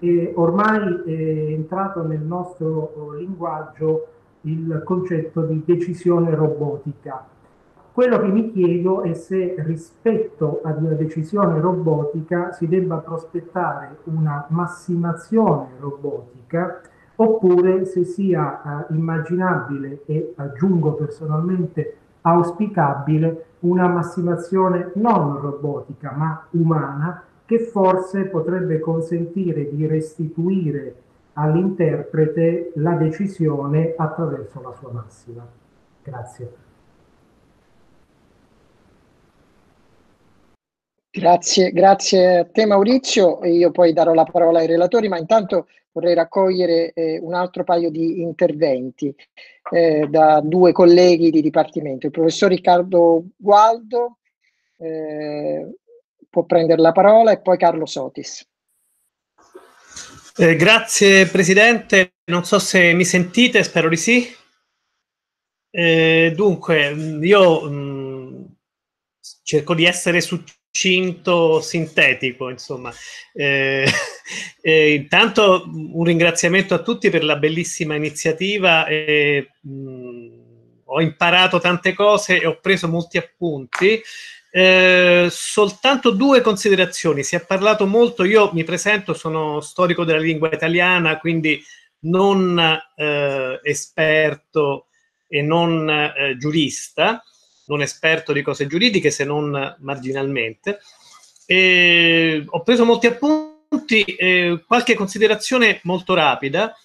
Ormai è entrato nel nostro linguaggio il concetto di decisione robotica. Quello che mi chiedo è se rispetto ad una decisione robotica si debba prospettare una massimazione robotica, oppure se sia immaginabile e aggiungo personalmente auspicabile una massimazione non robotica ma umana, che forse potrebbe consentire di restituire all'interprete la decisione attraverso la sua massima. Grazie. Grazie a te Maurizio, e io poi darò la parola ai relatori, ma intanto vorrei raccogliere un altro paio di interventi da due colleghi di dipartimento. Il professor Riccardo Gualdo può prendere la parola e poi Carlo Sotis. Grazie Presidente, non so se mi sentite, spero di sì. Dunque, io cerco di essere succinto, sintetico, insomma. Intanto un ringraziamento a tutti per la bellissima iniziativa. Ho imparato tante cose e ho preso molti appunti. Soltanto due considerazioni. Si è parlato molto, io mi presento, sono storico della lingua italiana, quindi non esperto e non giurista, non esperto di cose giuridiche se non marginalmente. Ho preso molti appunti, qualche considerazione molto rapida.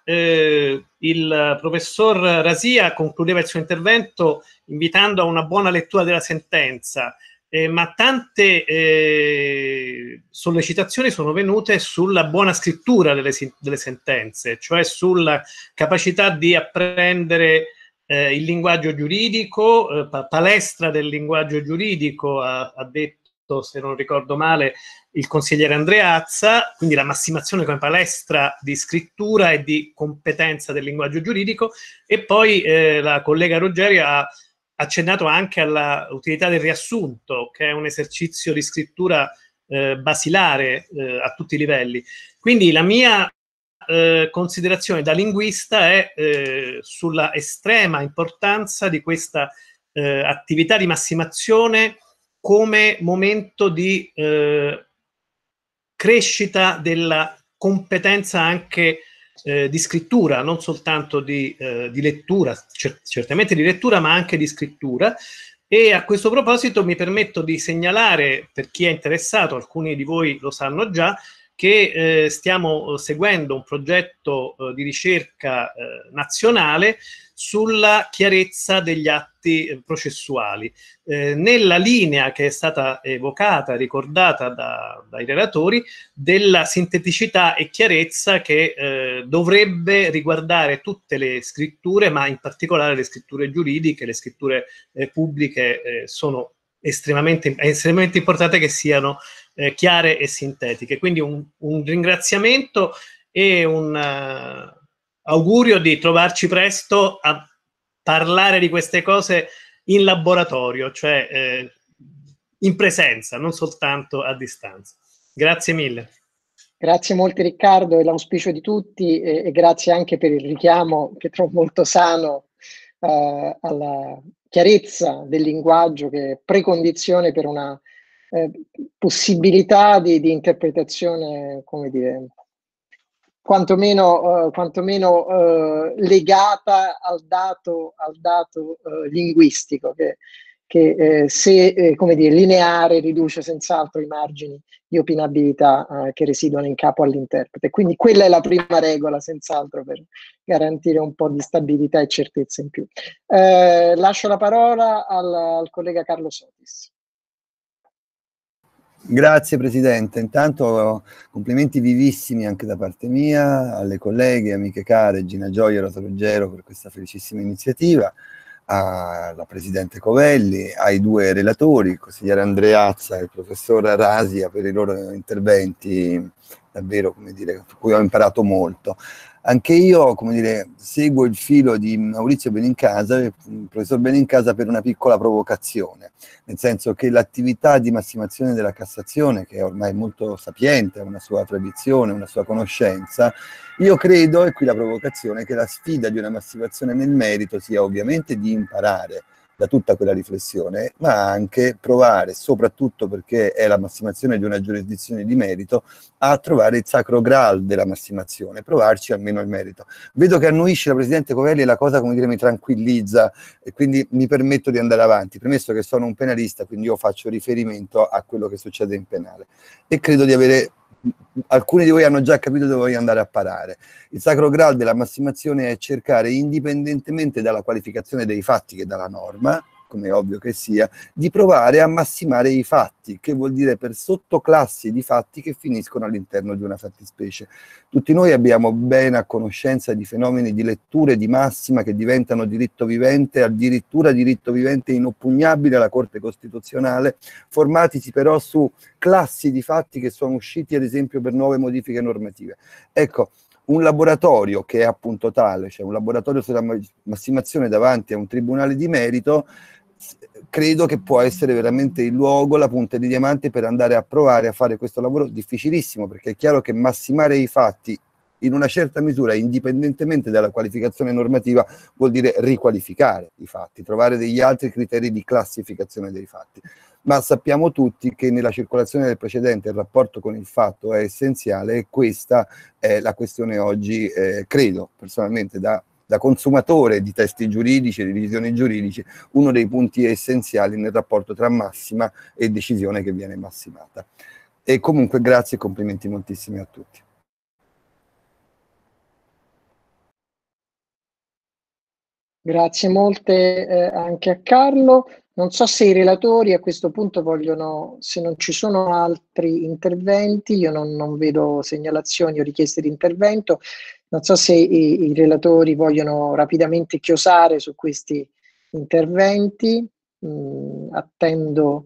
Il professor Rasia concludeva il suo intervento invitando a una buona lettura della sentenza, ma tante sollecitazioni sono venute sulla buona scrittura delle sentenze, cioè sulla capacità di apprendere il linguaggio giuridico, palestra del linguaggio giuridico, ha detto, se non ricordo male, il consigliere Andreazza, quindi la massimazione come palestra di scrittura e di competenza del linguaggio giuridico, e poi la collega Rogerio ha accennato anche all'utilità del riassunto, che è un esercizio di scrittura basilare a tutti i livelli. Quindi la mia considerazione da linguista è sulla estrema importanza di questa attività di massimazione come momento di crescita della competenza anche di scrittura, non soltanto di lettura, certamente di lettura, ma anche di scrittura. E a questo proposito mi permetto di segnalare, per chi è interessato, alcuni di voi lo sanno già, che stiamo seguendo un progetto di ricerca nazionale sulla chiarezza degli atti processuali, nella linea che è stata evocata, ricordata dai relatori, della sinteticità e chiarezza che dovrebbe riguardare tutte le scritture, ma in particolare le scritture giuridiche, le scritture pubbliche. Sono estremamente importante che siano chiare e sintetiche. Quindi un ringraziamento e un augurio di trovarci presto a parlare di queste cose in laboratorio, cioè in presenza, non soltanto a distanza. Grazie mille. Grazie molte Riccardo, e l'auspicio di tutti, e grazie anche per il richiamo che trovo molto sano alla chiarezza del linguaggio, che è precondizione per una possibilità di interpretazione, come dire, quantomeno legata al dato linguistico, che se come dire, lineare, riduce senz'altro i margini di opinabilità che residuano in capo all'interprete. Quindi quella è la prima regola, senz'altro, per garantire un po' di stabilità e certezza in più. Lascio la parola al collega Carlo Sotis. Grazie Presidente, intanto complimenti vivissimi anche da parte mia alle colleghe, amiche care, Gina Gioia e Rosa Ruggero, per questa felicissima iniziativa, alla Presidente Covelli, ai due relatori, il consigliere Andreazza e il professor Rasia, per i loro interventi davvero, come dire, su cui ho imparato molto. Anche io, come dire, seguo il filo di Maurizio Benincasa, il professor Benincasa, per una piccola provocazione, nel senso che l'attività di massimazione della Cassazione, che è ormai molto sapiente, ha una sua tradizione, una sua conoscenza, io credo, e qui la provocazione, che la sfida di una massimazione nel merito sia ovviamente di imparare da tutta quella riflessione, ma anche provare, soprattutto perché è la massimazione di una giurisdizione di merito, a trovare il sacro graal della massimazione, provarci almeno il merito. Vedo che annuisce la Presidente Covelli e la cosa, come dire, mi tranquillizza, e quindi mi permetto di andare avanti, premesso che sono un penalista, quindi io faccio riferimento a quello che succede in penale. E credo di avere... Alcuni di voi hanno già capito dove voglio andare a parare. Il sacro graal della massimazione è cercare, indipendentemente dalla qualificazione dei fatti che dà la norma, come è ovvio che sia, di provare a massimare i fatti, che vuol dire per sottoclassi di fatti che finiscono all'interno di una fattispecie. Tutti noi abbiamo bene a conoscenza di fenomeni di letture di massima che diventano diritto vivente, addirittura diritto vivente inoppugnabile alla Corte Costituzionale, formatisi però su classi di fatti che sono usciti ad esempio per nuove modifiche normative. Ecco, un laboratorio che è appunto tale, cioè un laboratorio sulla massimazione davanti a un tribunale di merito, credo che può essere veramente il luogo, la punta di diamante per andare a provare a fare questo lavoro difficilissimo, perché è chiaro che massimare i fatti in una certa misura, indipendentemente dalla qualificazione normativa, vuol dire riqualificare i fatti, trovare degli altri criteri di classificazione dei fatti. Ma sappiamo tutti che nella circolazione del precedente il rapporto con il fatto è essenziale, e questa è la questione oggi, credo personalmente, da consumatore di testi giuridici, di decisioni giuridici, uno dei punti essenziali nel rapporto tra massima e decisione che viene massimata. E comunque grazie e complimenti moltissimi a tutti. Grazie molte anche a Carlo. Non so se i relatori a questo punto vogliono, se non ci sono altri interventi, io non vedo segnalazioni o richieste di intervento, non so se i relatori vogliono rapidamente chiosare su questi interventi. Attendo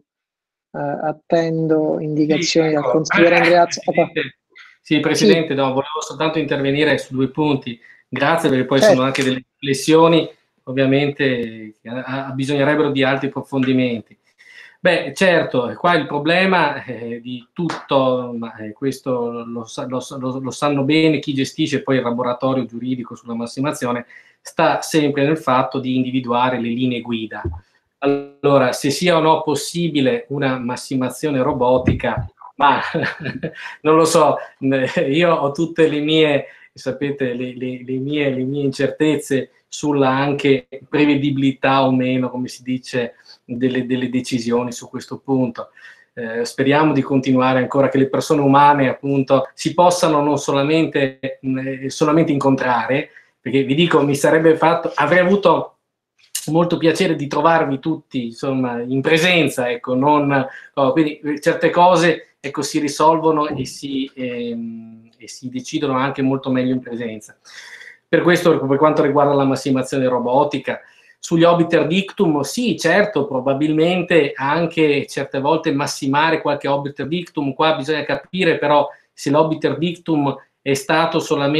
indicazioni dal consigliere Andreazza. Sì, Presidente, no, volevo soltanto intervenire su due punti. Grazie, perché poi sono anche delle riflessioni ovviamente che bisognerebbero di altri approfondimenti. Beh, certo, qua il problema di tutto, ma questo lo sanno bene chi gestisce poi il laboratorio giuridico sulla massimazione, sta sempre nel fatto di individuare le linee guida. Allora, se sia o no possibile una massimazione robotica, Ma non lo so, io ho tutte le mie, sapete, le mie incertezze sulla anche prevedibilità o meno, come si dice, delle decisioni su questo punto. Speriamo di continuare ancora, che le persone umane appunto si possano non solamente incontrare, perché vi dico, avrei avuto molto piacere di trovarvi tutti, insomma, in presenza, ecco, quindi certe cose, ecco, si risolvono e si decidono anche molto meglio in presenza. Per questo, per quanto riguarda la massimazione robotica, sugli obiter dictum, sì, certo, probabilmente anche certe volte massimare qualche obiter dictum. Qua bisogna capire però se l'obiter dictum è stato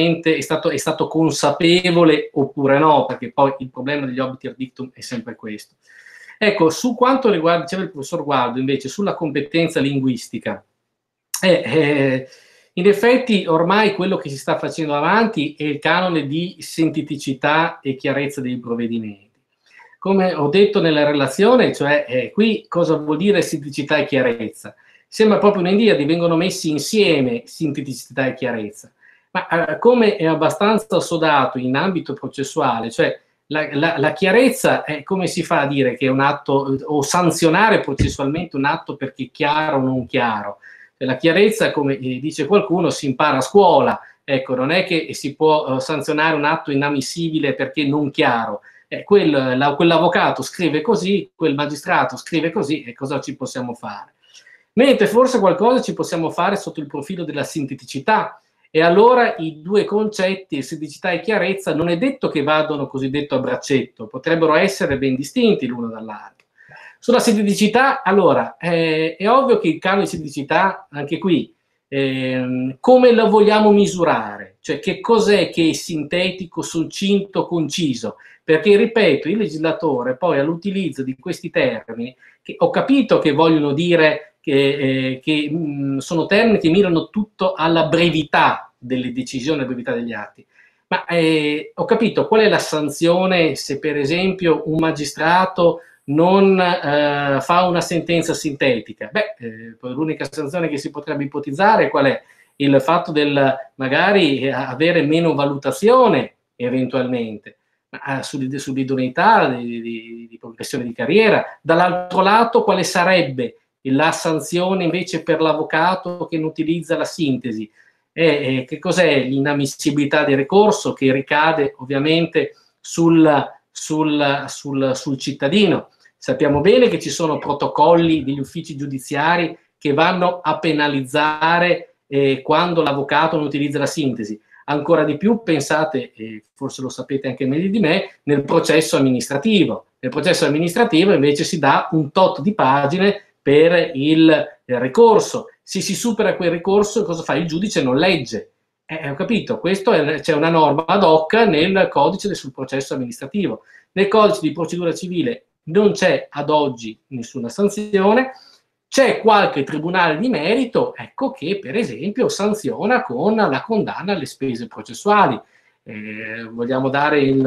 consapevole oppure no, perché poi il problema degli obiter dictum è sempre questo. Ecco, su quanto riguarda, diceva il professor Gualdo, invece, sulla competenza linguistica, in effetti ormai quello che si sta facendo avanti è il canone di sinteticità e chiarezza dei provvedimenti. Come ho detto nella relazione, cioè qui cosa vuol dire sinteticità e chiarezza? Sembra proprio un'Iliade, vengono messi insieme sinteticità e chiarezza, ma come è abbastanza sodato in ambito processuale, cioè la chiarezza è come si fa a dire che è un atto, o sanzionare processualmente un atto perché è chiaro o non chiaro. La chiarezza, come dice qualcuno, si impara a scuola, ecco, non è che si può sanzionare un atto inammissibile perché non chiaro. Quell'avvocato scrive così, quel magistrato scrive così, e cosa ci possiamo fare? Mentre forse qualcosa ci possiamo fare sotto il profilo della sinteticità, e allora i due concetti, sinteticità e chiarezza, non è detto che vadano cosiddetto a braccetto, potrebbero essere ben distinti l'uno dall'altro. Sulla sinteticità, allora, è ovvio che il canone di sinteticità, anche qui, come lo vogliamo misurare? Cioè, che cos'è che è sintetico, succinto, conciso? Perché, ripeto, il legislatore poi all'utilizzo di questi termini, che ho capito che vogliono dire che sono termini che mirano tutto alla brevità delle decisioni, alla brevità degli atti, ma ho capito qual è la sanzione se per esempio un magistrato non fa una sentenza sintetica. L'unica sanzione che si potrebbe ipotizzare qual è? Il fatto del magari avere meno valutazione eventualmente sull'idoneità di progressione di carriera. Dall'altro lato, quale sarebbe la sanzione invece per l'avvocato che non utilizza la sintesi? Che cos'è l'inammissibilità del ricorso, che ricade ovviamente sul cittadino. Sappiamo bene che ci sono protocolli degli uffici giudiziari che vanno a penalizzare quando l'avvocato non utilizza la sintesi. Ancora di più, pensate, forse lo sapete anche meglio di me, nel processo amministrativo. Nel processo amministrativo invece si dà un tot di pagine per il ricorso. Se si supera quel ricorso, cosa fa? Il giudice non legge. Ho capito, c'è una norma ad hoc nel codice sul processo amministrativo. Nel codice di procedura civile non c'è ad oggi nessuna sanzione. C'è qualche tribunale di merito, ecco, che per esempio sanziona con la condanna alle spese processuali. Vogliamo dare il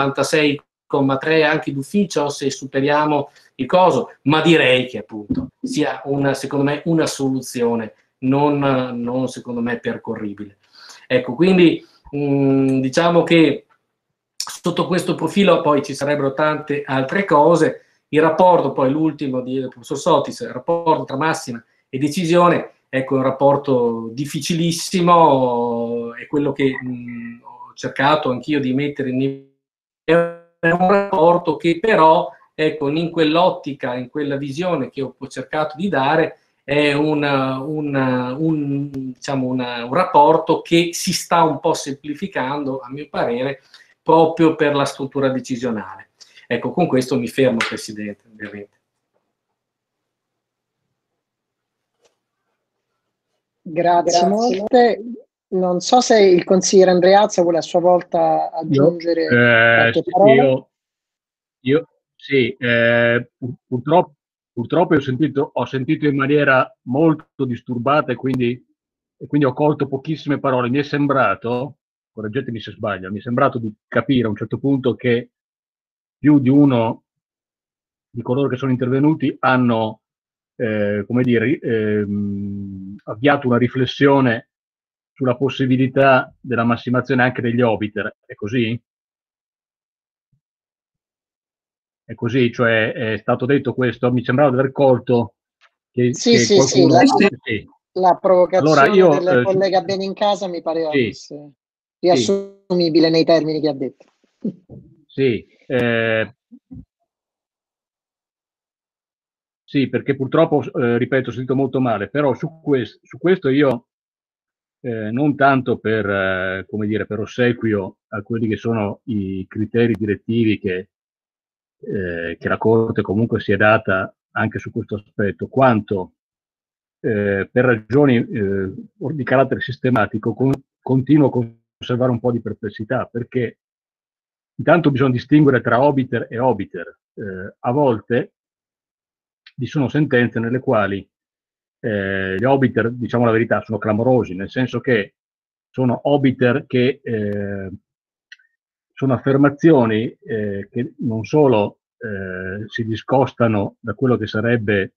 96,3 anche d'ufficio se superiamo il coso, ma direi che appunto sia secondo me una soluzione non secondo me percorribile. Ecco, quindi diciamo che sotto questo profilo poi ci sarebbero tante altre cose. Il rapporto, poi l'ultimo del professor Sotis, il rapporto tra massima e decisione, ecco, è un rapporto difficilissimo, è quello che ho cercato anch'io di mettere è un rapporto che però, ecco, in quell'ottica, in quella visione che ho cercato di dare, è un rapporto che si sta un po' semplificando, a mio parere, proprio per la struttura decisionale. Ecco, con questo mi fermo, Presidente, ovviamente. Grazie molte. Non so se il consigliere Andreazza vuole a sua volta aggiungere qualche parola. Sì, purtroppo ho sentito in maniera molto disturbata e quindi ho colto pochissime parole. Mi è sembrato, correggetemi se sbaglio, mi è sembrato di capire a un certo punto che più di uno di coloro che sono intervenuti hanno come dire, avviato una riflessione sulla possibilità della massimazione anche degli obiter. È così? È così, cioè è stato detto questo, mi sembrava di aver colto che, sì, che qualcuno... sì, la provocazione allora, io, del collega Benincasa mi pareva sì, fosse riassumibile nei termini che ha detto. Sì, sì, perché purtroppo, ripeto, ho sentito molto male, però su questo io, non tanto per, come dire, per ossequio a quelli che sono i criteri direttivi che la Corte comunque si è data anche su questo aspetto, quanto per ragioni di carattere sistematico continuo a conservare un po' di perplessità, perché intanto bisogna distinguere tra obiter e obiter. A volte vi sono sentenze nelle quali gli obiter, diciamo la verità, sono clamorosi, nel senso che sono obiter che sono affermazioni che non solo si discostano da quello che sarebbe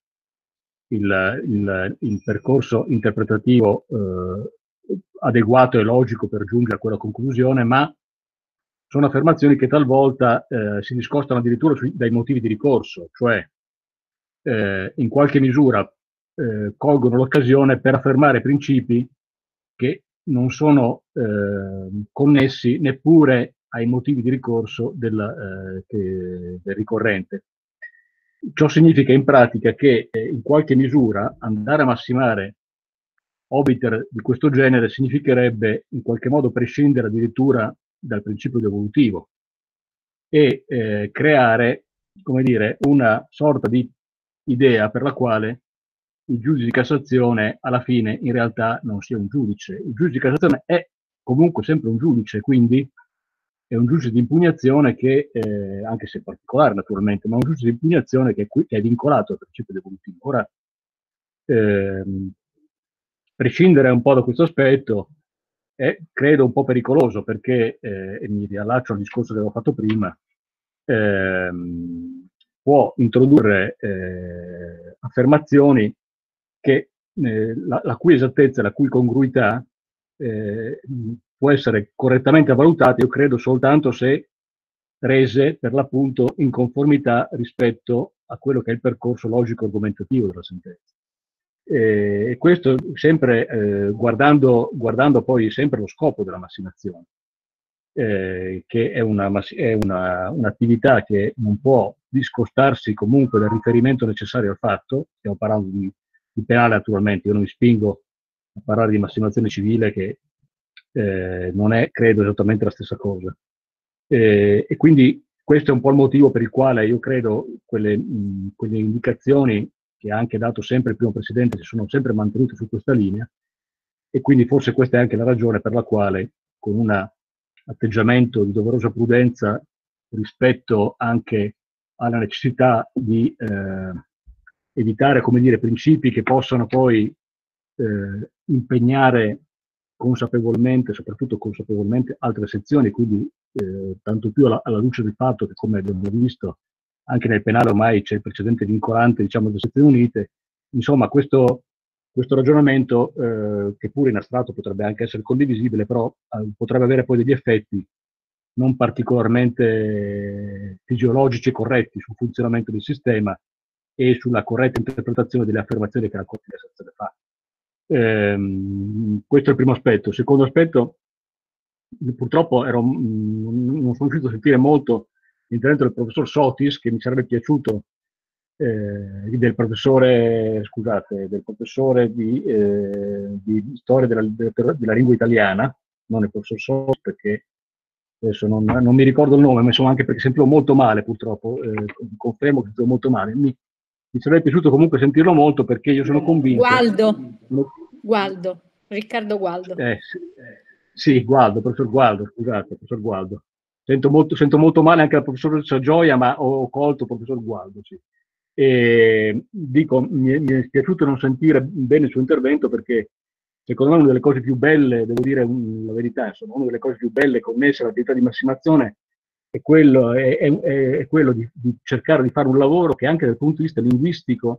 il percorso interpretativo adeguato e logico per giungere a quella conclusione, ma sono affermazioni che talvolta si discostano addirittura dai motivi di ricorso, cioè in qualche misura colgono l'occasione per affermare principi che non sono connessi neppure ai motivi di ricorso del ricorrente. Ciò significa in pratica che in qualche misura andare a massimare obiter di questo genere significherebbe in qualche modo prescindere addirittura dal principio evolutivo e creare, come dire, una sorta di idea per la quale il giudice di Cassazione alla fine in realtà non sia un giudice. Il giudice di Cassazione è comunque sempre un giudice, quindi è un giudice di impugnazione che, anche se particolare naturalmente, ma un giudice di impugnazione che è vincolato al principio evolutivo. Ora, prescindere un po' da questo aspetto è, credo, un po' pericoloso perché, e mi riallaccio al discorso che avevo fatto prima, può introdurre affermazioni che la cui esattezza, la cui congruità può essere correttamente valutata, io credo, soltanto se rese per l'appunto in conformità rispetto a quello che è il percorso logico-argomentativo della sentenza. E questo sempre guardando poi sempre lo scopo della massimazione, che è un'attività che non può discostarsi comunque dal riferimento necessario al fatto. Stiamo parlando di penale naturalmente, io non mi spingo a parlare di massimazione civile che non è, credo, esattamente la stessa cosa. E quindi questo è un po' il motivo per il quale io credo quelle indicazioni che ha anche dato sempre il primo Presidente si sono sempre mantenute su questa linea, e quindi forse questa è anche la ragione per la quale, con un atteggiamento di doverosa prudenza rispetto anche alla necessità di evitare, come dire, principi che possano poi impegnare consapevolmente, soprattutto consapevolmente, altre sezioni, quindi tanto più alla luce del fatto che, come abbiamo visto, anche nel penale ormai c'è il precedente vincolante, diciamo, delle Sezioni Unite. Insomma, questo ragionamento, che pure in astratto potrebbe anche essere condivisibile, però potrebbe avere poi degli effetti non particolarmente fisiologici e corretti sul funzionamento del sistema e sulla corretta interpretazione delle affermazioni che la Corte di Cassazione fa. Questo è il primo aspetto. Il secondo aspetto, purtroppo non sono riuscito a sentire molto l'intervento del professor Sotis, che mi sarebbe piaciuto, del professore di storia della lingua italiana, non il professor Sotis, perché adesso non mi ricordo il nome, ma insomma, anche perché sentivo molto male, purtroppo, confermo che sentivo molto male. Mi sarebbe piaciuto comunque sentirlo molto, perché io sono convinto... Riccardo Gualdo. Sì, Gualdo, professor Gualdo, scusate, professor Gualdo. Sento molto male anche la professoressa Gioia, ma ho colto il professor Gualdo, sì. E dico, mi è piaciuto non sentire bene il suo intervento, perché secondo me una delle cose più belle, devo dire la verità, insomma, una delle cose più belle connesse all'attività di massimazione è quello di cercare di fare un lavoro che anche dal punto di vista linguistico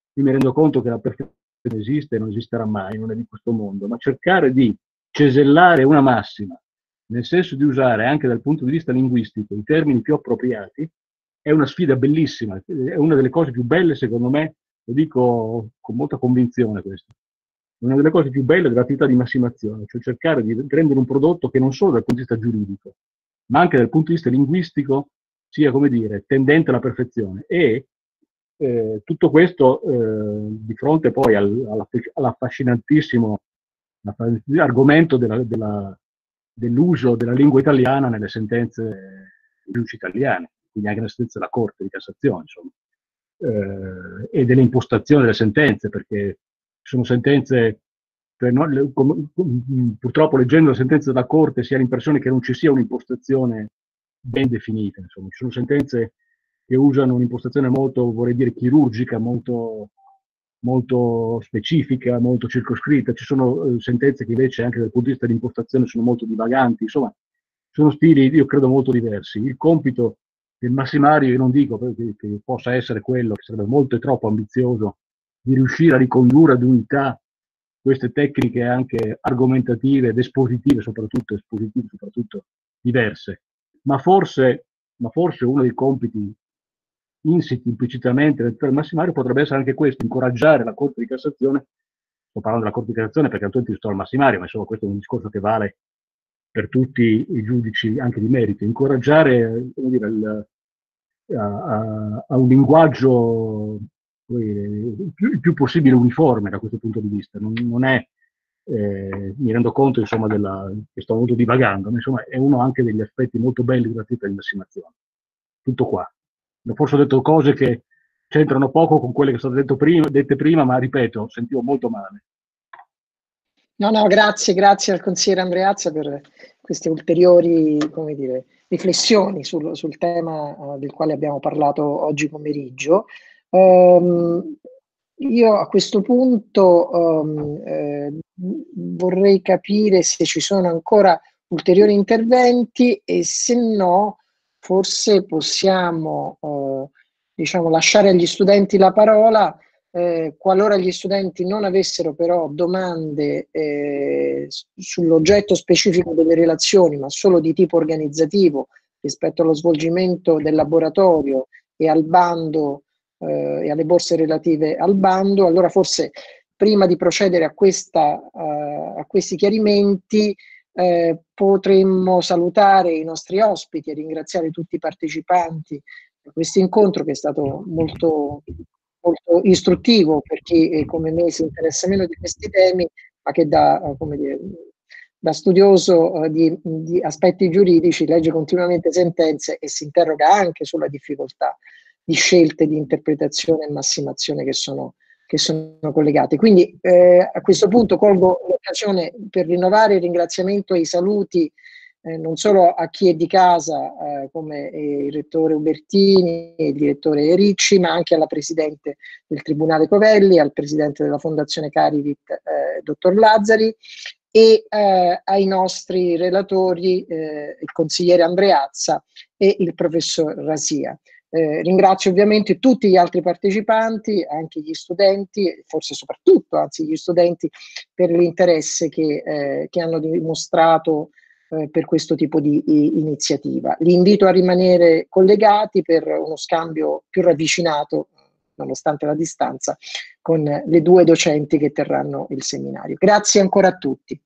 io mi rendo conto che la perfezione esiste e non esisterà mai, non è di questo mondo, ma cercare di cesellare una massima, nel senso di usare anche dal punto di vista linguistico i termini più appropriati, è una sfida bellissima, è una delle cose più belle, secondo me, lo dico con molta convinzione questo, è una delle cose più belle dell'attività di massimazione, cioè cercare di rendere un prodotto che non solo dal punto di vista giuridico, ma anche dal punto di vista linguistico sia, come dire, tendente alla perfezione. E tutto questo di fronte poi all'affascinantissimo argomento dell'uso della lingua italiana nelle sentenze giudici italiane, quindi anche nelle sentenze della Corte di Cassazione, insomma, e delle impostazioni delle sentenze, perché sono sentenze, purtroppo leggendo le sentenze della Corte si ha l'impressione che non ci sia un'impostazione ben definita, insomma, ci sono sentenze che usano un'impostazione molto, vorrei dire, chirurgica, molto specifica, molto circoscritta. Ci sono sentenze che invece anche dal punto di vista dell'impostazione sono molto divaganti, insomma, sono stili, io credo, molto diversi. Il compito del massimario, io non dico che possa essere quello, che sarebbe molto e troppo ambizioso, di riuscire a ricondurre ad unità queste tecniche anche argomentative ed espositive soprattutto diverse. Ma forse uno dei compiti insiti implicitamente del massimario potrebbe essere anche questo, incoraggiare la Corte di Cassazione, sto parlando della Corte di Cassazione perché attualmente sto al massimario, ma insomma questo è un discorso che vale per tutti i giudici anche di merito, incoraggiare, come dire, a un linguaggio il più possibile uniforme da questo punto di vista. Non è, mi rendo conto insomma che sto molto divagando, ma insomma è uno anche degli aspetti molto belli dell'attività di massimazione. Tutto qua. Forse ho detto cose che c'entrano poco con quelle che sono dette prima, ma ripeto, sentivo molto male. No, grazie al consigliere Andreazza per queste ulteriori, come dire, riflessioni sul tema del quale abbiamo parlato oggi pomeriggio. Io a questo punto vorrei capire se ci sono ancora ulteriori interventi e se no forse possiamo diciamo, lasciare agli studenti la parola. Qualora gli studenti non avessero però domande sull'oggetto specifico delle relazioni, ma solo di tipo organizzativo rispetto allo svolgimento del laboratorio e al bando e alle borse relative al bando, allora forse prima di procedere a questi chiarimenti potremmo salutare i nostri ospiti e ringraziare tutti i partecipanti a questo incontro che è stato molto istruttivo per chi come me si interessa meno di questi temi, ma che da studioso di aspetti giuridici legge continuamente sentenze e si interroga anche sulla difficoltà di scelte di interpretazione e massimazione che sono collegate. Quindi a questo punto colgo l'occasione per rinnovare il ringraziamento e i saluti non solo a chi è di casa come il rettore Ubertini e il direttore Ricci, ma anche alla presidente del Tribunale Covelli, al presidente della Fondazione Carivit, dottor Lazzari, e ai nostri relatori, il consigliere Andreazza e il professor Rasia. Ringrazio ovviamente tutti gli altri partecipanti, anche gli studenti, forse soprattutto anzi gli studenti, per l'interesse che hanno dimostrato per questo tipo di iniziativa. Li invito a rimanere collegati per uno scambio più ravvicinato, nonostante la distanza, con le due docenti che terranno il seminario. Grazie ancora a tutti.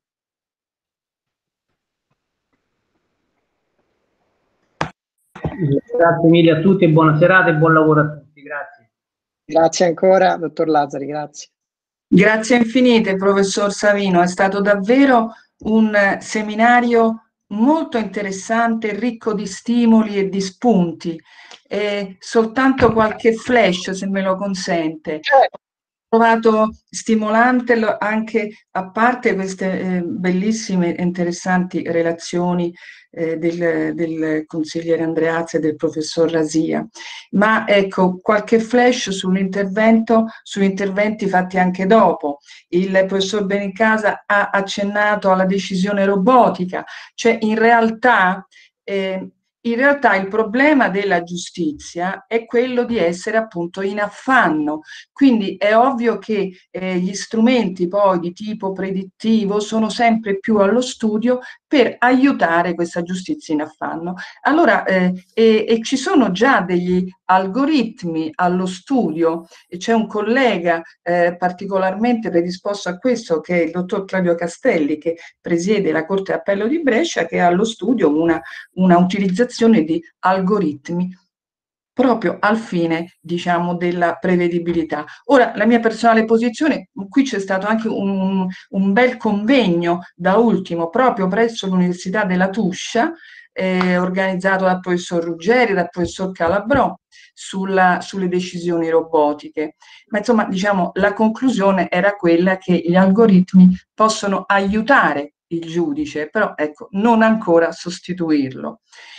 Grazie mille a tutti e buona serata e buon lavoro a tutti. Grazie. Grazie ancora, dottor Lazzari, grazie. Grazie infinite, professor Savino, è stato davvero un seminario molto interessante, ricco di stimoli e di spunti. Soltanto qualche flash, se me lo consente. Ho trovato stimolante anche, a parte queste bellissime e interessanti relazioni del consigliere Andreazza e del professor Rasia, ma ecco qualche flash sugli interventi fatti anche dopo. Il professor Benincasa ha accennato alla decisione robotica, cioè in realtà in realtà il problema della giustizia è quello di essere appunto in affanno, quindi è ovvio che gli strumenti poi di tipo predittivo sono sempre più allo studio per aiutare questa giustizia in affanno. Allora, ci sono già degli algoritmi allo studio, e c'è un collega particolarmente predisposto a questo, che è il dottor Claudio Castelli, che presiede la Corte d'Appello di Brescia, che ha allo studio una utilizzazione di algoritmi proprio al fine, diciamo, della prevedibilità. Ora, la mia personale posizione, qui c'è stato anche un bel convegno da ultimo proprio presso l'Università della Tuscia, organizzato dal professor Ruggeri, dal professor Calabrò, sulle decisioni robotiche. Ma insomma, diciamo, la conclusione era quella che gli algoritmi possono aiutare il giudice, però ecco, non ancora sostituirlo.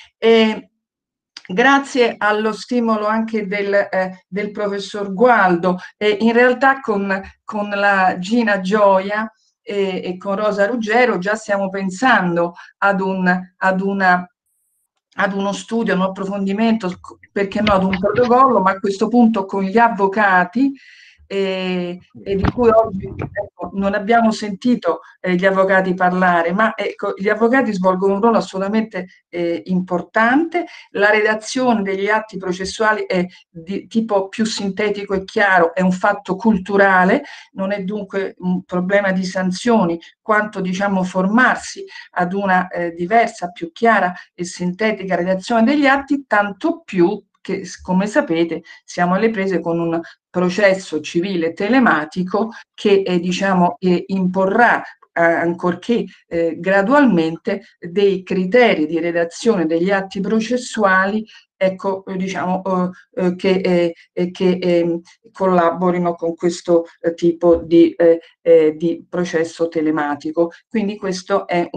Grazie allo stimolo anche del professor Gualdo, in realtà con la Gina Gioia e con Rosa Ruggero già stiamo pensando ad uno studio, un approfondimento, perché no, ad un protocollo, ma a questo punto con gli avvocati, e di cui oggi ecco, non abbiamo sentito gli avvocati parlare, ma ecco, gli avvocati svolgono un ruolo assolutamente importante. La redazione degli atti processuali è di tipo più sintetico e chiaro, è un fatto culturale, non è dunque un problema di sanzioni, quanto diciamo formarsi ad una diversa, più chiara e sintetica redazione degli atti, tanto più che, come sapete, siamo alle prese con un processo civile telematico che diciamo, imporrà, ancorché gradualmente, dei criteri di redazione degli atti processuali, ecco, diciamo, che collaborino con questo tipo di processo telematico. Quindi questo è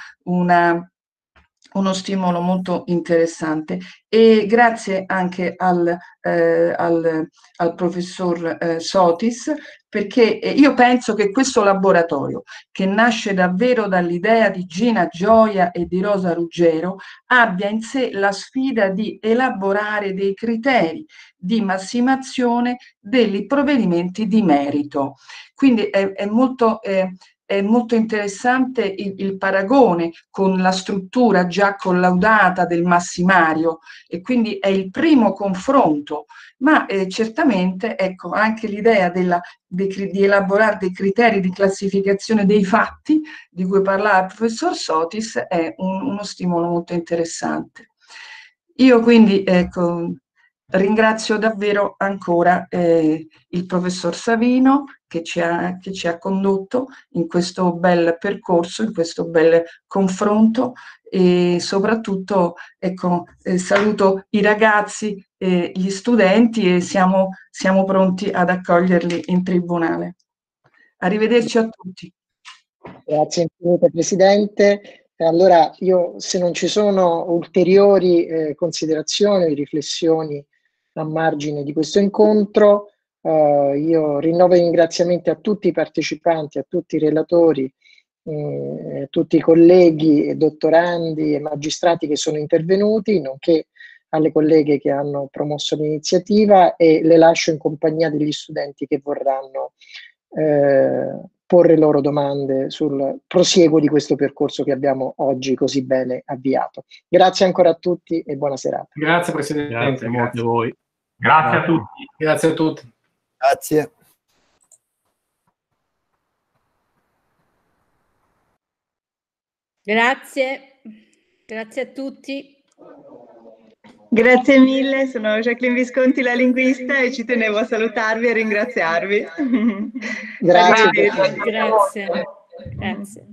uno stimolo molto interessante, e grazie anche al professor Sotis, perché io penso che questo laboratorio, che nasce davvero dall'idea di Gina Gioia e di Rosa Ruggero, abbia in sé la sfida di elaborare dei criteri di massimazione dei provvedimenti di merito. Quindi è molto interessante il paragone con la struttura già collaudata del massimario, e quindi è il primo confronto, ma certamente ecco, anche l'idea di elaborare dei criteri di classificazione dei fatti, di cui parlava il professor Sotis, è uno stimolo molto interessante. Io quindi ecco, ringrazio davvero ancora il professor Savino che ci ha condotto in questo bel percorso, in questo bel confronto, e soprattutto ecco, saluto i ragazzi e gli studenti, e siamo pronti ad accoglierli in tribunale. Arrivederci a tutti. Grazie infinite Presidente. Allora io, se non ci sono ulteriori considerazioni, riflessioni a margine di questo incontro, io rinnovo i ringraziamenti a tutti i partecipanti, a tutti i relatori, a tutti i colleghi e dottorandi e magistrati che sono intervenuti, nonché alle colleghe che hanno promosso l'iniziativa, e le lascio in compagnia degli studenti che vorranno porre loro domande sul prosieguo di questo percorso che abbiamo oggi così bene avviato. Grazie ancora a tutti e buona serata. Grazie Presidente. Grazie molto a voi. Grazie a tutti. Grazie a tutti. Grazie. Grazie a tutti. Grazie mille, sono Jacqueline Visconti, la linguista, e ci tenevo a salutarvi e ringraziarvi. Grazie. Grazie.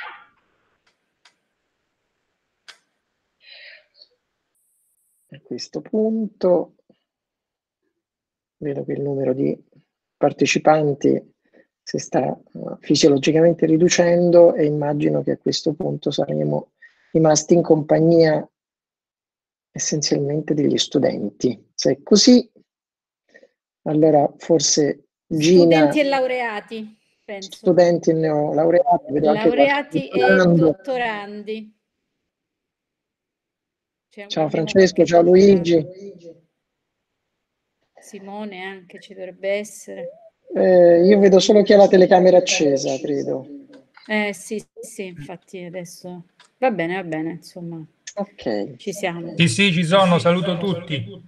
A questo punto vedo che il numero di partecipanti si sta fisiologicamente riducendo, e immagino che a questo punto saremo rimasti in compagnia essenzialmente degli studenti. Se è così, allora forse Gina... Studenti e laureati, penso. Studenti e neolaureati. Laureati e dottorandi. Ciao Francesco, ciao Luigi. Simone anche ci dovrebbe essere. Io vedo solo chi ha la telecamera accesa, credo. Sì, infatti adesso va bene, insomma. Ok. Ci siamo. Sì, ci sono, saluto tutti.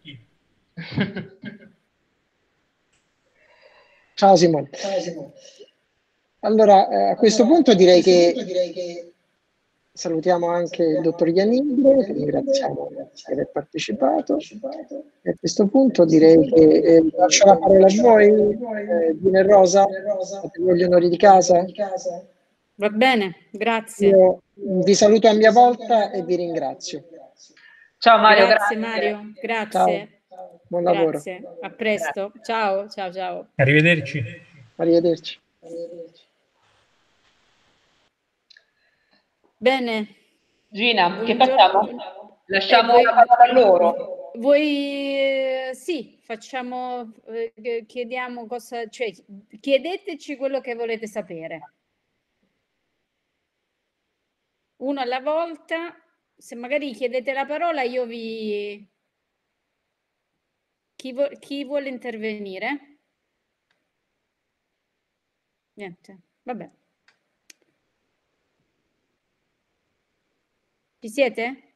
Ciao Simone. Allora, a questo punto direi che salutiamo anche il dottor Iannidro, che ringraziamo di aver partecipato. E a questo punto direi che lascio la parola a voi, Gina e Rosa, fate gli onori di casa. Va bene, grazie. Io vi saluto a mia volta e vi ringrazio. Ciao Mario, grazie. Mario, grazie. Ciao. Buon lavoro. Grazie, a presto. Ciao. Arrivederci. Arrivederci. Bene. Gina, che facciamo? Lasciamo la parola a loro. Voi sì, facciamo, chiediamo cosa, cioè chiedeteci quello che volete sapere. Uno alla volta, se magari chiedete la parola io vi... Chi vuole intervenire? Niente, vabbè. Ci siete?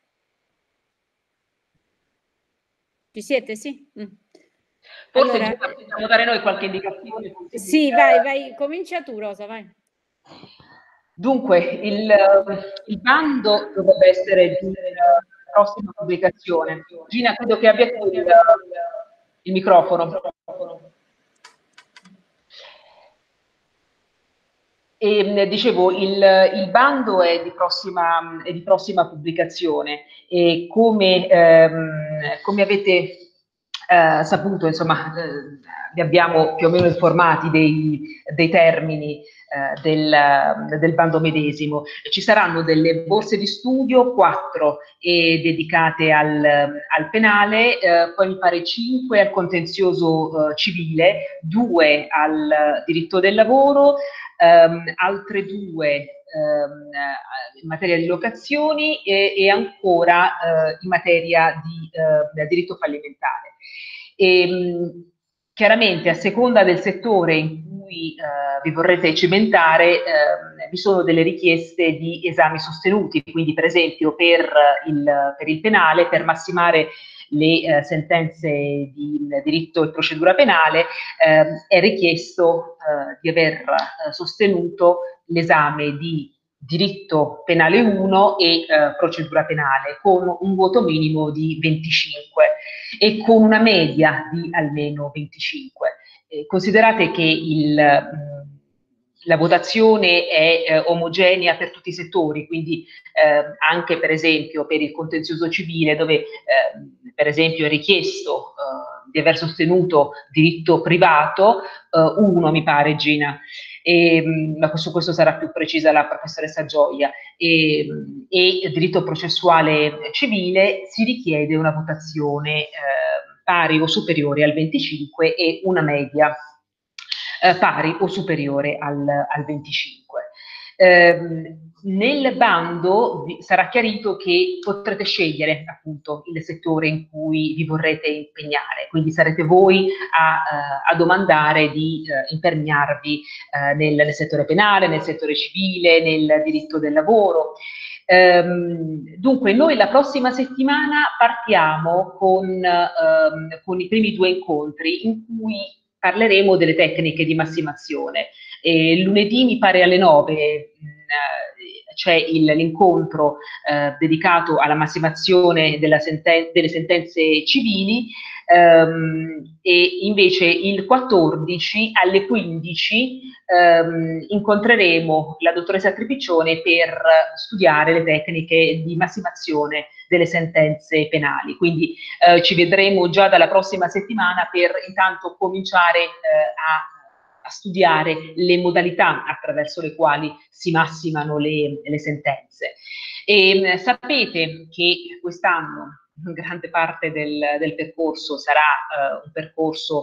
Ci siete, sì? Forse allora, possiamo dare noi qualche indicazione. Sì, vai, comincia tu Rosa, vai. Dunque, il bando dovrebbe essere di prossima pubblicazione. Gina, credo che abbia tu il microfono. E dicevo, il bando è di prossima pubblicazione e come avete saputo, insomma, vi abbiamo più o meno informati dei termini del bando medesimo. Ci saranno delle borse di studio, 4 dedicate al penale, poi mi pare 5 al contenzioso civile, 2 al diritto del lavoro, altre 2 in materia di locazioni e ancora in materia di diritto fallimentare. Chiaramente a seconda del settore in cui vi vorrete cimentare vi sono delle richieste di esami sostenuti, quindi per esempio per il penale, per massimare le sentenze di diritto e procedura penale è richiesto di aver sostenuto l'esame di diritto penale 1 e procedura penale con un voto minimo di 25 e con una media di almeno 25. Considerate che la votazione è omogenea per tutti i settori, quindi anche per esempio per il contenzioso civile dove per esempio è richiesto di aver sostenuto diritto privato, 1 mi pare Gina, ma su questo sarà più precisa la professoressa Gioia, e diritto processuale civile si richiede una votazione pari o superiore al 25 e una media pari o superiore al 25. Nel bando sarà chiarito che potrete scegliere appunto il settore in cui vi vorrete impegnare, quindi sarete voi a domandare di impegnarvi nel settore penale, nel settore civile, nel diritto del lavoro. Dunque noi la prossima settimana partiamo con i primi 2 incontri in cui parleremo delle tecniche di massimazione. Lunedì mi pare alle 9 c'è l'incontro dedicato alla massimazione delle sentenze civili e invece il 14 alle 15 incontreremo la dottoressa Tripiccione per studiare le tecniche di massimazione delle sentenze penali. Quindi ci vedremo già dalla prossima settimana per intanto cominciare a studiare le modalità attraverso le quali si massimano le sentenze. E sapete che quest'anno grande parte del percorso sarà un percorso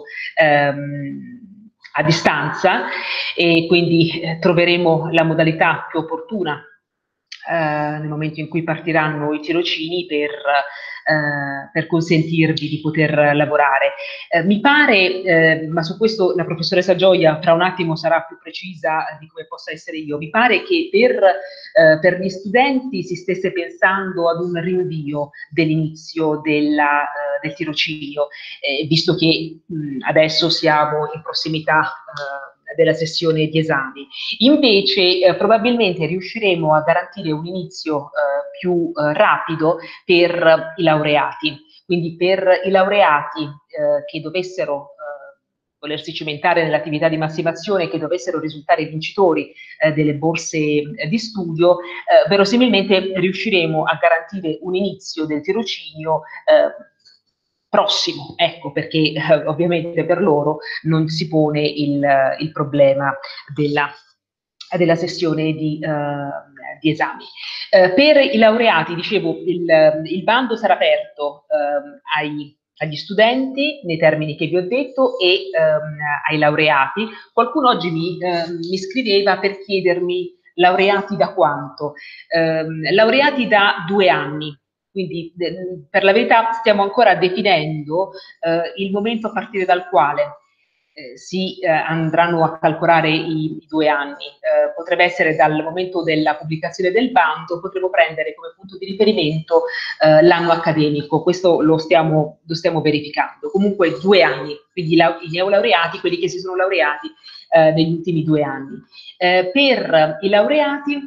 a distanza e quindi troveremo la modalità più opportuna nel momento in cui partiranno i tirocini per consentirvi di poter lavorare. Mi pare, ma su questo la professoressa Gioia tra un attimo sarà più precisa di come possa essere io, mi pare che per gli studenti si stesse pensando ad un rinvio dell'inizio del tirocinio, visto che adesso siamo in prossimità della sessione di esami. Invece probabilmente riusciremo a garantire un inizio più rapido per i laureati. Quindi per i laureati che dovessero volersi cimentare nell'attività di massimazione, che dovessero risultare vincitori delle borse di studio, verosimilmente riusciremo a garantire un inizio del tirocinio prossimo, ecco, perché ovviamente per loro non si pone il problema della sessione di esami. Per i laureati, dicevo, il bando sarà aperto agli studenti nei termini che vi ho detto e ai laureati. Qualcuno oggi mi scriveva per chiedermi laureati da quanto? Laureati da 2 anni. Quindi per la verità stiamo ancora definendo il momento a partire dal quale si andranno a calcolare i 2 anni. Potrebbe essere dal momento della pubblicazione del bando, potremo prendere come punto di riferimento l'anno accademico, questo lo stiamo verificando. Comunque 2 anni, quindi i neolaureati, quelli che si sono laureati negli ultimi 2 anni. Per i laureati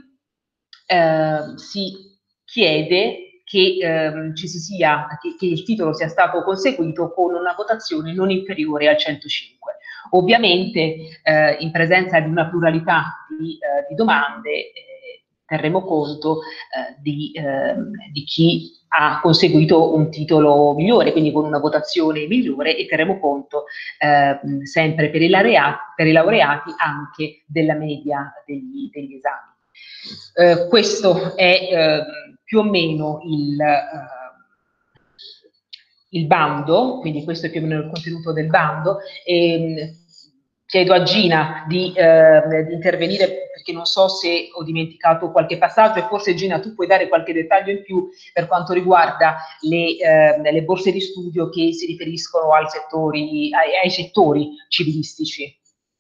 si chiede che che il titolo sia stato conseguito con una votazione non inferiore al 105. Ovviamente in presenza di una pluralità di domande terremo conto di chi ha conseguito un titolo migliore, quindi con una votazione migliore, e terremo conto sempre per i laureati anche della media degli esami. Questo è più o meno il bando, quindi questo è più o meno il contenuto del bando. Chiedo a Gina di intervenire perché non so se ho dimenticato qualche passaggio, e forse Gina tu puoi dare qualche dettaglio in più per quanto riguarda le borse di studio che si riferiscono ai settori civilistici.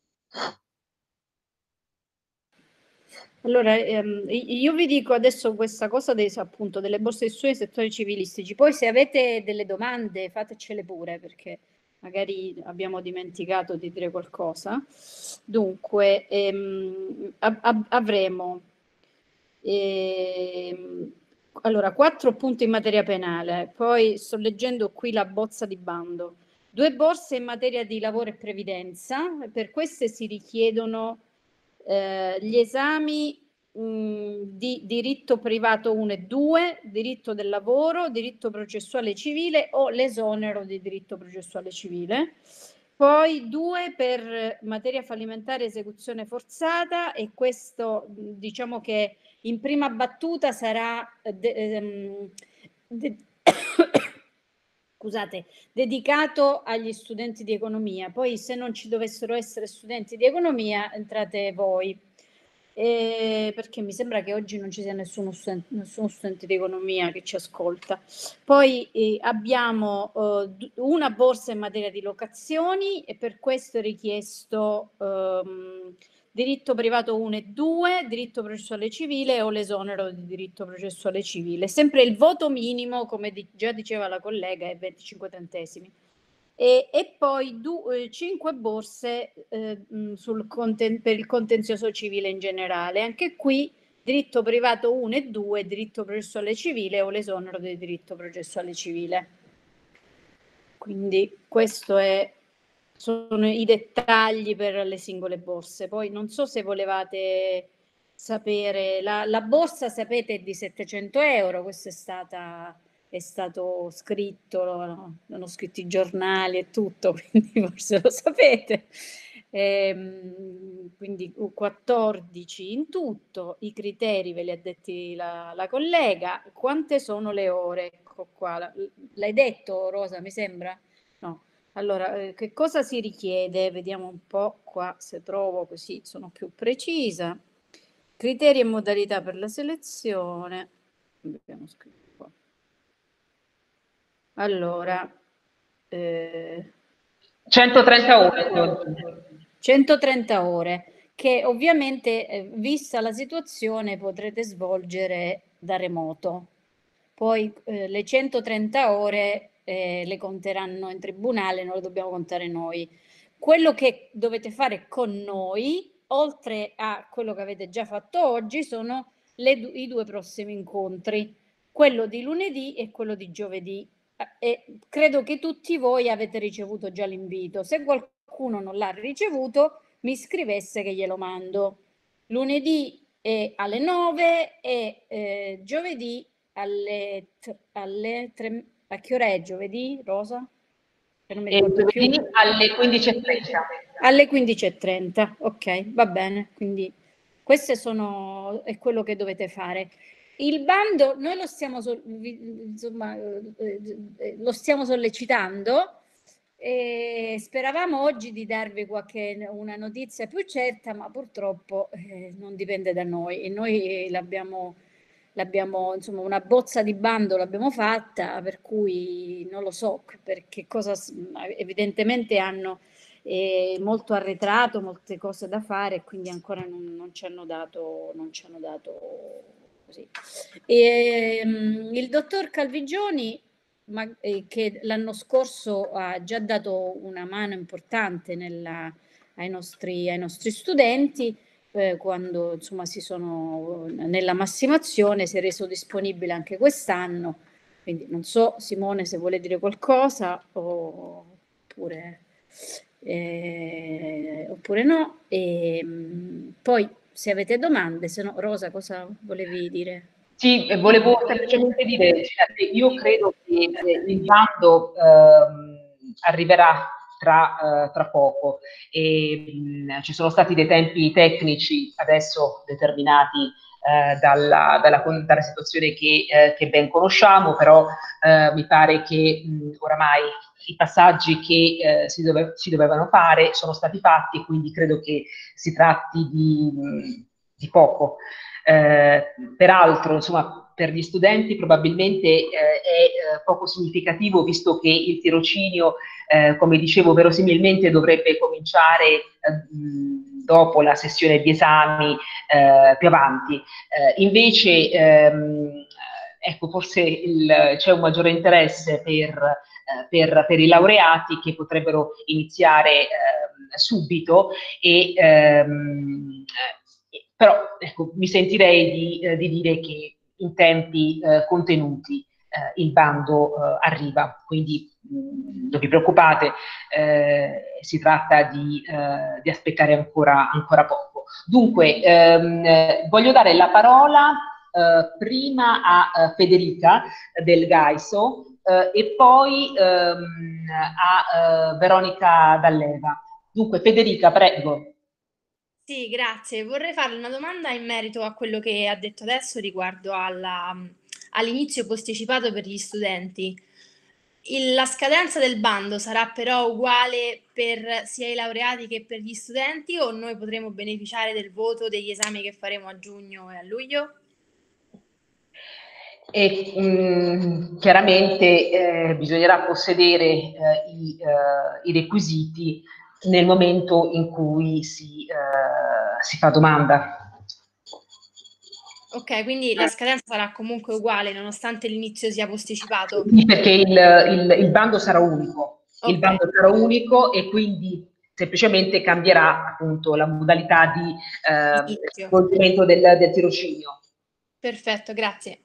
Allora, io vi dico adesso questa cosa appunto delle borse di studio nei settori civilistici, poi se avete delle domande fatecele pure, perché magari abbiamo dimenticato di dire qualcosa. Dunque, avremo allora 4 punti in materia penale, poi sto leggendo qui la bozza di bando, 2 borse in materia di lavoro e previdenza, per queste si richiedono gli esami di diritto privato 1 e 2, diritto del lavoro, diritto processuale civile o l'esonero di diritto processuale civile. Poi 2 per materia fallimentare e esecuzione forzata, e questo diciamo che in prima battuta sarà scusate, dedicato agli studenti di economia. Poi se non ci dovessero essere studenti di economia entrate voi, perché mi sembra che oggi non ci sia nessuno studente di economia che ci ascolta. Poi abbiamo una borsa in materia di locazioni, e per questo è richiesto diritto privato 1 e 2, diritto processuale civile o l'esonero di diritto processuale civile. Sempre il voto minimo, come già diceva la collega, è 25 centesimi. E poi 5 borse per il contenzioso civile in generale. Anche qui diritto privato 1 e 2, diritto processuale civile o l'esonero del diritto processuale civile. Quindi questo sono i dettagli per le singole borse. Poi non so se volevate sapere, la borsa sapete è di 700 euro, questo è stato scritto, l'hanno scritto i giornali e tutto, quindi forse lo sapete. Quindi 14 in tutto, i criteri ve li ha detti la collega. Quante sono le ore? Ecco qua, l'hai detto Rosa, mi sembra? No. Allora, che cosa si richiede? Vediamo un po' qua se trovo, così sono più precisa. Criteri e modalità per la selezione. Abbiamo scritto qua. Allora, 130 ore. 130 ore, che ovviamente, vista la situazione, potrete svolgere da remoto. Poi le 130 ore le conteranno in tribunale, non le dobbiamo contare noi. Quello che dovete fare con noi, oltre a quello che avete già fatto oggi, sono i 2 prossimi incontri, quello di lunedì e quello di giovedì. E credo che tutti voi avete ricevuto già l'invito. Se qualcuno non l'ha ricevuto, mi scrivesse che glielo mando. Lunedì è alle 9 e giovedì alle 3. A che ora è giovedì, Rosa? Che non mi ricordo più. Alle 15:30. Alle 15:30, ok, va bene. Quindi questo è quello che dovete fare. Il bando noi lo stiamo sollecitando e speravamo oggi di darvi una notizia più certa, ma purtroppo non dipende da noi. E noi l'abbiamo insomma, una bozza di bando l'abbiamo fatta, per cui non lo so perché cosa, evidentemente hanno molto arretrato, molte cose da fare, quindi ancora non ci hanno dato così. Il dottor Calvigioni, che l'anno scorso ha già dato una mano importante ai nostri studenti, quando insomma nella massimazione, si è reso disponibile anche quest'anno, quindi non so Simone se vuole dire qualcosa oppure no, e poi se avete domande, se no Rosa cosa volevi dire? Sì, volevo semplicemente dire, io credo che il bando arriverà tra poco e ci sono stati dei tempi tecnici adesso determinati dalla situazione che ben conosciamo, però mi pare che oramai i passaggi che si dovevano fare sono stati fatti, quindi credo che si tratti di poco. Peraltro, insomma, per gli studenti probabilmente è poco significativo, visto che il tirocinio, come dicevo, verosimilmente dovrebbe cominciare dopo la sessione di esami più avanti. Invece, ecco, forse c'è un maggiore interesse per i laureati che potrebbero iniziare subito però ecco, mi sentirei di dire che in tempi contenuti il bando arriva, quindi non vi preoccupate, si tratta di aspettare ancora poco. Dunque, voglio dare la parola prima a Federica del GAISO e poi a Veronica Dall'Eva. Dunque, Federica, prego. Sì, grazie. Vorrei fare una domanda in merito a quello che ha detto adesso riguardo all'inizio posticipato per gli studenti. La scadenza del bando sarà però uguale per sia i laureati che per gli studenti, o noi potremo beneficiare del voto degli esami che faremo a giugno e a luglio? Chiaramente bisognerà possedere i requisiti nel momento in cui si fa domanda. Ok, quindi la scadenza sarà comunque uguale nonostante l'inizio sia posticipato? Sì, perché il bando sarà unico. Okay. Il bando sarà unico e quindi semplicemente cambierà appunto la modalità di svolgimento del tirocinio. Perfetto, grazie.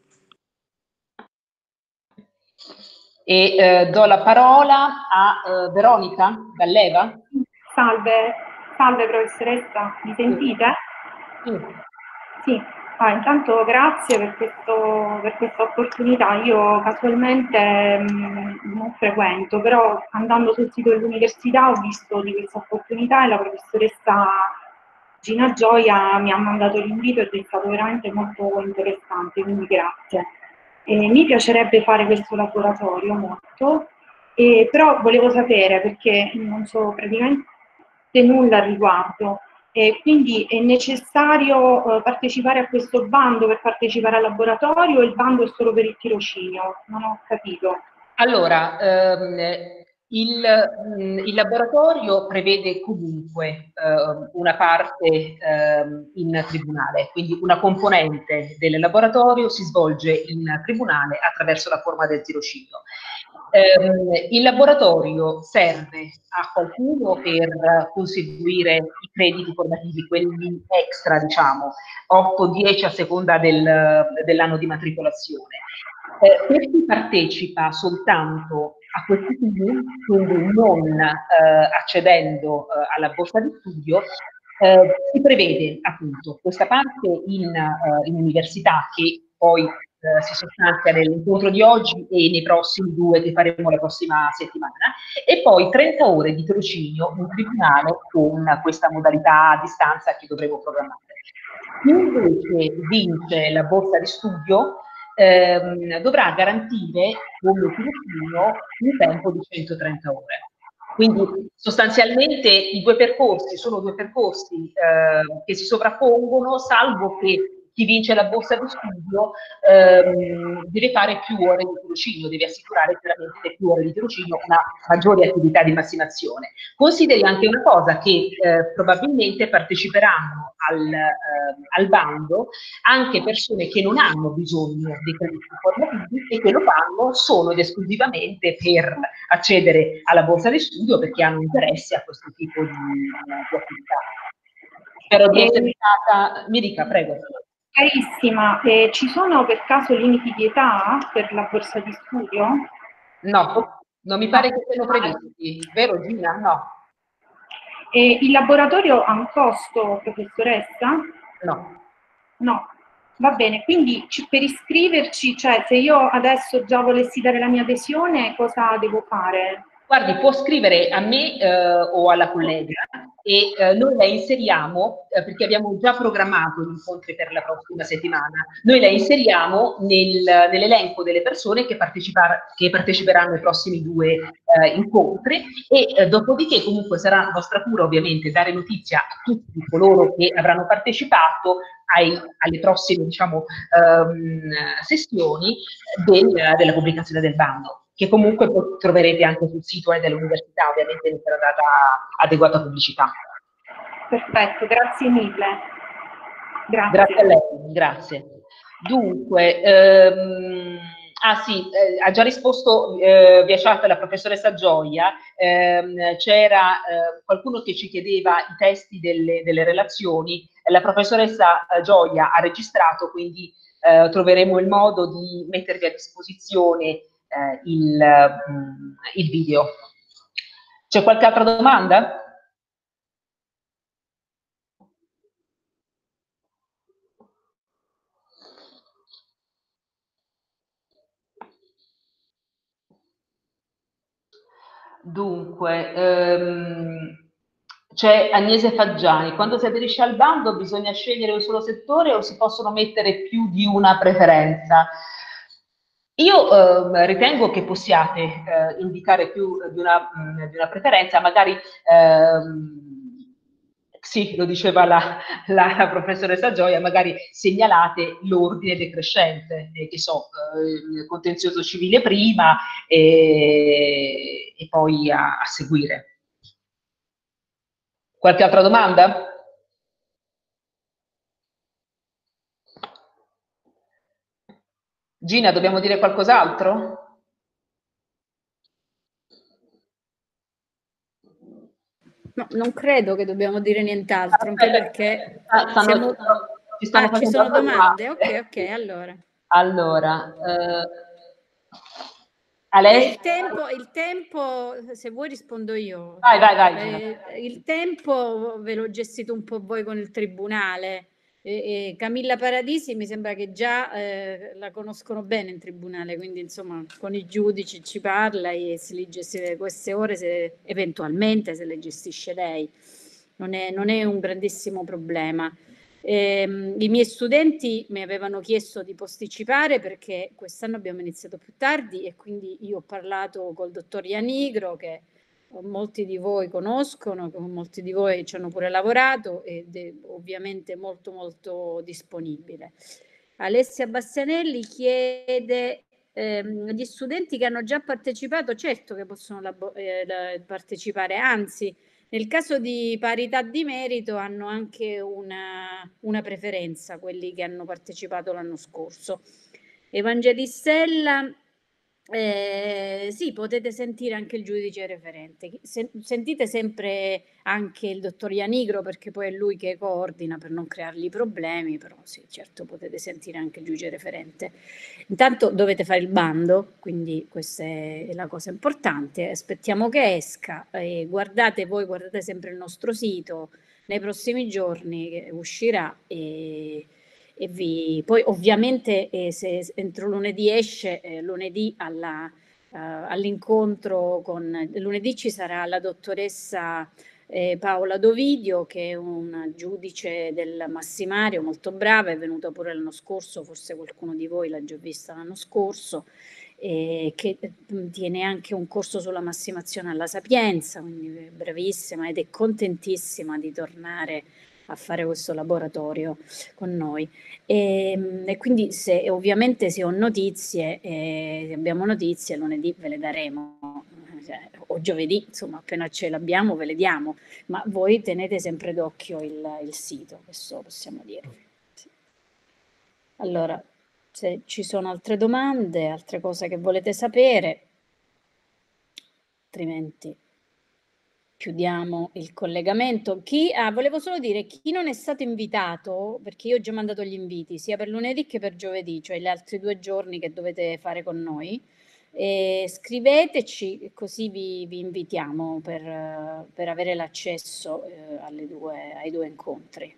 E do la parola a Veronica Dall'Eva. Salve professoressa, mi sentite? Sì. Intanto grazie per questa opportunità. Io casualmente non frequento, però andando sul sito dell'università ho visto di questa opportunità e la professoressa Gina Gioia mi ha mandato l'invito ed è stato veramente molto interessante, quindi grazie. Mi piacerebbe fare questo laboratorio molto, però volevo sapere, perché non so praticamente nulla al riguardo, E quindi è necessario partecipare a questo bando per partecipare al laboratorio, o il bando è solo per il tirocinio? Non ho capito. Allora, il laboratorio prevede comunque una parte in tribunale, quindi una componente del laboratorio si svolge in tribunale attraverso la forma del tirocinio. Il laboratorio serve a qualcuno per conseguire i crediti formativi, quelli extra, diciamo, 8-10 a seconda dell'anno di matricolazione. Per chi partecipa soltanto a questi studi, quindi non accedendo alla borsa di studio, si prevede appunto questa parte in università che poi si sostanzia nell'incontro di oggi e nei prossimi 2 che faremo la prossima settimana, e poi 30 ore di tirocinio in tribunale con questa modalità a distanza che dovremo programmare. Chi invece vince la borsa di studio dovrà garantire come tirocinio un tempo di 130 ore. Quindi sostanzialmente i 2 percorsi sono 2 percorsi che si sovrappongono, salvo che chi vince la borsa di studio deve fare più ore di tirocinio, deve assicurare chiaramente più ore di tirocinio, una maggiore attività di massimazione. Consideri anche una cosa, che probabilmente parteciperanno al bando anche persone che non hanno bisogno di crediti formativi e che lo fanno solo ed esclusivamente per accedere alla borsa di studio perché hanno interesse a questo tipo di attività. Spero di essere stata... Mi dica, prego. Carissima, ci sono per caso limiti di età per la borsa di studio? No, non mi pare che siano previsti, vero Gina? No. Il laboratorio ha un costo, professoressa? No. No. Va bene, quindi per iscriverci, cioè se io adesso già volessi dare la mia adesione, cosa devo fare? Guardi, può scrivere a me o alla collega e noi la inseriamo, perché abbiamo già programmato gli incontri per la prossima settimana, noi la inseriamo nell'elenco delle persone che parteciperanno ai prossimi 2 incontri e dopodiché comunque sarà nostra cura ovviamente dare notizia a tutti coloro che avranno partecipato alle prossime, diciamo, sessioni della pubblicazione del bando, che comunque troverete anche sul sito dell'università, ovviamente ne sarà data adeguata pubblicità. Perfetto, grazie mille. Grazie. Grazie a lei, grazie. Dunque, ha già risposto via chat la professoressa Gioia, c'era qualcuno che ci chiedeva i testi delle relazioni, la professoressa Gioia ha registrato, quindi troveremo il modo di mettervi a disposizione il video. C'è qualche altra domanda? Dunque, c'è Agnese Faggiani. Quando si aderisce al bando bisogna scegliere un solo settore o si possono mettere più di una preferenza? Io ritengo che possiate indicare più di una preferenza, magari sì, lo diceva la professoressa Gioia, magari segnalate l'ordine decrescente, che so, contenzioso civile prima e poi a seguire. Qualche altra domanda? Gina, dobbiamo dire qualcos'altro? No, non credo che dobbiamo dire nient'altro, anche perché ci sono domande. Ok, allora. Allora, a lei? Il tempo, se vuoi rispondo io. Vai. Il tempo ve l'ho gestito un po' voi con il tribunale. Camilla Paradisi mi sembra che già la conoscono bene in tribunale, quindi insomma con i giudici ci parla e se li gestisce queste ore, eventualmente se le gestisce lei. Non è un grandissimo problema. I miei studenti mi avevano chiesto di posticipare perché quest'anno abbiamo iniziato più tardi e quindi io ho parlato col dottor Ianigro che molti di voi conoscono, molti di voi ci hanno pure lavorato ed è ovviamente molto molto disponibile. Alessia Bastianelli chiede gli studenti che hanno già partecipato, certo che possono partecipare, anzi nel caso di parità di merito hanno anche una preferenza, quelli che hanno partecipato l'anno scorso. Evangelistella, sì, potete sentire anche il giudice referente. Sentite sempre anche il dottor Ianigro, perché poi è lui che coordina per non creargli problemi, però sì, certo potete sentire anche il giudice referente. Intanto dovete fare il bando, quindi questa è la cosa importante. Aspettiamo che esca e guardate sempre il nostro sito nei prossimi giorni che uscirà e poi ovviamente se entro lunedì esce, lunedì all'incontro lunedì ci sarà la dottoressa Paola Dovidio, che è un giudice del massimario molto brava, è venuta pure l'anno scorso, forse qualcuno di voi l'ha già vista l'anno scorso, che tiene anche un corso sulla massimazione alla Sapienza, quindi è bravissima ed è contentissima di tornare a fare questo laboratorio con noi e quindi ovviamente se ho notizie, se abbiamo notizie lunedì ve le daremo, o giovedì, insomma appena ce l'abbiamo ve le diamo, ma voi tenete sempre d'occhio il sito, questo possiamo dirvi. Sì. Allora, se ci sono altre domande, altre cose che volete sapere, altrimenti chiudiamo il collegamento. Volevo solo dire, chi non è stato invitato, perché io ho già mandato gli inviti, sia per lunedì che per giovedì, cioè gli altri 2 giorni che dovete fare con noi, scriveteci, così vi invitiamo per avere l'accesso ai 2 incontri.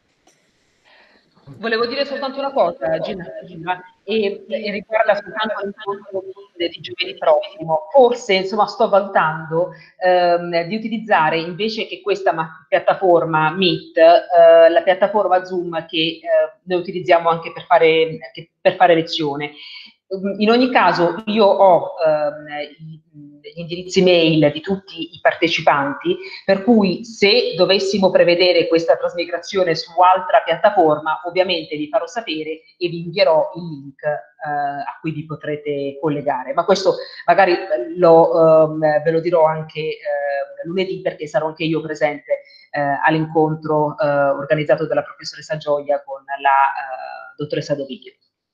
Volevo dire soltanto una cosa, Gina, e riguarda soltanto l'incontro di giovedì prossimo. Forse, insomma, sto valutando di utilizzare, invece che questa piattaforma Meet, la piattaforma Zoom che noi utilizziamo anche per fare lezione. In ogni caso io ho gli indirizzi mail di tutti i partecipanti, per cui se dovessimo prevedere questa trasmigrazione su altra piattaforma, ovviamente vi farò sapere e vi invierò il link a cui vi potrete collegare. Ma questo magari ve lo dirò anche lunedì, perché sarò anche io presente all'incontro organizzato dalla professoressa Gioia con la dottoressa Dovidio.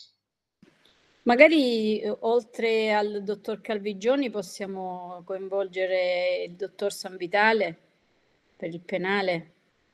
Magari oltre al dottor Calvigioni possiamo coinvolgere il dottor Sanvitale per il penale.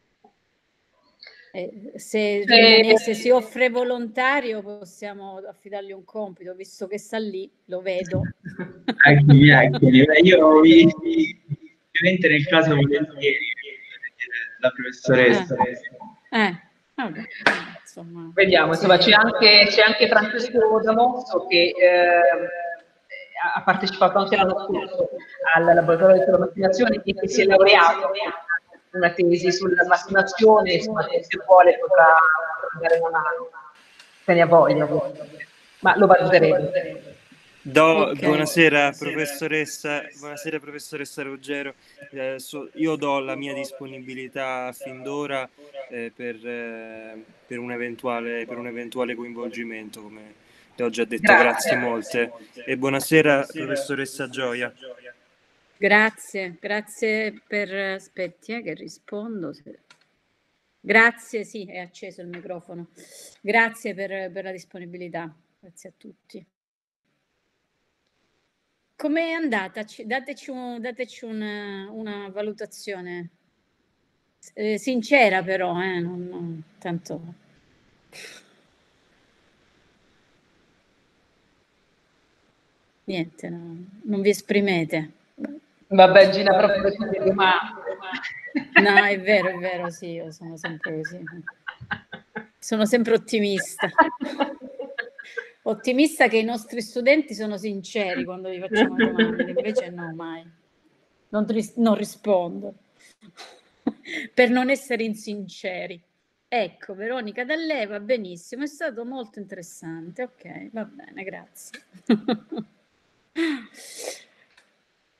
Se si offre volontario possiamo affidargli un compito, visto che sta lì, lo vedo. Eccomi. Io ovviamente nel caso volentieri la professoressa. Vabbè, insomma. Vediamo, insomma, c'è anche Francesco Damosso che ha partecipato anche l'anno scorso al laboratorio di massimizazione e che si è laureato una tesi sulla massimizazione, insomma, se vuole potrà dare una mano, se ne ha voglia, ma lo valuteremo. Buonasera professoressa, Ruggero, io do la mia disponibilità fin d'ora per un eventuale coinvolgimento, come le ho già detto. Grazie molte e buonasera professoressa Gioia. Grazie per aspetti che rispondo. Grazie, sì, è acceso il microfono. Grazie per la disponibilità, grazie a tutti. Com'è andata? Dateci una valutazione sincera, però, non tanto. Niente, non vi esprimete. Vabbè, Gina, proprio no, è vero, sì, io sono sempre così. Sono sempre ottimista. Ottimista che i nostri studenti sono sinceri quando gli facciamo domande, invece no, mai. Non rispondo per non essere insinceri. Ecco, Veronica Dall'E va benissimo, è stato molto interessante. Ok, va bene, grazie.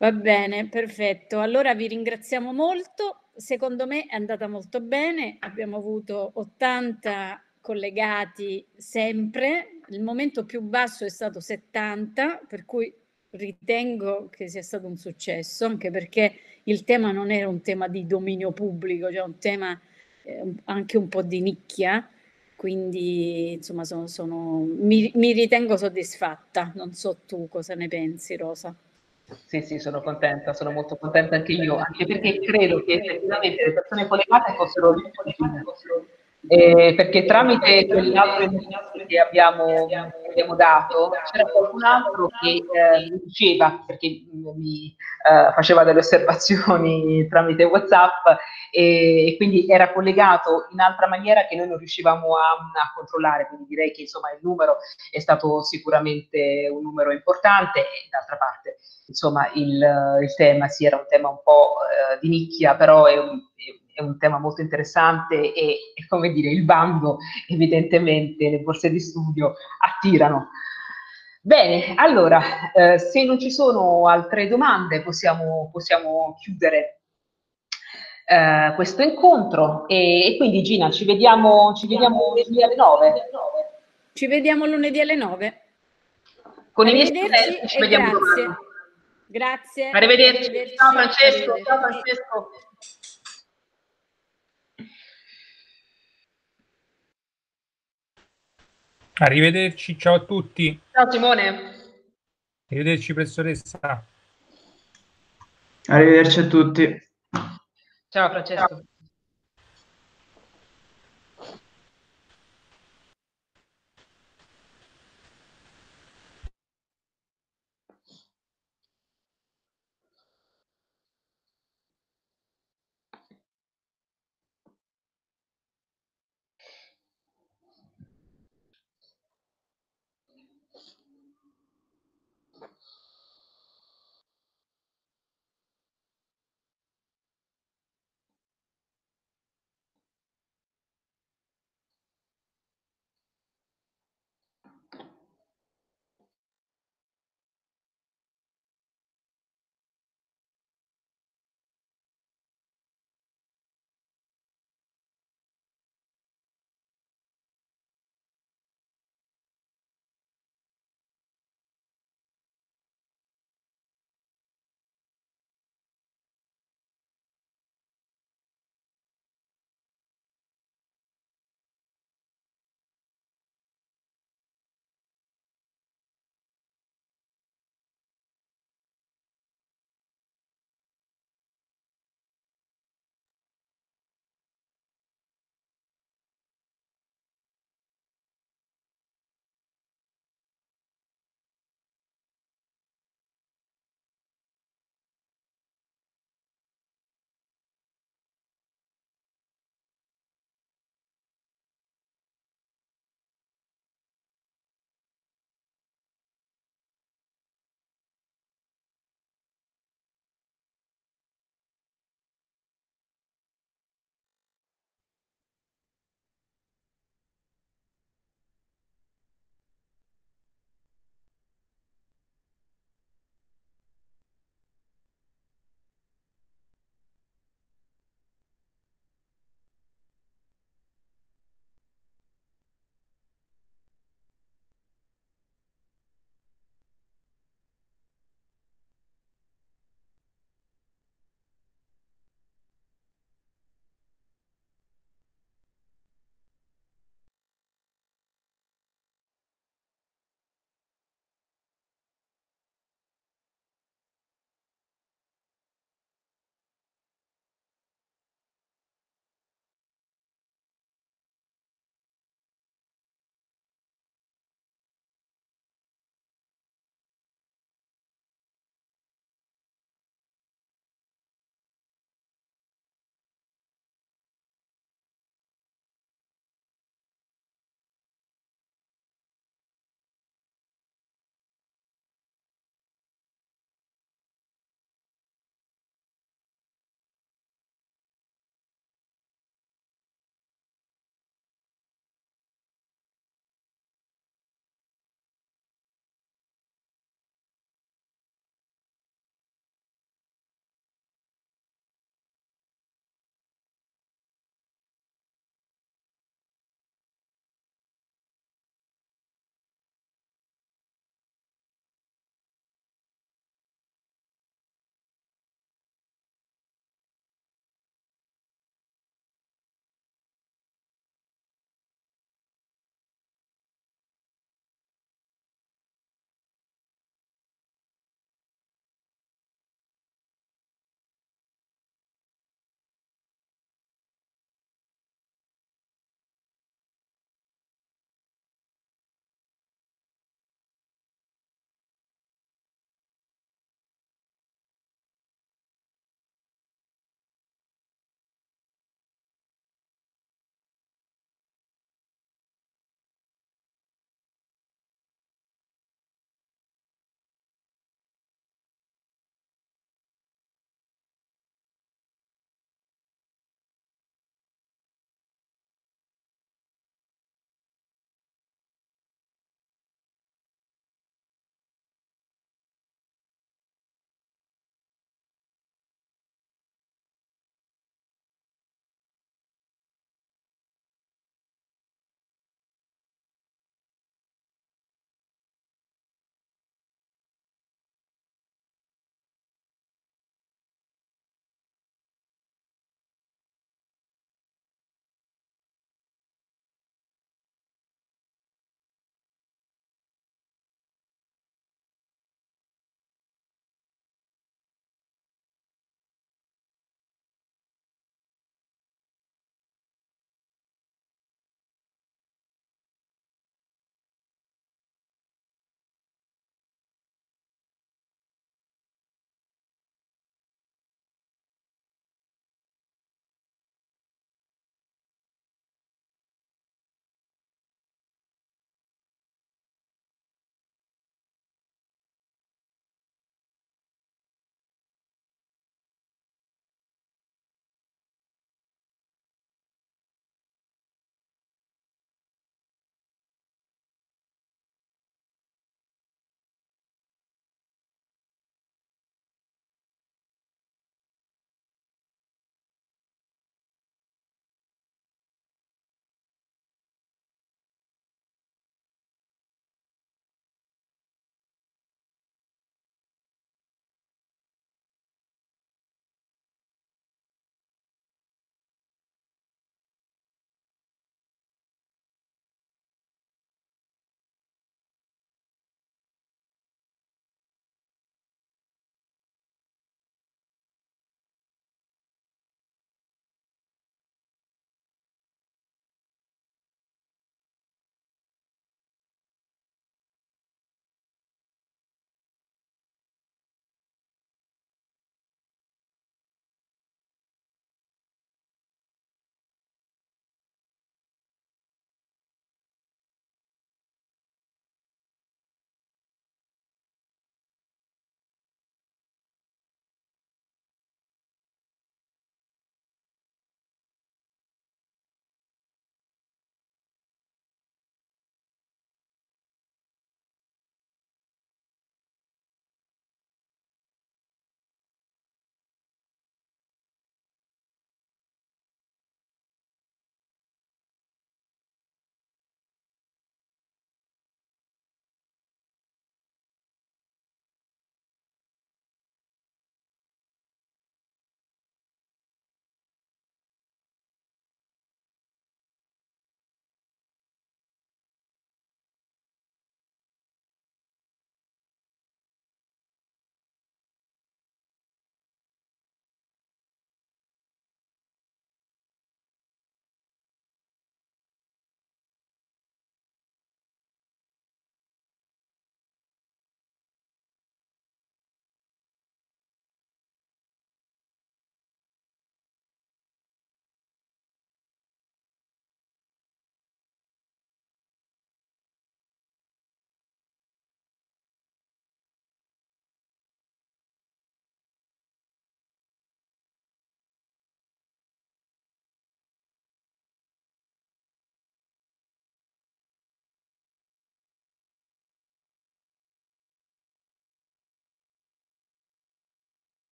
Va bene, perfetto. Allora vi ringraziamo molto. Secondo me è andata molto bene. Abbiamo avuto 80 collegati sempre. Il momento più basso è stato 70, per cui ritengo che sia stato un successo, anche perché il tema non era un tema di dominio pubblico, cioè un tema anche un po' di nicchia. Quindi insomma mi ritengo soddisfatta. Non so tu cosa ne pensi, Rosa. Sì, sono contenta, sono molto contenta anche io, anche perché credo che effettivamente le persone collegate fossero difficili, perché tramite quell'altro che abbiamo dato c'era qualcun altro che mi diceva, perché mi faceva delle osservazioni tramite WhatsApp e quindi era collegato in altra maniera che noi non riuscivamo a controllare, quindi direi che insomma il numero è stato sicuramente un numero importante e d'altra parte insomma il tema sì, era un tema un po' di nicchia, però è un tema molto interessante e come dire, il bando evidentemente le borse di studio attirano. Bene, allora, se non ci sono altre domande possiamo chiudere questo incontro e quindi Gina, ci vediamo lunedì alle 9. Ci vediamo lunedì alle 9. Con i miei studenti ci vediamo grazie. domani. Grazie. Arrivederci. Ciao Francesco. Ciao Francesco. Arrivederci, ciao a tutti. Ciao Simone. Arrivederci professoressa. Arrivederci a tutti. Ciao Francesco.